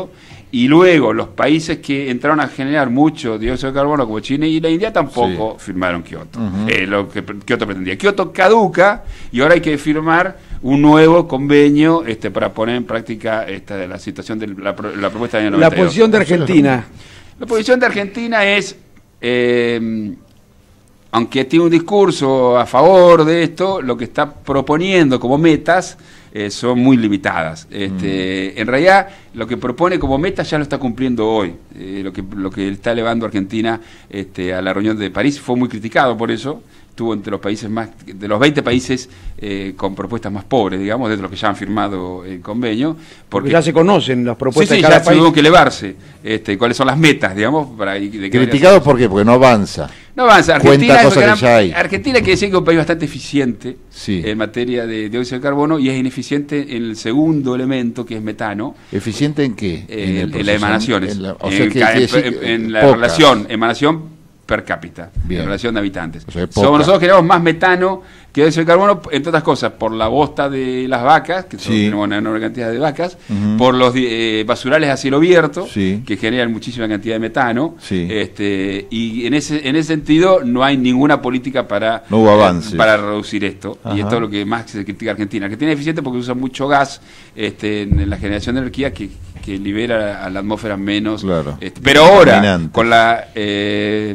y luego los países que entraron a generar mucho dióxido de carbono, como China y la India, tampoco sí. firmaron Kioto. Uh-huh. eh, lo que Kioto pretendía. Kioto caduca y ahora hay que firmar un nuevo convenio este, para poner en práctica esta, la situación de la, la propuesta del año noventa y dos. La posición de Argentina. La posición de Argentina es... Eh, aunque tiene un discurso a favor de esto, lo que está proponiendo como metas eh, son muy limitadas. Este, mm. En realidad, lo que propone como meta ya lo está cumpliendo hoy. Eh, lo que lo que está elevando Argentina este, a la reunión de París fue muy criticado por eso. Estuvo entre los países más, de los veinte países eh, con propuestas más pobres, digamos, de los que ya han firmado el convenio. Porque, porque ya se conocen las propuestas sí, sí, de cada ya país. tuvo que elevarse. Este, ¿Cuáles son las metas, digamos? Para, de que ¿Criticado por qué? Porque no avanza. No avanza. Argentina, es cosas gran, que ya hay. Argentina quiere decir que es un país bastante eficiente sí. en materia de dióxido de carbono y es ineficiente en el segundo elemento, que es metano. ¿Eficiente en qué? Eh, en, en las emanaciones. En la, o en, sea, que, en, que, en, en la pocas. relación, emanación per cápita, Bien. en relación de habitantes. O sea, Somos nosotros generamos más metano que dióxido de carbono, entre otras cosas, por la bosta de las vacas, que sí. tenemos una enorme cantidad de vacas, uh-huh. por los eh, basurales a cielo abierto, sí. que generan muchísima cantidad de metano, sí. este, y en ese en ese sentido no hay ninguna política para, no hubo avances. eh, para reducir esto. Ajá. Y esto es lo que más se critica a Argentina. Argentina es eficiente porque usa mucho gas este, en la generación de energía que, que libera a la atmósfera menos. Claro. Este, pero ahora, Dominante. con la... Eh,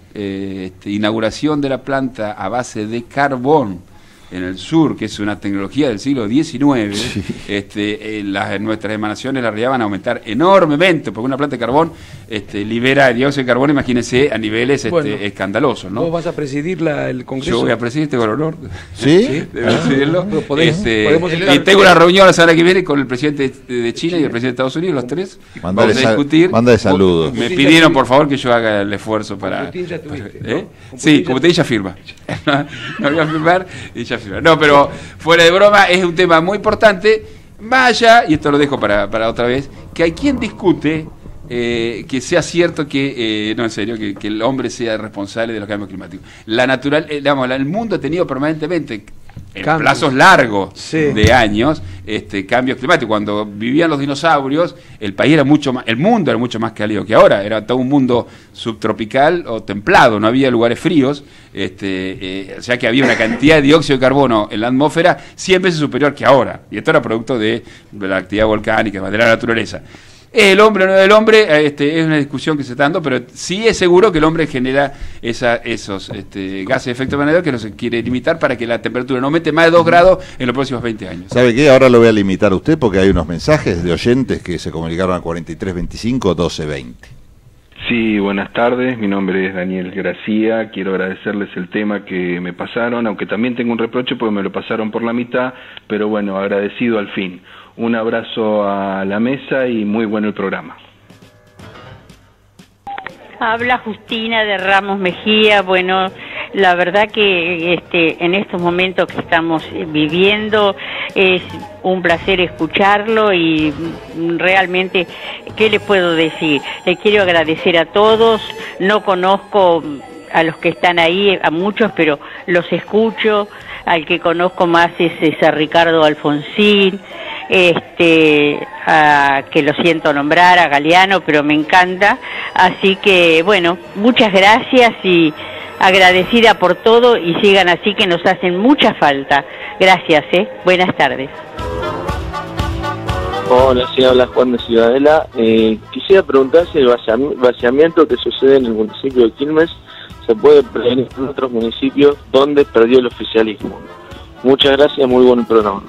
Eh, este, inauguración de la planta a base de carbón en el sur, que es una tecnología del siglo diecinueve, sí. este, eh, las, nuestras emanaciones, la realidad, van a aumentar enormemente, porque una planta de carbón este, libera dióxido de carbono, imagínense, a niveles este, bueno, escandalosos, ¿no? ¿Vos vas a presidir la, el Congreso? Yo voy a presidir, tengo el honor. ¿Sí? ¿Sí? De presidirlo. Ah, ¿podemos, este, podemos y tengo una reunión la semana que viene con el presidente de China y el presidente de Estados Unidos, los tres. Mandale Vamos a discutir. Manda de saludos. Me pidieron, por favor, que yo haga el esfuerzo para... Putin ya tuviste, para ¿eh? ¿no? Sí, como te dije, ya firma. No voy a firmar y ya firma. No, pero... Fuera de broma, es un tema muy importante. Vaya, y esto lo dejo para, para otra vez, que hay quien discute eh, que sea cierto que, eh, no en serio, que, que el hombre sea responsable de los cambios climáticos. La natural, eh, digamos, el mundo ha tenido permanentemente, en Cambio. plazos largos sí. de años, este cambios climáticos. Cuando vivían los dinosaurios, el país era mucho más, el mundo era mucho más cálido que ahora. Era todo un mundo subtropical o templado, no había lugares fríos. Este, eh, o sea que había una cantidad de dióxido de carbono en la atmósfera cien veces superior que ahora. Y esto era producto de, de la actividad volcánica, de la naturaleza. El hombre o no el hombre, este, es una discusión que se está dando, pero sí es seguro que el hombre genera esa, esos este, gases de efecto invernadero que no se quiere limitar para que la temperatura no aumente más de dos grados en los próximos veinte años. ¿Sabe qué? Ahora lo voy a limitar a usted porque hay unos mensajes de oyentes que se comunicaron a cuarenta y tres veinticinco doce veinte. Sí, buenas tardes, mi nombre es Daniel Gracia, quiero agradecerles el tema que me pasaron, aunque también tengo un reproche porque me lo pasaron por la mitad, pero bueno, agradecido al fin. Un abrazo a la mesa y muy bueno el programa. Habla Justina de Ramos Mejía. Bueno, la verdad que este, en estos momentos que estamos viviendo es un placer escucharlo y realmente, ¿qué le puedo decir? Le quiero agradecer a todos, no conozco a los que están ahí, a muchos, pero los escucho. Al que conozco más es, es a Ricardo Alfonsín, este, a, que lo siento nombrar, a Galeano, pero me encanta. Así que, bueno, muchas gracias y agradecida por todo y sigan así que nos hacen mucha falta. Gracias, ¿eh? Buenas tardes. Hola, sí, habla Juan de Ciudadela. Eh, quisiera preguntar si el vaciamiento que sucede en el municipio de Quilmes se puede prevenir en otros municipios donde perdió el oficialismo. Muchas gracias, muy buen programa.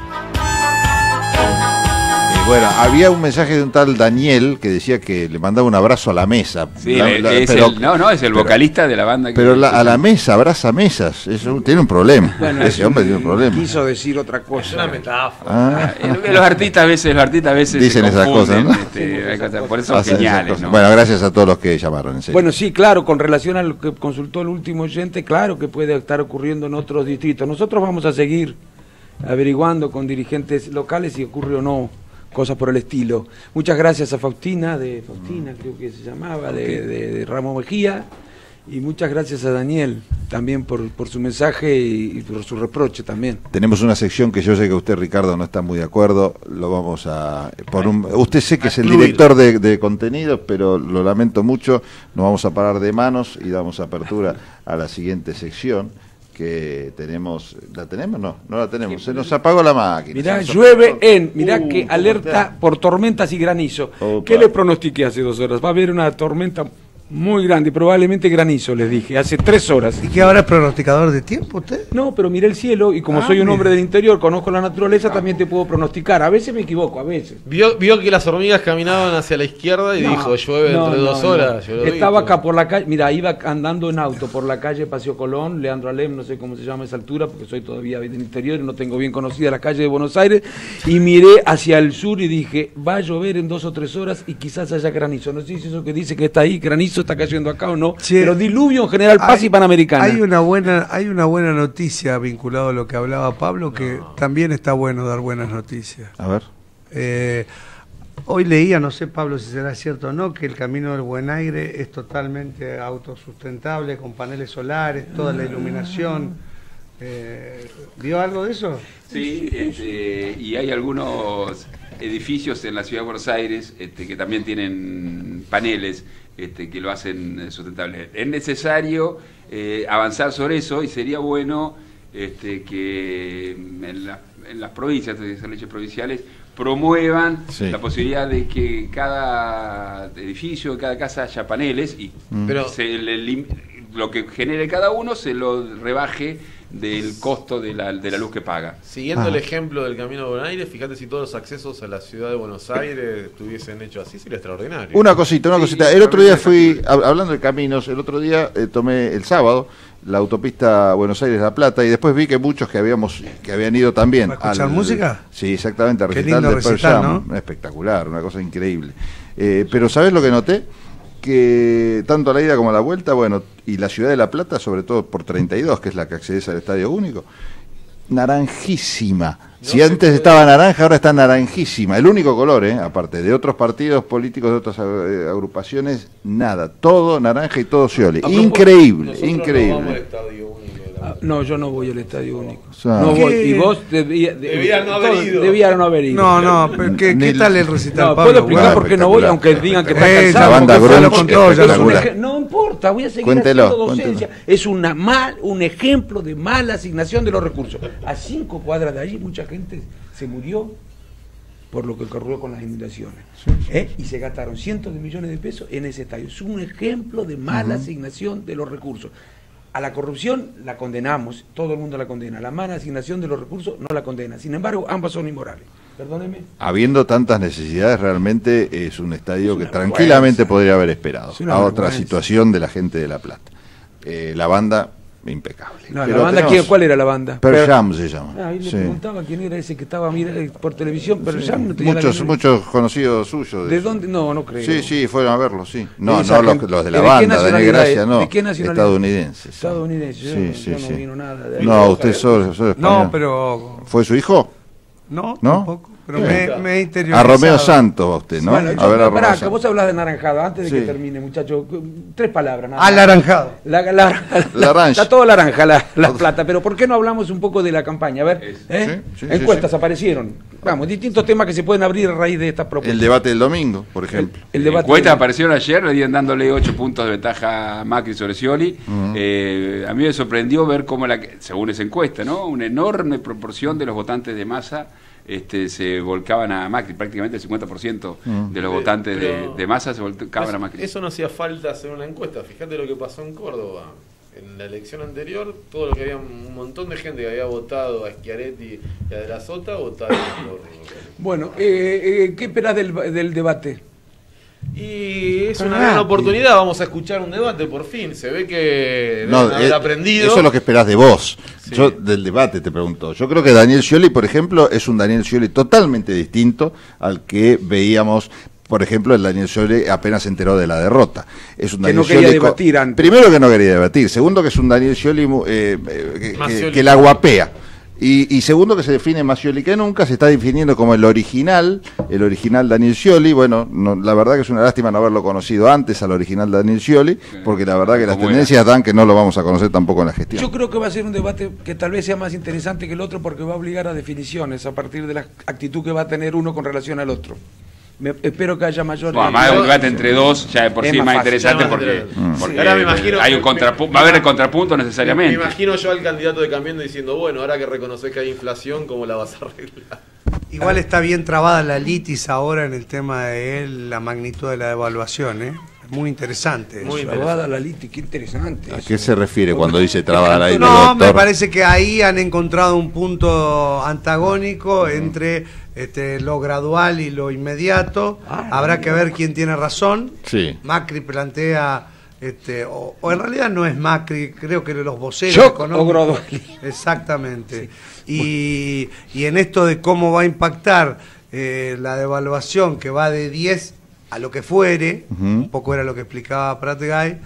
Bueno, había un mensaje de un tal Daniel que decía que le mandaba un abrazo a la mesa. Sí, la, la, es pero, el, no, no, es el pero, vocalista de la banda. Que pero la, a la mesa, abraza mesas. Eso, tiene un problema. Bueno, ese hombre tiene un problema. Quiso decir otra cosa. Es una metáfora. Ah. Los artistas a veces, los artistas a veces dicen esas cosas, ¿no? Este, sí, por eso son geniales, ¿no? Bueno, gracias a todos los que llamaron. En serio. Bueno, sí, claro, con relación a lo que consultó el último oyente, claro que puede estar ocurriendo en otros distritos. Nosotros vamos a seguir averiguando con dirigentes locales si ocurre o no cosas por el estilo. Muchas gracias a Faustina, de Faustina creo que se llamaba, de, de, de Ramos Mejía, y muchas gracias a Daniel. también por, por su mensaje y, y por su reproche también. Tenemos una sección que yo sé que usted, Ricardo, no está muy de acuerdo. Lo vamos a... por un, Usted sé que es el director de, de contenidos, pero lo lamento mucho. Nos vamos a parar de manos y damos apertura a la siguiente sección que tenemos. ¿La tenemos? No, no la tenemos. Se nos apagó la máquina. Mirá, llueve en, mirá uh, que alerta por tormentas y granizo. Opa. ¿Qué le pronostiqué hace dos horas? Va a haber una tormenta muy grande, probablemente granizo, les dije, hace tres horas. ¿Y qué ahora es pronosticador de tiempo usted? No, pero miré el cielo y como ah, soy un mira. hombre del interior, conozco la naturaleza, ah. también te puedo pronosticar. A veces me equivoco, a veces. Vio, vio que las hormigas caminaban hacia la izquierda y no, dijo, llueve no, dentro de dos no, horas. No. Estaba acá por la calle, mira, iba andando en auto por la calle Paseo Colón, Leandro Alem, no sé cómo se llama esa altura, porque soy todavía del interior y no tengo bien conocida la calle de Buenos Aires, y miré hacia el sur y dije, va a llover en dos o tres horas y quizás haya granizo. No sé si eso que dice que está ahí, granizo está cayendo acá o no, sí, pero diluvio en General Paz hay, y Panamericana. Hay una buena, hay una buena noticia vinculada a lo que hablaba Pablo, que no. también está bueno dar buenas noticias. A ver. Eh, hoy leía, no sé Pablo si será cierto o no, que el Camino del Buen Aire es totalmente autosustentable, con paneles solares, toda la iluminación. Eh, ¿Vio algo de eso? Sí, este, y hay algunos edificios en la ciudad de Buenos Aires este, que también tienen paneles este, que lo hacen sustentable. Es necesario eh, avanzar sobre eso y sería bueno este, que en, la, en las provincias, de las leyes provinciales, promuevan sí. la posibilidad de que cada edificio, cada casa haya paneles y mm. Pero, se le, lo que genere cada uno se lo rebaje del costo de la, de la luz que paga. Siguiendo ah. el ejemplo del Camino de Buen Aire, fíjate si todos los accesos a la ciudad de Buenos Aires estuviesen hechos así, sería extraordinario. Una cosita, una sí, cosita. El otro día fui, hablando de caminos, el otro día eh, tomé el sábado la autopista Buenos Aires-La Plata y después vi que muchos que habíamos que habían ido también. ¿Para escuchar al, música? Sí, exactamente, a recital de Pearl Jam, ¿no? Espectacular, una cosa increíble. Eh, pero ¿sabés lo que noté? Que tanto a la ida como a la vuelta, bueno, y la ciudad de La Plata, sobre todo por treinta y dos, que es la que accedes al Estadio Único, naranjísima. No si antes puede... estaba naranja, ahora está naranjísima. El único color, ¿eh? Aparte de otros partidos políticos, de otras eh, agrupaciones, nada. Todo naranja y todo Scioli. Increíble, increíble. Ah, no, yo no voy al Estadio Único. O sea, no voy. Y vos debías de, debían no haber ido. Debían no haber ido. No, no, pero ¿qué, ¿qué tal el recital? No, Pablo? puedo explicar bueno, por qué no voy, aunque digan que está eh, cansado. La banda grunge con todo, espectacular. No importa, voy a seguir cuéntelo, haciendo docencia. Cuéntelo. Es una mal, un ejemplo de mala asignación de los recursos. A cinco cuadras de allí mucha gente se murió por lo que ocurrió con las inundaciones. Sí, sí. ¿Eh? Y se gastaron cientos de millones de pesos en ese estadio. Es un ejemplo de mala uh-huh. asignación de los recursos. A la corrupción la condenamos, todo el mundo la condena. La mala asignación de los recursos no la condena. Sin embargo, ambas son inmorales. Perdóneme. Habiendo tantas necesidades, realmente es un estadio es que tranquilamente vergüenza. Podría haber esperado a otra situación de la gente de La Plata. Eh, la banda, impecable. No, la banda, tenemos... ¿cuál era la banda? Pearl Jam se llama. Ah, ahí le sí. preguntaba quién era ese que estaba mira, por televisión. Pearl sí. Jam no tenía muchos, muchos conocidos suyos. ¿De, ¿De dónde? No, no creo. Sí, sí, fueron a verlo, sí. No, no los, los de la ¿De banda, Daniel Gracia, no. ¿De qué nacionalidad? Estadounidenses. Estadounidenses. Sí, yo, sí, yo sí. no vino nada de ahí. No, usted solo, solo español. No, pero... ¿Fue su hijo? No, ¿No? tampoco. Pero me, me he interiorizado. A Romeo Santos, a usted, ¿no? Bueno, a ver, a pará, que vos hablas de naranjado, antes de sí. que termine, muchacho. Tres palabras. Nada. Al naranjado. La, la, la, la, está todo naranja, la, la plata. Pero ¿por qué no hablamos un poco de la campaña? A ver, ¿eh? sí, sí, encuestas sí, sí. aparecieron. Vamos, distintos temas que se pueden abrir a raíz de estas propuestas. El debate del domingo, por ejemplo. El, el debate encuestas del... aparecieron ayer, le iban dándole ocho puntos de ventaja a Macri sobre Scioli. Uh-huh. eh, a mí me sorprendió ver cómo, la, según esa encuesta, ¿no? Una enorme proporción de los votantes de Massa Este, se volcaban a Macri, prácticamente el cincuenta por ciento mm. de los pero, votantes pero, de, de Massa se volcaban eso, a Macri. Eso no hacía falta hacer una encuesta, fíjate lo que pasó en Córdoba. En la elección anterior, todo lo que había, un montón de gente que había votado a Schiaretti y a De la Sota, votaron por... Bueno, eh, eh, ¿qué esperás del, del debate? Y es una ah, gran oportunidad, vamos a escuchar un debate por fin, se ve que no, haber eh, aprendido. Eso es lo que esperás de vos. Sí. Yo del debate te pregunto. Yo creo que Daniel Scioli, por ejemplo, es un Daniel Scioli totalmente distinto al que veíamos. Por ejemplo, el Daniel Scioli apenas se enteró de la derrota. Es un que Daniel no quería Scioli debatir antes. Primero que no quería debatir. Segundo que es un Daniel Scioli eh, eh, que, que, que la guapea. Y, y segundo, que se define más Scioli que nunca, se está definiendo como el original, el original Daniel Scioli. Bueno, no, la verdad que es una lástima no haberlo conocido antes al original Daniel Scioli, porque la verdad que las tendencias dan que no lo vamos a conocer tampoco en la gestión. Yo creo que va a ser un debate que tal vez sea más interesante que el otro, porque va a obligar a definiciones a partir de la actitud que va a tener uno con relación al otro. Me, espero que haya mayor... Bueno, más un debate entre dos ya de por sí es más, más interesante porque, porque ahora me imagino hay un contrapunto, va a haber el contrapunto necesariamente. Me imagino yo al candidato de Cambiendo diciendo, bueno, ahora que reconoces que hay inflación, ¿cómo la vas a arreglar? Igual está bien trabada la litis ahora en el tema de él, la magnitud de la devaluación, ¿eh? Muy interesante. Muy eso. trabada la litis, qué interesante. ¿A qué se refiere cuando dice trabada la litis? No, doctor? me parece que ahí han encontrado un punto antagónico entre este, lo gradual y lo inmediato. Ah, Habrá que ver quién tiene razón. Sí. Macri plantea... Este, o, o en realidad no es Macri, creo que los voceros Shock económicos. O gradual. Exactamente. Sí. Y, y en esto de cómo va a impactar eh, la devaluación que va de diez a lo que fuere, uh-huh. un poco era lo que explicaba Prat Gay,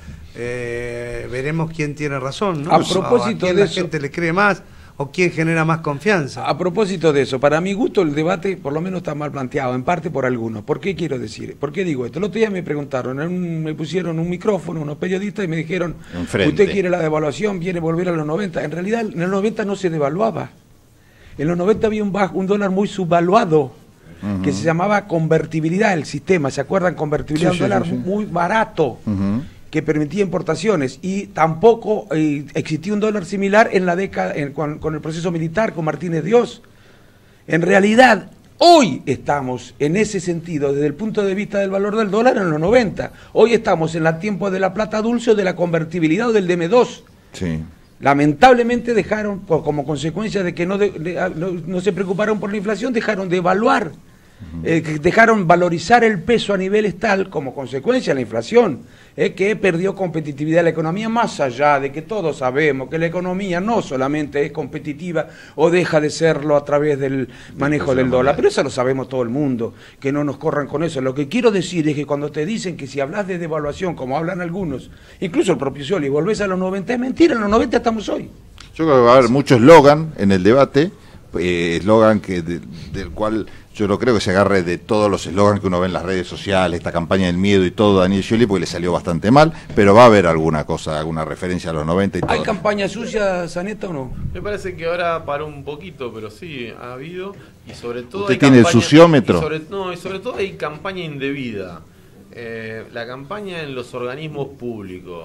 eh, veremos quién tiene razón, ¿no? A propósito a quién de la eso, gente le cree más o quién genera más confianza. A propósito de eso, para mi gusto el debate por lo menos está mal planteado, en parte por algunos. ¿Por qué quiero decir? ¿Por qué digo esto? El otro día me preguntaron, en un, me pusieron un micrófono unos periodistas y me dijeron, Enfrente. ¿usted quiere la devaluación? ¿Quiere volver a los noventa? En realidad en los noventa no se devaluaba. En los noventa había un, bajo, un dólar muy subvaluado, uh-huh. que se llamaba convertibilidad del sistema. ¿Se acuerdan? Convertibilidad, sí, un sí, dólar sí, sí. muy barato. Uh-huh. que permitía importaciones, y tampoco eh, existía un dólar similar en la década en, con, con el proceso militar, con Martínez Dios. En realidad, hoy estamos en ese sentido, desde el punto de vista del valor del dólar, en los noventa. Hoy estamos en el tiempo de la plata dulce o de la convertibilidad o del D M dos. Sí. Lamentablemente dejaron, como consecuencia de que no, de, de, no, no se preocuparon por la inflación, dejaron de evaluar. Eh, dejaron valorizar el peso a niveles tal, como consecuencia de la inflación, eh, que perdió competitividad de la economía, más allá de que todos sabemos que la economía no solamente es competitiva o deja de serlo a través del manejo del dólar, pero eso lo sabemos todo el mundo, que no nos corran con eso. Lo que quiero decir es que cuando te dicen que si hablas de devaluación, como hablan algunos, incluso el propio Scioli, volvés a los noventa, es mentira, en los noventa estamos hoy. Yo creo que va a haber mucho eslogan en el debate, eslogan eh, que de, del cual yo no creo que se agarre de todos los eslogans que uno ve en las redes sociales, esta campaña del miedo y todo, Daniel Scioli, porque le salió bastante mal, pero va a haber alguna cosa, alguna referencia a los noventa y todo. ¿Hay campaña sucia, Zaneta, o no? Me parece que ahora paró un poquito, pero sí, ha habido, y sobre todo... ¿Usted hay tiene campaña, el suciómetro? Y sobre, no, y sobre todo hay campaña indebida. Eh, la campaña en los organismos públicos,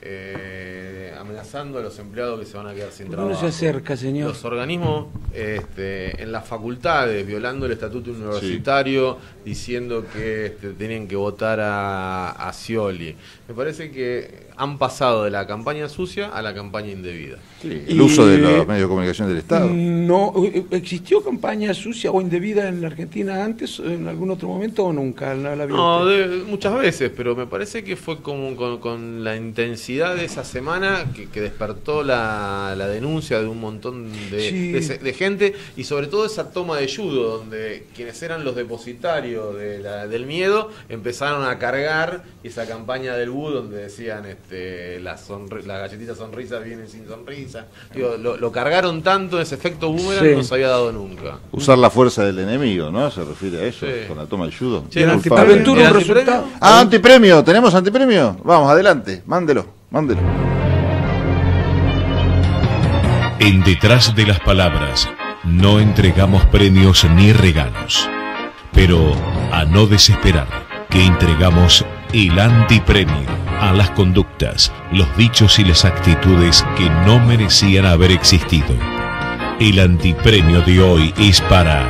eh, amenazando a los empleados que se van a quedar sin trabajo. ¿Cómo se acerca, señor? Los organismos este, en las facultades, violando el estatuto universitario, sí. diciendo que este, tenían que votar a, a Scioli. Me parece que han pasado de la campaña sucia a la campaña indebida. Sí, el y, uso de los medios de comunicación del Estado. No, ¿existió campaña sucia o indebida en la Argentina antes, en algún otro momento, o nunca? ¿La, la no, de, muchas veces, pero me parece que fue como con, con la intensidad de esa semana que, que despertó la, la denuncia de un montón de, sí. de, de gente, y sobre todo esa toma de judo, donde quienes eran los depositarios de la, del miedo empezaron a cargar esa campaña del B U, donde decían este, las la galletitas sonrisas vienen sin sonrisa. Digo, lo, lo cargaron tanto, ese efecto boomerang sí. no se había dado nunca. Usar la fuerza del enemigo, ¿no? Se refiere a eso, sí. con la toma del judo. Sí, el antipaventura, un resultado. Ah, antipremio, ¿tenemos antipremio? Vamos, adelante, mándelo, mándelo. En Detrás de las Palabras no entregamos premios ni regalos, pero a no desesperar, que entregamos el antipremio a las conductas, los dichos y las actitudes que no merecían haber existido. El antipremio de hoy es para...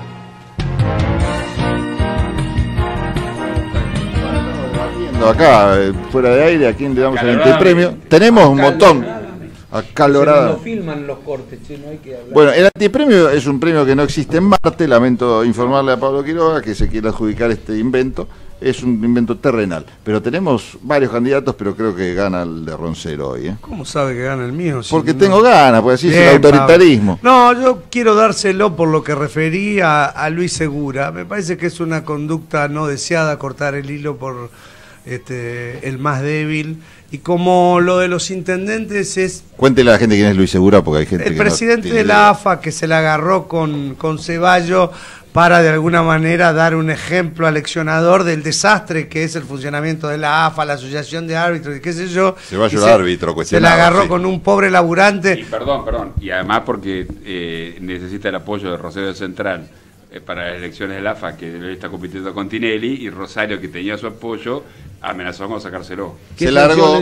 Acá, fuera de aire, ¿a quién le damos el antipremio? Tenemos un montón. Acalorada. No filman los cortes, che, no hay que hablar. Bueno, el antipremio es un premio que no existe en Marte. Lamento informarle a Pablo Quiroga que se quiere adjudicar este invento. Es un invento terrenal. Pero tenemos varios candidatos, pero creo que gana el de Roncero hoy. ¿eh? ¿Cómo sabe que gana el mío? Si porque no... tengo ganas, porque así es el autoritarismo. Pablo. No, yo quiero dárselo por lo que refería a Luis Segura. Me parece que es una conducta no deseada cortar el hilo por este, el más débil. Y como lo de los intendentes es... Cuéntele a la gente quién es Luis Segura, porque hay gente el que presidente no de la A F A que se la agarró con, con Ceballos para de alguna manera dar un ejemplo aleccionador del desastre que es el funcionamiento de la A F A, la asociación de árbitros y qué sé yo. Ceballos se, árbitro, se cuestionado. la agarró sí. con un pobre laburante. Y perdón, perdón. Y además porque eh, necesita el apoyo de Rosario Central eh, para las elecciones de la A F A, que él está compitiendo con Tinelli, y Rosario, que tenía su apoyo, amenazó con sacárselo. Se largó.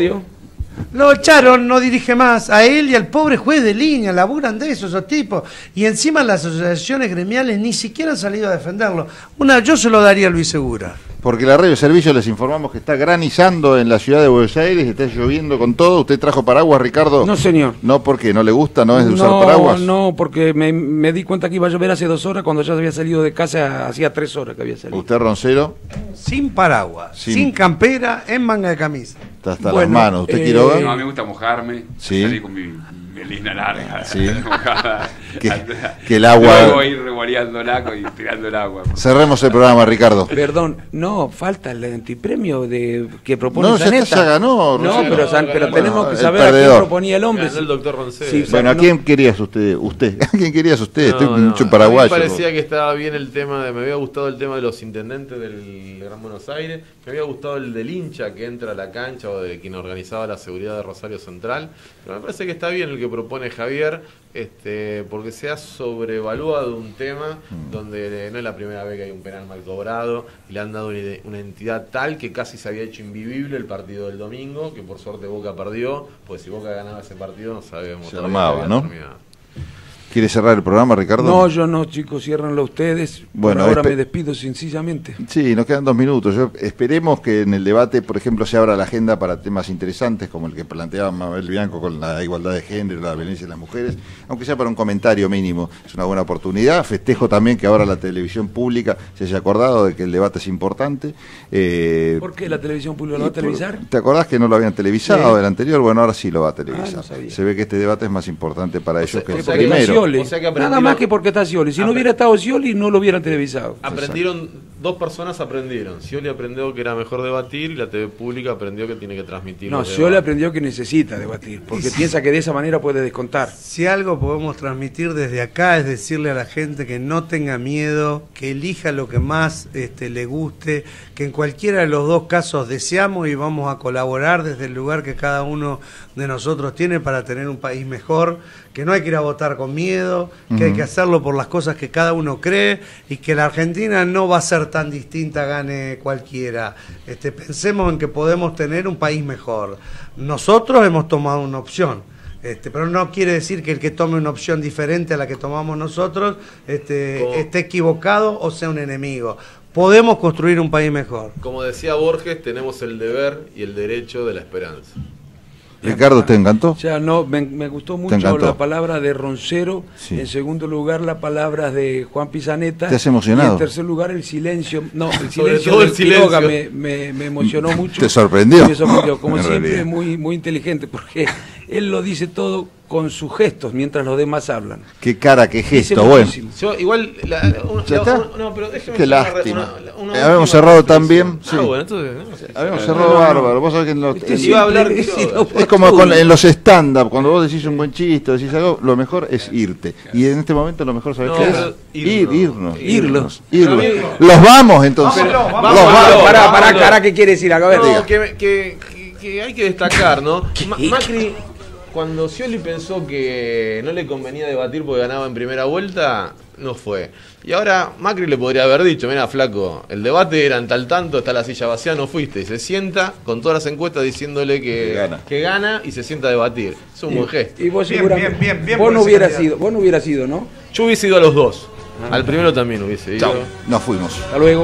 Lo echaron, no dirige más. A él y al pobre juez de línea, laburan de eso, esos tipos. Y encima las asociaciones gremiales ni siquiera han salido a defenderlo. Una, yo se lo daría a Luis Segura. Porque la radio servicio les informamos que está granizando en la ciudad de Buenos Aires, está lloviendo con todo. ¿Usted trajo paraguas, Ricardo? No, señor. ¿No porque no le gusta, no es de usar no, paraguas? No, porque me, me di cuenta que iba a llover hace dos horas cuando ya había salido de casa, hacía tres horas que había salido. ¿Usted, Roncero? Sin paraguas, sin, sin campera, en manga de camisa. Está hasta bueno, las manos. ¿Usted, eh, Quiroga? No, a mí me gusta mojarme, sí. salir con mi melina larga, sí. mojada. Que, que el agua... Luego ir revoleándola y tirando el agua. Cerremos el programa, Ricardo. Perdón, no, falta el antipremio de que propone no, Zanetta. Ya, ya ganó. No, Roncero. pero, San, pero bueno, tenemos que el saber perdedor. a quién proponía el hombre. El doctor Roncero. Sí, bueno, ¿a quién no. querías usted? ¿Usted? ¿A quién querías usted? No, Estoy no. mucho paraguayo. A mí me parecía que estaba bien el tema, de, me había gustado el tema de los intendentes del Gran Buenos Aires, me había gustado el del hincha que entra a la cancha o de quien organizaba la seguridad de Rosario Central, pero me parece que está bien el que propone Javier, este, porque se ha sobrevaluado un tema mm. donde no es la primera vez que hay un penal mal cobrado y le han dado una, una entidad tal que casi se había hecho invivible el partido del domingo, que por suerte Boca perdió, pues si Boca ganaba ese partido no sabíamos. Se armaba, ¿no? Terminado. ¿Quiere cerrar el programa, Ricardo? No, yo no, chicos, ciérranlo ustedes. Bueno, Por ahora me despido sencillamente. Sí, nos quedan dos minutos. Yo, esperemos que en el debate, por ejemplo, se abra la agenda para temas interesantes como el que planteaba Mabel Bianco con la igualdad de género, la violencia de las mujeres, aunque sea para un comentario mínimo. Es una buena oportunidad. Festejo también que ahora la televisión pública se haya acordado de que el debate es importante. Eh, ¿Por qué la televisión pública lo va a televisar? ¿Te acordás que no lo habían televisado sí. el anterior? Bueno, ahora sí lo va a televisar. Ah, no se ve que este debate es más importante para o ellos sea, que o el sea primero. Que o sea que Nada más que porque está Scioli. Si no hubiera estado Scioli, no lo hubieran televisado. Aprendieron, dos personas aprendieron. Scioli aprendió que era mejor debatir y la T V pública aprendió que tiene que transmitir. No, Scioli aprendió que necesita debatir, porque piensa que de esa manera puede descontar. Si algo podemos transmitir desde acá es decirle a la gente que no tenga miedo, que elija lo que más este, le guste, que en cualquiera de los dos casos deseamos y vamos a colaborar desde el lugar que cada uno de nosotros tiene para tener un país mejor, que no hay que ir a votar con miedo, que uh-huh. hay que hacerlo por las cosas que cada uno cree y que la Argentina no va a ser tan distinta, gane cualquiera. Este, pensemos en que podemos tener un país mejor. Nosotros hemos tomado una opción. Este, pero no quiere decir que el que tome una opción diferente a la que tomamos nosotros este, oh. esté equivocado o sea un enemigo. Podemos construir un país mejor. Como decía Borges, tenemos el deber y el derecho de la esperanza. Ricardo, ¿te encantó? Ya no, me, me gustó mucho la palabra de Roncero, sí. En segundo lugar las palabras de Juan Pizaneta. ¿Te has emocionado? Y en tercer lugar el silencio, no, el silencio de Quiroga me, me, me emocionó mucho. ¿Te sorprendió? Me sorprendió, como siempre, muy, muy inteligente, porque él lo dice todo con sus gestos mientras los demás hablan. Qué cara, qué gesto, bueno. Yo igual, la, una, ¿Ya está? Una, no, pero déjeme qué lástima. Una, una habíamos cerrado tan bien. Ah, Sí. bueno, entonces, no sé. Habíamos cerrado no, bárbaro. No. Vos sabés que en los, en, iba a hablar de es como con, en los stand-up, cuando vos decís un buen chiste, decís algo, lo mejor es irte. Y en este momento lo mejor, ¿sabés no, qué es? Ir, irnos. Irnos. Irnos. Los vamos entonces. Pero, vamos, vamos, los vamos. Pará, pará, pará, ¿qué quiere decir? A ver, no, que, que, que, que hay que destacar, ¿no? Ma Macri, cuando Scioli pensó que no le convenía debatir porque ganaba en primera vuelta, no fue. Y ahora Macri le podría haber dicho, mira, flaco, el debate era en tal tanto, está la silla vacía, no fuiste. Y se sienta con todas las encuestas diciéndole que, que, gana. que gana y se sienta a debatir. Es un y, buen gesto. Y vos bien, seguramente, bien, bien, bien vos no hubieras sido, vos no hubieras ido, ¿no? Yo hubiese ido a los dos. Ah, Al primero también hubiese ido. Chau, nos fuimos. Hasta luego.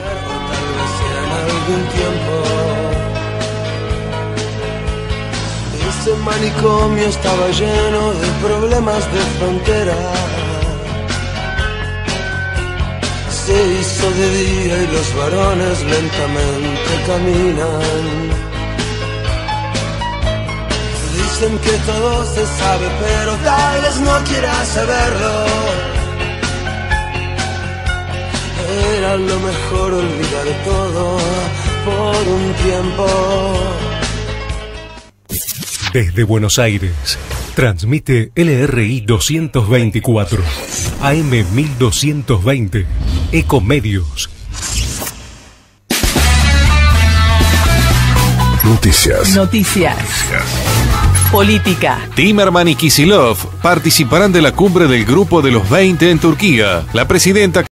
Ese manicomio estaba lleno de problemas de frontera. Se hizo de día y los varones lentamente caminan. Dicen que todo se sabe, pero tal vez no quieras saberlo. Era lo mejor olvidar todo por un tiempo. Desde Buenos Aires, transmite L R I doscientos veinticuatro, A M mil doscientos veinte, Ecomedios. Noticias. Noticias. Política. Timerman y Kicillof participarán de la cumbre del Grupo de los veinte en Turquía. La presidenta